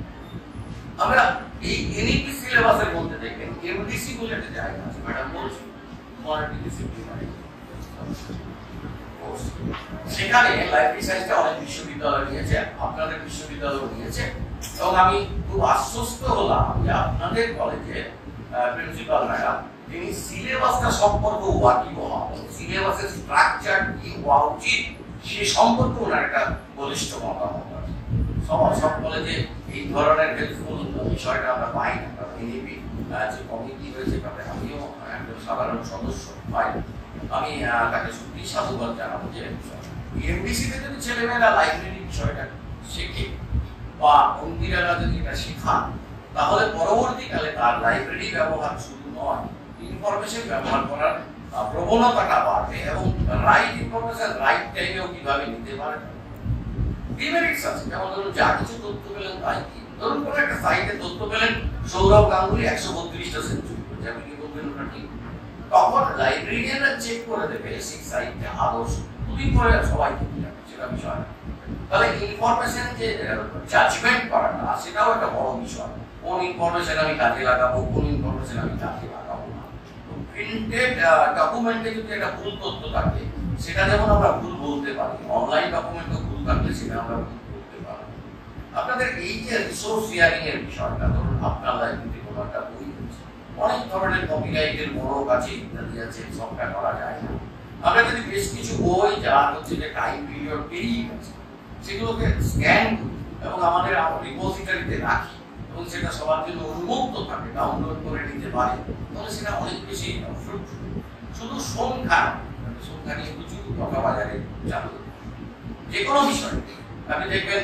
আমরা এই এনইপি সিলেবাসের মধ্যে দেখবেন এমডিসি বলে একটা জায়গা আছে, ম্যাডাম বলছি মাল্টিডিসিপ্লিনারি কোর্স। সেখানে লাইব্রেরি সায়েন্সটা অনেক বিশ্ববিদ্যালয় নিয়েছে, আপনাদের বিশ্ববিদ্যালয় নিয়েছে, এবং আমি খুব আশ্বস্ত হলাম যে আপনাদের কলেজের প্রিন্সিপাল ম্যাডাম তিনি সিলেবাসটা সম্পর্কে ওয়াকিবহাল, সিলেবাসের স্ট্রাকচার কি হওয়া উচিত সে সম্পর্কে ওনার একটা বলিষ্ঠ মতামত আছে। সব সব কলেজে এই ধরনের হেল্পফুল বিষয়টা আমরা পাই না, কারণ এনইপি যে কমিটি হয়েছে তাতে আমিও একজন সাধারণ সদস্য পাই। আমি তাকে সত্যি সাধুবাদ জানাবো যে এমডিসিতে যদি ছেলেমেয়েরা লাইব্রেরি বিষয়টা শেখে বা অন্যরা যদি এটা শেখান, তাহলে পরবর্তীকালে তার লাইব্রেরি ব্যবহার শুধু নয়, ইনফরমেশন ব্যবহার করার প্রবণতাটা বাড়বে এবং রাইট ইনফরমেশন রাইট টাইমেও কিভাবে নিতে পারে। ডিমেরিটস আছে, যেমন ধরুন যা কিছু তথ্য পেলেন তাই কি, ধরুন কোনো একটা সাইটে তথ্য পেলেন সৌরভ গাঙ্গুলি একশো বত্রিশটা সেঞ্চুরি করেছে, আপনি কি বলবেন ওটা ঠিক? তখন লাইব্রেরিয়ানরা চেক করে দেবে সেই সাইটটা আদর্শ দুদিন পরে সবাই কিনতে যাবে, সেটা বিষয় না। তাহলে ইনফরমেশন যে জাজমেন্ট করাটা সেটাও একটা বড় বিষয়। কোন ইনফরমেশন আমি কাজে লাগাবো, কোন ইনফরমেশন আমি কাজে লাগাবো না। প্রিন্টেড ডকুমেন্টে যদি একটা ভুল তথ্য থাকে সেটা যেমন আমরা ভুল বলতে পারি, অনলাইন ডকুমেন্টে ভুল থাকলে সেটা আমরা ভুল বলতে পারি। আপনাদের এই যে রিসোর্স শেয়ারিং এর বিষয়টা, ধরুন আপনার লাইব্রেরিতে কোনো একটা বই আছে, অনেক ধরনের কপিরাইটের মোড়ক আছে, ইত্যাদি আছে, সবটা করা যায় না। আমরা যদি বেশ কিছু বই যার হচ্ছে যে টাইম পিরিয়ড পেরিয়ে গেছে সেগুলোকে স্ক্যান করি এবং আমাদের রিপোজিটরিতে রাখি এবং সেটা সবার জন্য উন্মুক্ত থাকে, ডাউনলোড করে নিতে পারে, তাহলে সেটা অনেক বেশি ফ্রুটফুল। শুধু সংখ্যা সংখ্যা নিয়ে প্রচুর কথা বাজারে চালু, যে কোনো বিষয় আপনি দেখবেন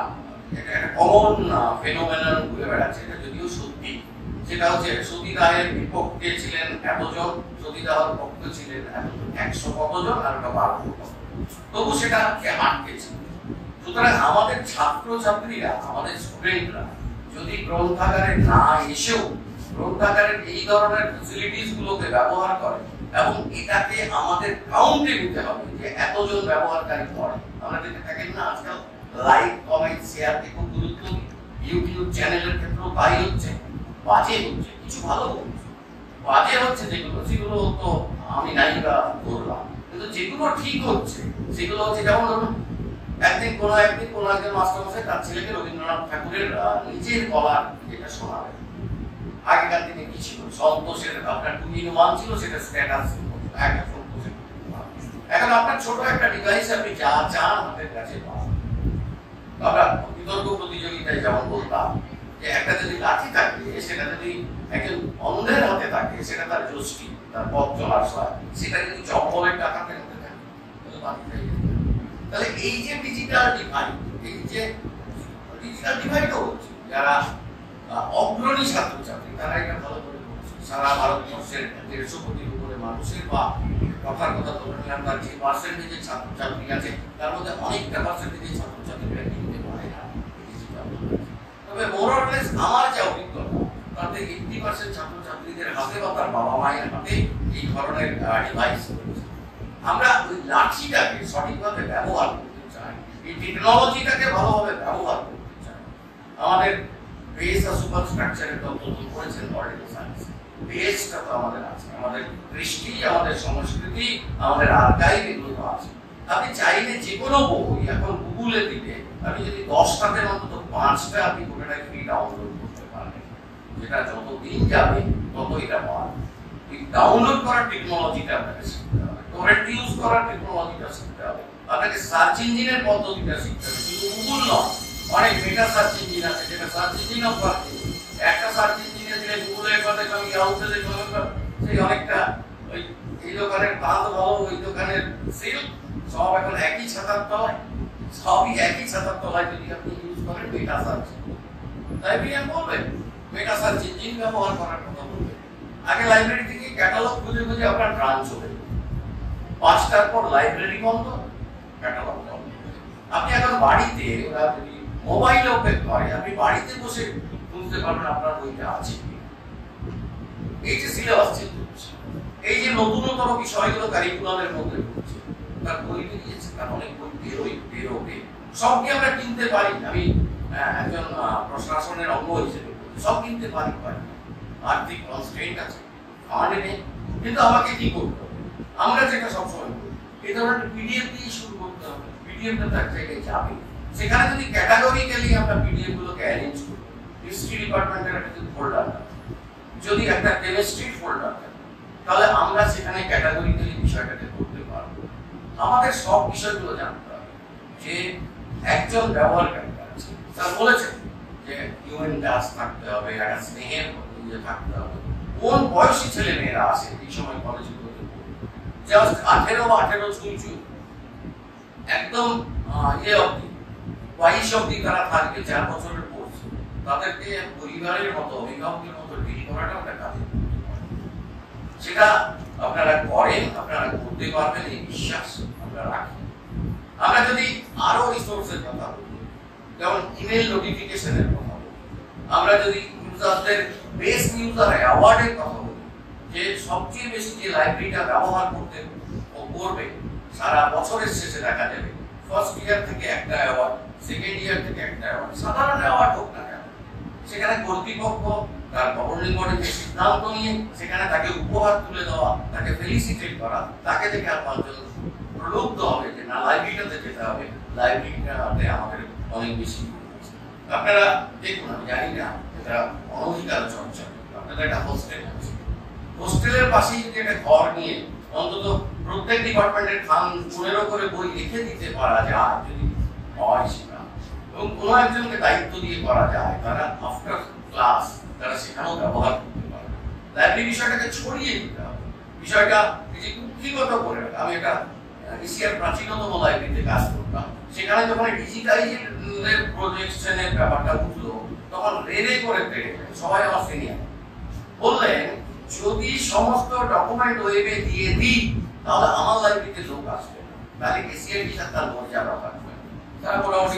একটা কমন ফেনোমেনন ঘুরে বেড়াচ্ছে, এটা যদিও সত্যি, সেটা হচ্ছে সতীদাহের বিপক্ষে ছিলেন এতজন, সতীদাহের পক্ষে ছিলেন এতজন, একশো কতজন আর একটা বারো কত, তবু সেটা আটকেছে। সুতরাং আমাদের ছাত্রছাত্রীরা, আমাদের স্টুডেন্টরা যদি গ্রন্থাগারে না এসেও গ্রন্থাগারের এই ধরনের ফ্যাসিলিটিস গুলোকে ব্যবহার করে এবং এটাকে আমাদের কাউন্টে নিতে হবে যে এতজন ব্যবহারকারী করে। আমরা যেটা থাকেন না আজকাল লাইক কমেন্ট শেয়ারকে খুব গুরুত্ব দিই, ইউটিউব চ্যানেলের ক্ষেত্রেও তাই হচ্ছে। বাজে হচ্ছে, কিছু ভালো হচ্ছে, বাজে হচ্ছে যেগুলো সেগুলো তো আমি নাই বা করলাম, কিন্তু যেগুলো ঠিক হচ্ছে সেগুলো হচ্ছে, যেমন ধরুন একদিন কোনো একদিন কোনো একজন মাস্টারমশাই তার ছেলেকে রবীন্দ্রনাথ ঠাকুরের নিজের গলার যেটা শোনাবে। আগেকার দিনে কি ছিল, সন্তোষের আপনার টুইনমান ছিল, সেটা স্ট্যাটাস একটা সন্তোষের। এখন আপনার ছোট একটা ডিভাইস আপনি যা চান আপনাদের কাছে পাবেন। আমরা বিতর্ক প্রতিযোগিতায় যেমন বলতাম যে একটা যদি লাঠি থাকে সেটা যদি একজন অন্ধের হাতে থাকে সেটা তার যষ্টি, তার পথ চলার সহায়, সেটা যদি চপ্পলের টাকাতে হাতে থাকে তাহলে বাকি থাকে। তাহলে এই যে ডিজিটাল ডিভাইড, এই যে ডিজিটাল ডিভাইডও হচ্ছে, যারা অগ্রণী ছাত্রছাত্রী তারা এটা ভালো করে করছে। সারা ভারতবর্ষের দেড়শো কোটির উপরে মানুষের বা কথার কথা ধরে নিলাম তার যে পার্সেন্টেজের ছাত্রছাত্রী আছে তার মধ্যে অনেকটা পার্সেন্টেজের ছাত্রছাত্রীরা কিনতে পারে না ডিজিটাল। তবে মোরলেস আমার যা অভিজ্ঞতা তাতে এইটি পার্সেন্ট ছাত্রছাত্রীদের হাতে বা তার বাবা মায়ের হাতে এই ধরনের ডিভাইস রয়েছে। আমরা ওই লাঠিটাকে সঠিকভাবে ব্যবহার করতে চাই, এই টেকনোলজিটাকে ভালোভাবে ব্যবহার করতে চাই। আমাদের বেস আর সুপার স্ট্রাকচারের তত্ত্ব তো করেছেন পলিটিক্যাল সায়েন্স, বেসটা তো আমাদের আছে, আমাদের কৃষ্টি, আমাদের সংস্কৃতি, আমাদের আর্কাইভ এগুলো তো আছে। আপনি চাইলে যে কোনো বই এখন গুগলে দিলে আপনি যদি দশটাতে অন্তত পাঁচটা আপনি গোটাটা ফ্রি ডাউনলোড করতে পারবেন, যেটা যত দিন যাবে তত এটা বাড়বে। ওই ডাউনলোড করার টেকনোলজিটা আপনাকে শিখতে হবে, টরেন্ট ইউজ করার টেকনোলজিটা শিখতে হবে, আপনাকে সার্চ ইঞ্জিনের পদ্ধতিটা শিখতে হবে। শুধু গুগল নয়, অনেক মেটা সার্চ ইঞ্জিন আছে যেটা search engine of search engine. একটা সার্চ ইঞ্জিনে দিলে গুগলের কথা আমি ইয়াহুতে দেখলাম সেই অনেকটা ওই এই দোকানের তাঁত ভালো, ওই দোকানের সিল্ক, সব এখন একই ছাতার তলায়, সবই একই ছাতার তলায় যদি আপনি ইউজ করেন মেটা সার্চ। লাইব্রেরিয়ান বলবেন মেটা সার্চ ইঞ্জিন ব্যবহার করার কথা বলবেন। আগে লাইব্রেরি থেকে ক্যাটালগ খুঁজে খুঁজে আপনার প্রাণ চলে যেত, পাঁচটার পর লাইব্রেরি বন্ধ, ক্যাটালগ বন্ধ। আপনি এখন বাড়িতে ওরা যদি মোবাইল ওপেন করে আপনি বাড়িতে বসে বুঝতে পারবেন আপনার বইটা আছে। এই যে সিলেবাস চেঞ্জ হচ্ছে, এই যে নতুনতর বিষয়গুলো কারিকুলামের মধ্যে হচ্ছে, তার বই বেরিয়েছে, তার অনেক বই বেরোই বেরোবে, সবকে আমরা কিনতে পারি। আমি একজন প্রশাসনের অঙ্গ হিসেবে সব কিনতে পারি, পারি আর্থিক কনস্ট্রেন্ট আছে, ফান্ড নেই। কিন্তু আমাকে কি করতে হবে, আমরা যেটা সবসময় করি এই ধরনের পিডিএফ দিয়ে শুরু করতে হবে। পিডিএফটা তার জায়গায় যাবে, সেখানে যদি ক্যাটাগরিক্যালি আমরা পিডিএফ গুলোকে অ্যারেঞ্জ করি, হিস্ট্রি ডিপার্টমেন্টের একটা যদি ফোল্ডার থাকে, যদি একটা কেমিস্ট্রি ফোল্ডার থাকে, তাহলে আমরা সেখানে ক্যাটাগরিক্যালি বিষয়টাকে করতে পারবো। আমাদের সব বিষয়গুলো জানতে হবে যে একজন ব্যবহারকারী আছে, তারা বলেছেন যে হিউম্যান টাচ থাকতে হবে, একটা স্নেহের ইয়ে থাকতে হবে। কোন বয়সী ছেলে মেয়েরা আসে এই সময় কলেজগুলোতে পড়ে, জাস্ট আঠেরো আঠেরো চুলচুল একদম ইয়ে অব্দি বাইশ অব্দি তারা থাকবে, চার বছরের কোর্স, তাদেরকে পরিবারের মতো অভিভাবকের মতো ডিল করাটা একটা কাজে, সেটা আপনারা করেন, আপনারা করতে পারবেন এই বিশ্বাস আমরা রাখি। আমরা যদি আরো রিসোর্সের কথা বলি, যেমন ইমেল নোটিফিকেশনের কথা বলি, আমরা যদি ইউজারদের বেস্ট ইউজার অ্যাওয়ার্ডের কথা বলি, যে সবচেয়ে বেশি যে লাইব্রেরিটা ব্যবহার করতে করবে সারা বছরের শেষে দেখা যাবে ফার্স্ট ইয়ার থেকে একটা অ্যাওয়ার্ড, সেকেন্ড ইয়ার থেকে একটা অ্যাওয়ার্ড, সাধারণ অ্যাওয়ার্ড হোক না কেন, সেখানে কর্তৃপক্ষ তার গভর্নিং বডির যে সিদ্ধান্ত নিয়ে সেখানে তাকে উপহার তুলে দেওয়া, তাকে ফেলিসিটেট করা, তাকে দেখে আর পাঁচজন প্রলুব্ধ হবে যে না লাইব্রেরিটাতে যেতে হবে, লাইব্রেরিটাতে আমাদের অনেক বেশি। আপনারা দেখুন, আমি জানি না এটা অনধিকার চর্চা, আপনাদের একটা হোস্টেল আছে, হোস্টেলের পাশেই যদি একটা ঘর নিয়ে অন্তত প্রত্যেক ডিপার্টমেন্টের খান পনেরো করে বই লিখে দিতে পারা যায় যদি হয় সেটা, এবং কোনো একজনকে দায়িত্ব দিয়ে করা যায়, তারা আফটার ক্লাস তারা সেখানেও ব্যবহার করতে পারে। লাইব্রেরি বিষয়টাকে ছড়িয়ে দিতে হবে, বিষয়টা যে কুক্ষিগত করে রাখা। আমি একটা এশিয়ার প্রাচীনতম লাইব্রেরিতে কাজ করতাম, সেখানে যখন ডিজিটাইজেশনের প্রজেকশনের ব্যাপারটা উঠলো তখন রেলে করে পেরে সবাই আমার সিনিয়র বললেন যদি সমস্ত ডকুমেন্ট ওয়েবে দিয়ে দিই তাহলে আমার লাইব্রেরিতে লোক আসবে না, তাহলে এশিয়ার বিষয় তার মর্যাদা থাকবে। তারা মোটামুটি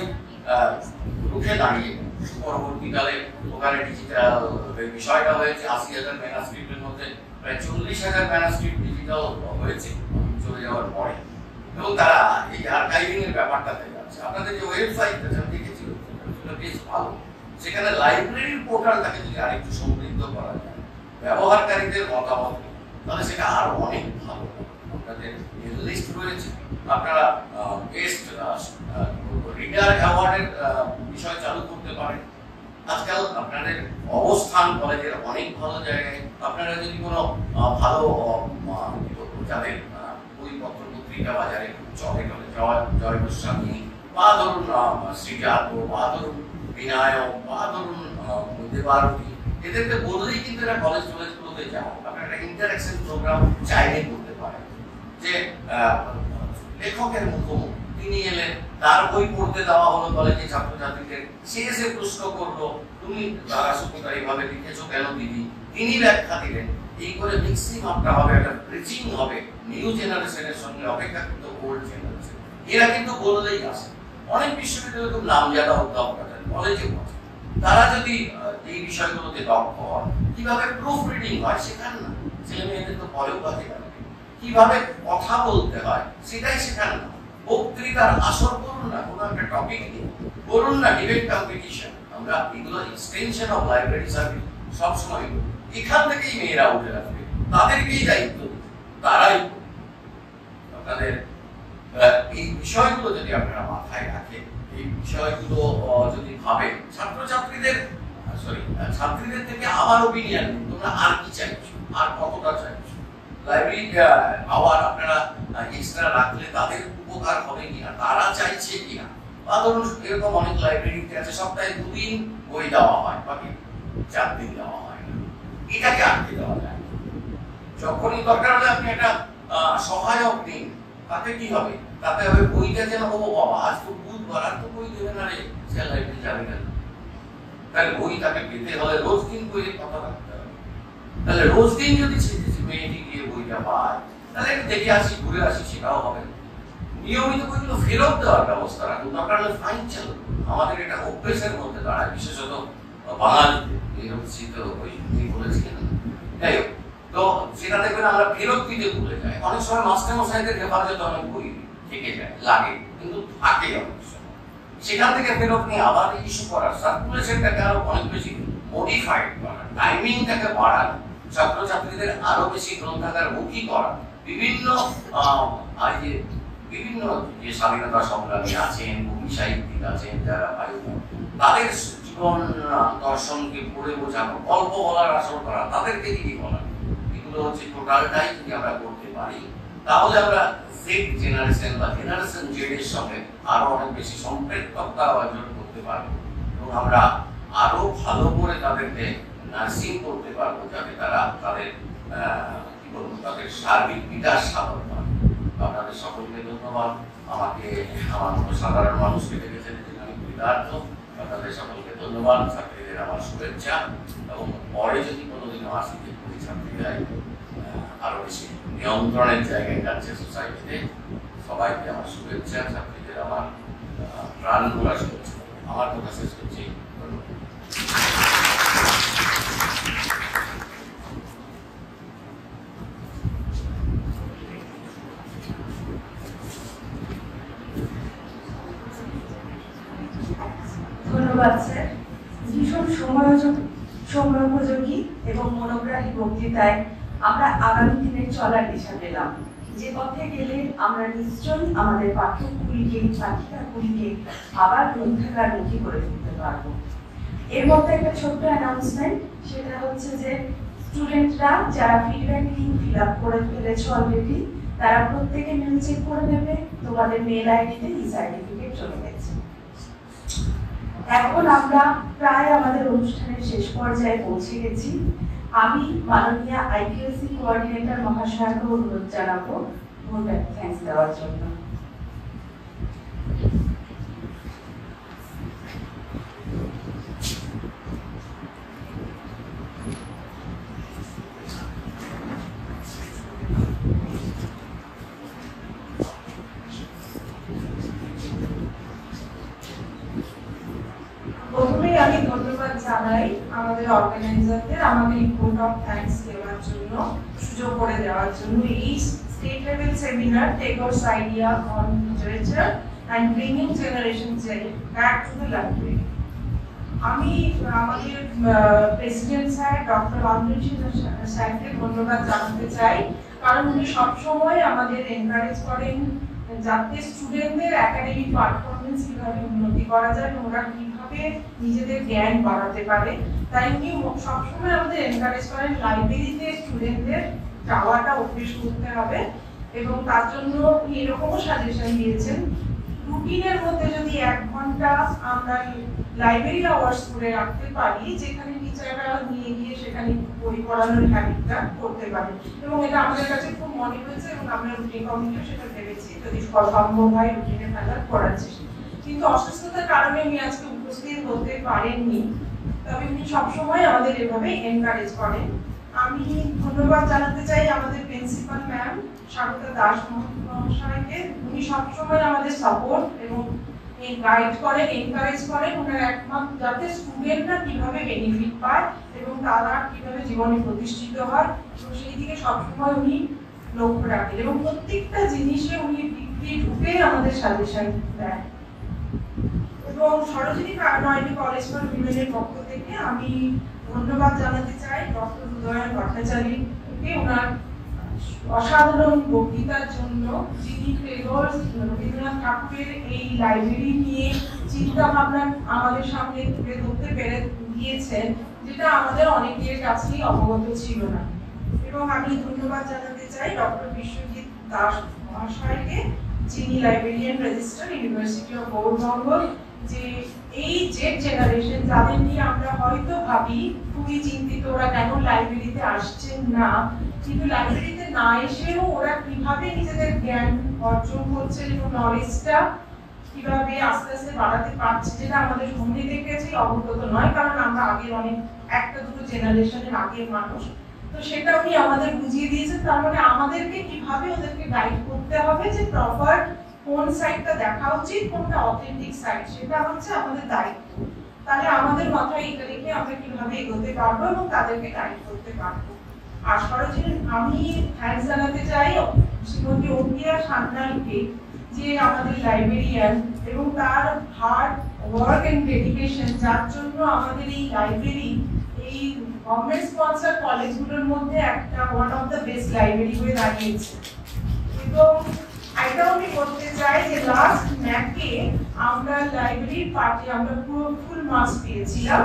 রুখে দাঁড়িয়ে পরবর্তীকালে ওখানে ডিজিটাল বিষয়টা হয়েছে, আশি হাজার ম্যানাস্ক্রিপ্টের মধ্যে প্রায় চল্লিশ হাজার ম্যানাস্ক্রিপ্ট ডিজিটাল হয়েছে চলে যাওয়ার পরে, এবং তারা এই আর্কাইভিং এর ব্যাপারটাতে যাচ্ছে। আপনাদের যে ওয়েবসাইটটা আমি দেখেছি সেটা বেশ ভালো, সেখানে লাইব্রেরির পোর্টালটাকে যদি আরেকটু সমৃদ্ধ করা যায়, ব্যবহারকারীদের মতামত, তাহলে সেটা আরো অনেক ভালো। আপনাদের লিস্ট রয়েছে, আপনারা বেস্ট রিডার অ্যাওয়ার্ডের বিষয় চালু করতে পারেন। আজকাল আপনাদের অবস্থান কলেজের অনেক ভালো জায়গায়, আপনারা যদি কোনো ভালো যাদের বইপত্র পত্রিকা বাজারে চলে গেলে জয় জয় গোস্বামী বা ধরুন শ্রীজাত বা ধরুন বিনায়ক বা ধরুন দেবারতী, এদেরকে বললেই কিন্তু এরা কলেজ কলেজগুলোতে যায়। আপনারা একটা ইন্টারঅ্যাকশন প্রোগ্রাম চাইলে করতে পারেন, যে লেখকের মুখোমুখি তিনি এলেন, তার বই পড়তে দেওয়া হলো কলেজে ছাত্রছাত্রীদের, সে এসে প্রশ্ন করলো তুমি তারা সুবিধা এইভাবে লিখেছো কেন দিদি, তিনি ব্যাখ্যা দিলেন। এই করে মিক্সিং আপটা হবে, একটা ব্রিজিং হবে নিউ জেনারেশনের সঙ্গে অপেক্ষাকৃত ওল্ড জেনারেশন। এরা কিন্তু বললেই আসে। অনেক বিশ্ববিদ্যালয়ে খুব নামজাদা অধ্যাপক আছেন কলেজে পড়ে, তারা যদি এই বিষয়গুলোতে দক্ষ হয়, কিভাবে প্রুফ রিডিং হয় শেখান না, ছেলে মেয়েদের তো পরেও কাজে লাগবে, কিভাবে কথা বলতে হয় সেটাই শেখান না, বক্তৃতার আসর করুন না, কোনো একটা টপিক নিয়ে করুন না, ডিবেট কম্পিটিশন। আমরা এগুলো এক্সটেনশন অফ লাইব্রেরি সার্ভিস সবসময় এখান থেকেই মেয়েরা উঠে আসবে, তাদেরকেই দায়িত্ব তারাই। আপনাদের এই বিষয়গুলো যদি আপনারা মাথায় রাখেন, এই বিষয়গুলো যদি ভাবেন, ছাত্রছাত্রীদের সরি ছাত্রীদের থেকে আমার ওপিনিয়ন, তোমরা আর কি চাইছো, আর কতটা চাইছো, লাইব্রেরি আবার আপনারা এক্সট্রা রাখলে তাদের উপকার হবে কিনা, তারা চাইছে কিনা। বা ধরুন এরকম অনেক লাইব্রেরিতে আছে সপ্তাহে দুদিন বই দেওয়া হয়, বাকি চার দিন দেওয়া হয় না, এটাকে আটকে দেওয়া যায়। যখনই দরকার হলে আপনি একটা সহায়ক দিন, তাতে কি হবে, তাতে হবে বইটা যেন ও বাবা আজ তো বুধবার, আর তো বই দেবে না রে, সে লাইব্রেরি যাবে কেন। তাহলে বই তাকে পেতে হলে রোজ দিন বইয়ের কথা রাখতে হবে। তাহলে রোজ দিন যদি মেয়েটি গিয়ে বইটা পায়, তাহলে একটু দেখে আসি, ঘুরে আসি, সেটাও হবে। নিয়মিত বইগুলো ফেরত দেওয়ার ব্যবস্থা রাখুন, দরকার হলে ফাইন চালু। আমাদের এটা অভ্যেসের মধ্যে দাঁড়ায়, বিশেষত বাঙালিদের। বলেছিলেন যাই হোক, তো সেটা দেখবেন আমরা ফেরত দিতে ভুলে যাই। অনেক সময় মাস্টার মশাইদের হেফাজতে অনেক বই থেকে যায়, লাগে, কিন্তু থাকে অনেক সময়। সেখান থেকে ফেরত নিয়ে আবার ইস্যু করার, সার্কুলেশনটাকে আরো অনেক বেশি মডিফাইড করা, টাইমিংটাকে বাড়ানো, ছাত্রছাত্রীদের আরো বেশি গ্রন্থাগার মুখী করা, বিভিন্ন আর যে বিভিন্ন যে স্বাধীনতা সংগ্রামী আছেন, কবি সাহিত্যিক আছেন, যারা তাদের জীবন দর্শনকে পড়ে বোঝানো, গল্প বলার আসর করা, তাদেরকে কি বলা, এগুলো হচ্ছে টোটালটাই যদি আমরা করতে পারি, তাহলে আমরা জেড জেনারেশন বা জেনারেশন জেড এর সঙ্গে আরো অনেক বেশি সম্পৃক্ততা অর্জন করতে পারবো, এবং আমরা আরো ভালো করে তাদেরকে নার্সিং করতে পারবো, যাতে তারা তাদের কি বলবো তাদের সার্বিক বিকাশ সাধন করে। আপনাদের সকলকে ধন্যবাদ। আমাকে আমার মতো সাধারণ মানুষকে দেখেছেন আমি কৃতার্থ। আপনাদের সকলকে ধন্যবাদ। ছাত্রীদের আমার শুভেচ্ছা, এবং পরে যদি কোনোদিনও আসি যে ছাত্রীরাই আরো বেশি নিয়ন্ত্রণের জায়গায় যাচ্ছে সোসাইটিতে, সবাইকে আমার শুভেচ্ছা, ছাত্রীদের আমার প্রাণ ভরা শুভেচ্ছা। আমার কথা শেষ করছি। ধন্যবাদ। ধন্যবাদ স্যার। ভীষণ সময়যোগী সময়োপযোগী এবং মনোগ্রাহী বক্তৃতায় আমরা আগামী দিনের চলার দিশা পেলাম। যে পথে গেলে আমরা নিশ্চয়ই আমাদের পাঠকগুলিকে পাঠিকাগুলিকে আবার গ্রন্থাগারমুখী করে তুলতে পারবো। এর মধ্যে একটা ছোট্ট অ্যানাউন্সমেন্ট, সেটা হচ্ছে যে স্টুডেন্টরা যারা ফিডব্যাক লিঙ্ক ফিল আপ করে ফেলেছে অলরেডি, তারা প্রত্যেকে মেল চেক করে নেবে, তোমাদের মেল আইডিতে ই সার্টিফিকেট চলে গেছে। এখন আমরা প্রায় আমাদের অনুষ্ঠানের শেষ পর্যায়ে পৌঁছে গেছি। আমি মাননীয় আইপিএসসি কোঅর্ডিনেটর মহাশয়কে অনুরোধ জানাবো ভোট থ্যাঙ্কস দেওয়ার জন্য। প্রথমেই আমি ধন্যবাদ জানাই আমাদের অর্গানাইজারদের আমাকে এই ভোট অফ থ্যাঙ্কস দেওয়ার জন্য, সুযোগ করে দেওয়ার জন্য। এই state level seminar Tagore's idea on literature and bringing generation back to the library. আমি আমাদের প্রেসিডেন্ট স্যার ডক্টর অমৃতজিৎ স্যারকে ধন্যবাদ জানাতে চাই, কারণ উনি সবসময় আমাদের এনকারেজ করেন যাতে স্টুডেন্টদের একাডেমিক পারফরমেন্স কিভাবে উন্নতি করা যায় এবং ওরা কিভাবে নিজেদের জ্ঞান বাড়াতে পারে। তাই উনি সবসময় আমাদের এনকারেজ করেন লাইব্রেরিতে স্টুডেন্টদের যাওয়াটা অভ্যেস করতে হবে, এবং তার জন্য উনি এরকমও সাজেশন দিয়েছেন রুটিনের মধ্যে যদি এক ঘন্টা আমরা লাইব্রেরি আওয়ার্স করে রাখতে পারি, যেখানে টিচাররা নিয়ে গিয়ে সেখানে বই পড়ানোর হ্যাবিটটা করতে পারে। এবং এটা আমাদের কাছে খুব মনে হয়েছে এবং আমরা রুটিন কমিটিও সেটা ভেবেছি যদি সম্ভব হয় রুটিনে ফেলার করার চেষ্টা। কিন্তু অসুস্থতার কারণে উনি আজকে উপস্থিত হতে পারেননি, তবে উনি সবসময় আমাদের এভাবে এনকারেজ করেন। আমি ধন্যবাদ জানাতে চাই আমাদের প্রিন্সিপাল ম্যাম স্বাগতা দাস মহাশয়কে। উনি সবসময় আমাদের সাপোর্ট এবং গাইড করেন, এনকারেজ করেন, ওনার একমাত্র যাতে স্টুডেন্টরা কিভাবে বেনিফিট পায় এবং তারা কিভাবে জীবনে প্রতিষ্ঠিত হয় এবং সেই দিকে সবসময় উনি লক্ষ্য রাখেন এবং প্রত্যেকটা জিনিসে উনি ডিপলি ঢুকে আমাদের সাজেশন দেন। এবং সরোজিনী নাইডু কলেজ ফর উইমেনের পক্ষ থেকে আমি ধন্যবাদ জানাতে চাই ডক্টর উদয়ন ভট্টাচার্যকে ওনার অসাধারণ বক্তৃতার জন্য, যিনি রবীন্দ্রনাথ ঠাকুরের এই লাইব্রেরি নিয়ে চিন্তা ভাবনা আমাদের সামনে তুলে ধরতে পেরে দিয়েছেন, যেটা আমাদের অনেকের কাছেই অবগত ছিল না। এবং আমি ধন্যবাদ জানাতে চাই ডক্টর বিশ্বজিৎ দাস মহাশয়কে, যিনি librarian registrar university of Gourbanga, যে এই জেড জেনারেশন যাদের নিয়ে আমরা হয়তো ভাবি খুবই চিন্তিত ওরা কেন লাইব্রেরিতে আসছেন না, কিন্তু লাইব্রেরিতে না এসেও ওরা কিভাবে নিজেদের জ্ঞান অর্জন করছে এবং নলেজটা কিভাবে আস্তে আস্তে বাড়াতে পারছে, যেটা আমাদের সামনে দেখেছি অবগত নয়, কারণ আমরা আগের অনেক একটা দুটো জেনারেশনের আগের মানুষ। তো সেটা উনি আমাদের বুঝিয়ে দিয়েছেন। তার মানে আমাদেরকে কিভাবে ওদেরকে গাইড করতে হবে যে প্রপার কোন সাইটটা দেখা উচিত, কোনটা অথেন্টিক সাইট, সেটা হচ্ছে আমাদের দায়িত্ব। তাহলে আমাদের মাথায় এটা রেখে আমরা কিভাবে এগোতে পারবো এবং তাদেরকে গাইড করতে পারবো। আর সরোজিনী আমি থ্যাঙ্কস জানাতে চাই শ্রীমতী অঙ্কিয়া সান্যালকে, যে আমাদের লাইব্রেরিয়ান এবং তার হার্ড ওয়ার্ক এন্ড ডেডিকেশন, যার জন্য আমাদের এই লাইব্রেরি এই গভর্নমেন্ট স্পন্সর কলেজগুলোর মধ্যে একটা one of the best library হয়ে দাঁড়িয়েছে। এবং এটাও আমি বলতে চাই যে লাস্ট ম্যাকে আমরা লাইব্রেরির পার্টি আমরা পুরো ফুল মার্কস পেয়েছিলাম।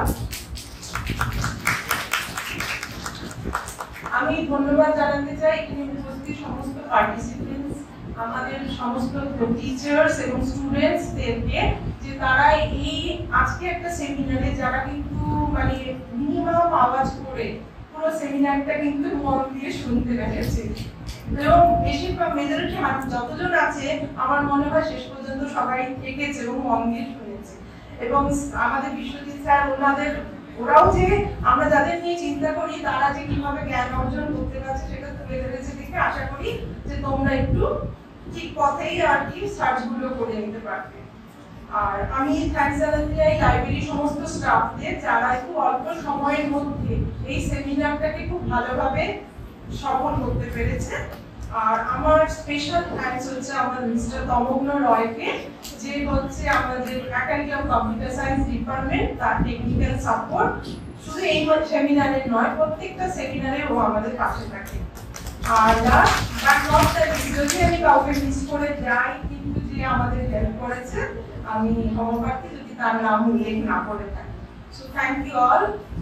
আমি ধন্যবাদ জানাতে চাই এখানে উপস্থিত সমস্ত পার্টিসিপেন্টস, আমাদের সমস্ত টিচার্স এবং স্টুডেন্টসদেরকে, যে তারা এই আজকে একটা সেমিনারে যারা কিন্তু মানে মিনিমাম আওয়াজ করে পুরো সেমিনারটা কিন্তু মন দিয়ে শুনতে পেরেছে। এবং বেশিরভাগ মেজরিটি যতজন আছে আমার মনে হয় শেষ পর্যন্ত সবাই থেকেছে এবং মন দিয়ে শুনেছে। এবং আমাদের বিশ্বজিৎ স্যার ওনাদের ওরাও যে আমরা যাদের নিয়ে চিন্তা করি তারা যে কিভাবে জ্ঞান অর্জন করতে পারছে সেটা তুলে ধরেছে দেখে আশা করি যে তোমরা একটু ঠিক পথেই আর কি সার্চগুলো করে নিতে পারবে। আর আমি থ্যাঙ্কস জানাতে চাই লাইব্রেরির সমস্ত স্টাফদের, যারা একটু অল্প সময়ের মধ্যে এই সেমিনারটাকে খুব ভালোভাবে সফল করতে পেরেছে। আর আমার স্পেশাল থ্যাঙ্কস হচ্ছে আমার মিস্টার তমগ্ন রয়কে, যে হচ্ছে আমাদের faculty of computer science department, তার টেকনিক্যাল সাপোর্ট শুধু এই সেমিনারে নয়, প্রত্যেকটা সেমিনারে ও আমাদের পাশে থাকে। আর last but not the least, যদি আমি কাউকে মিস করে যাই, কিন্তু যে আমাদের হেল্প করেছে আমি ক্ষমা প্রার্থী যদি তার নাম উল্লেখ না করে থাকি। So thank you all.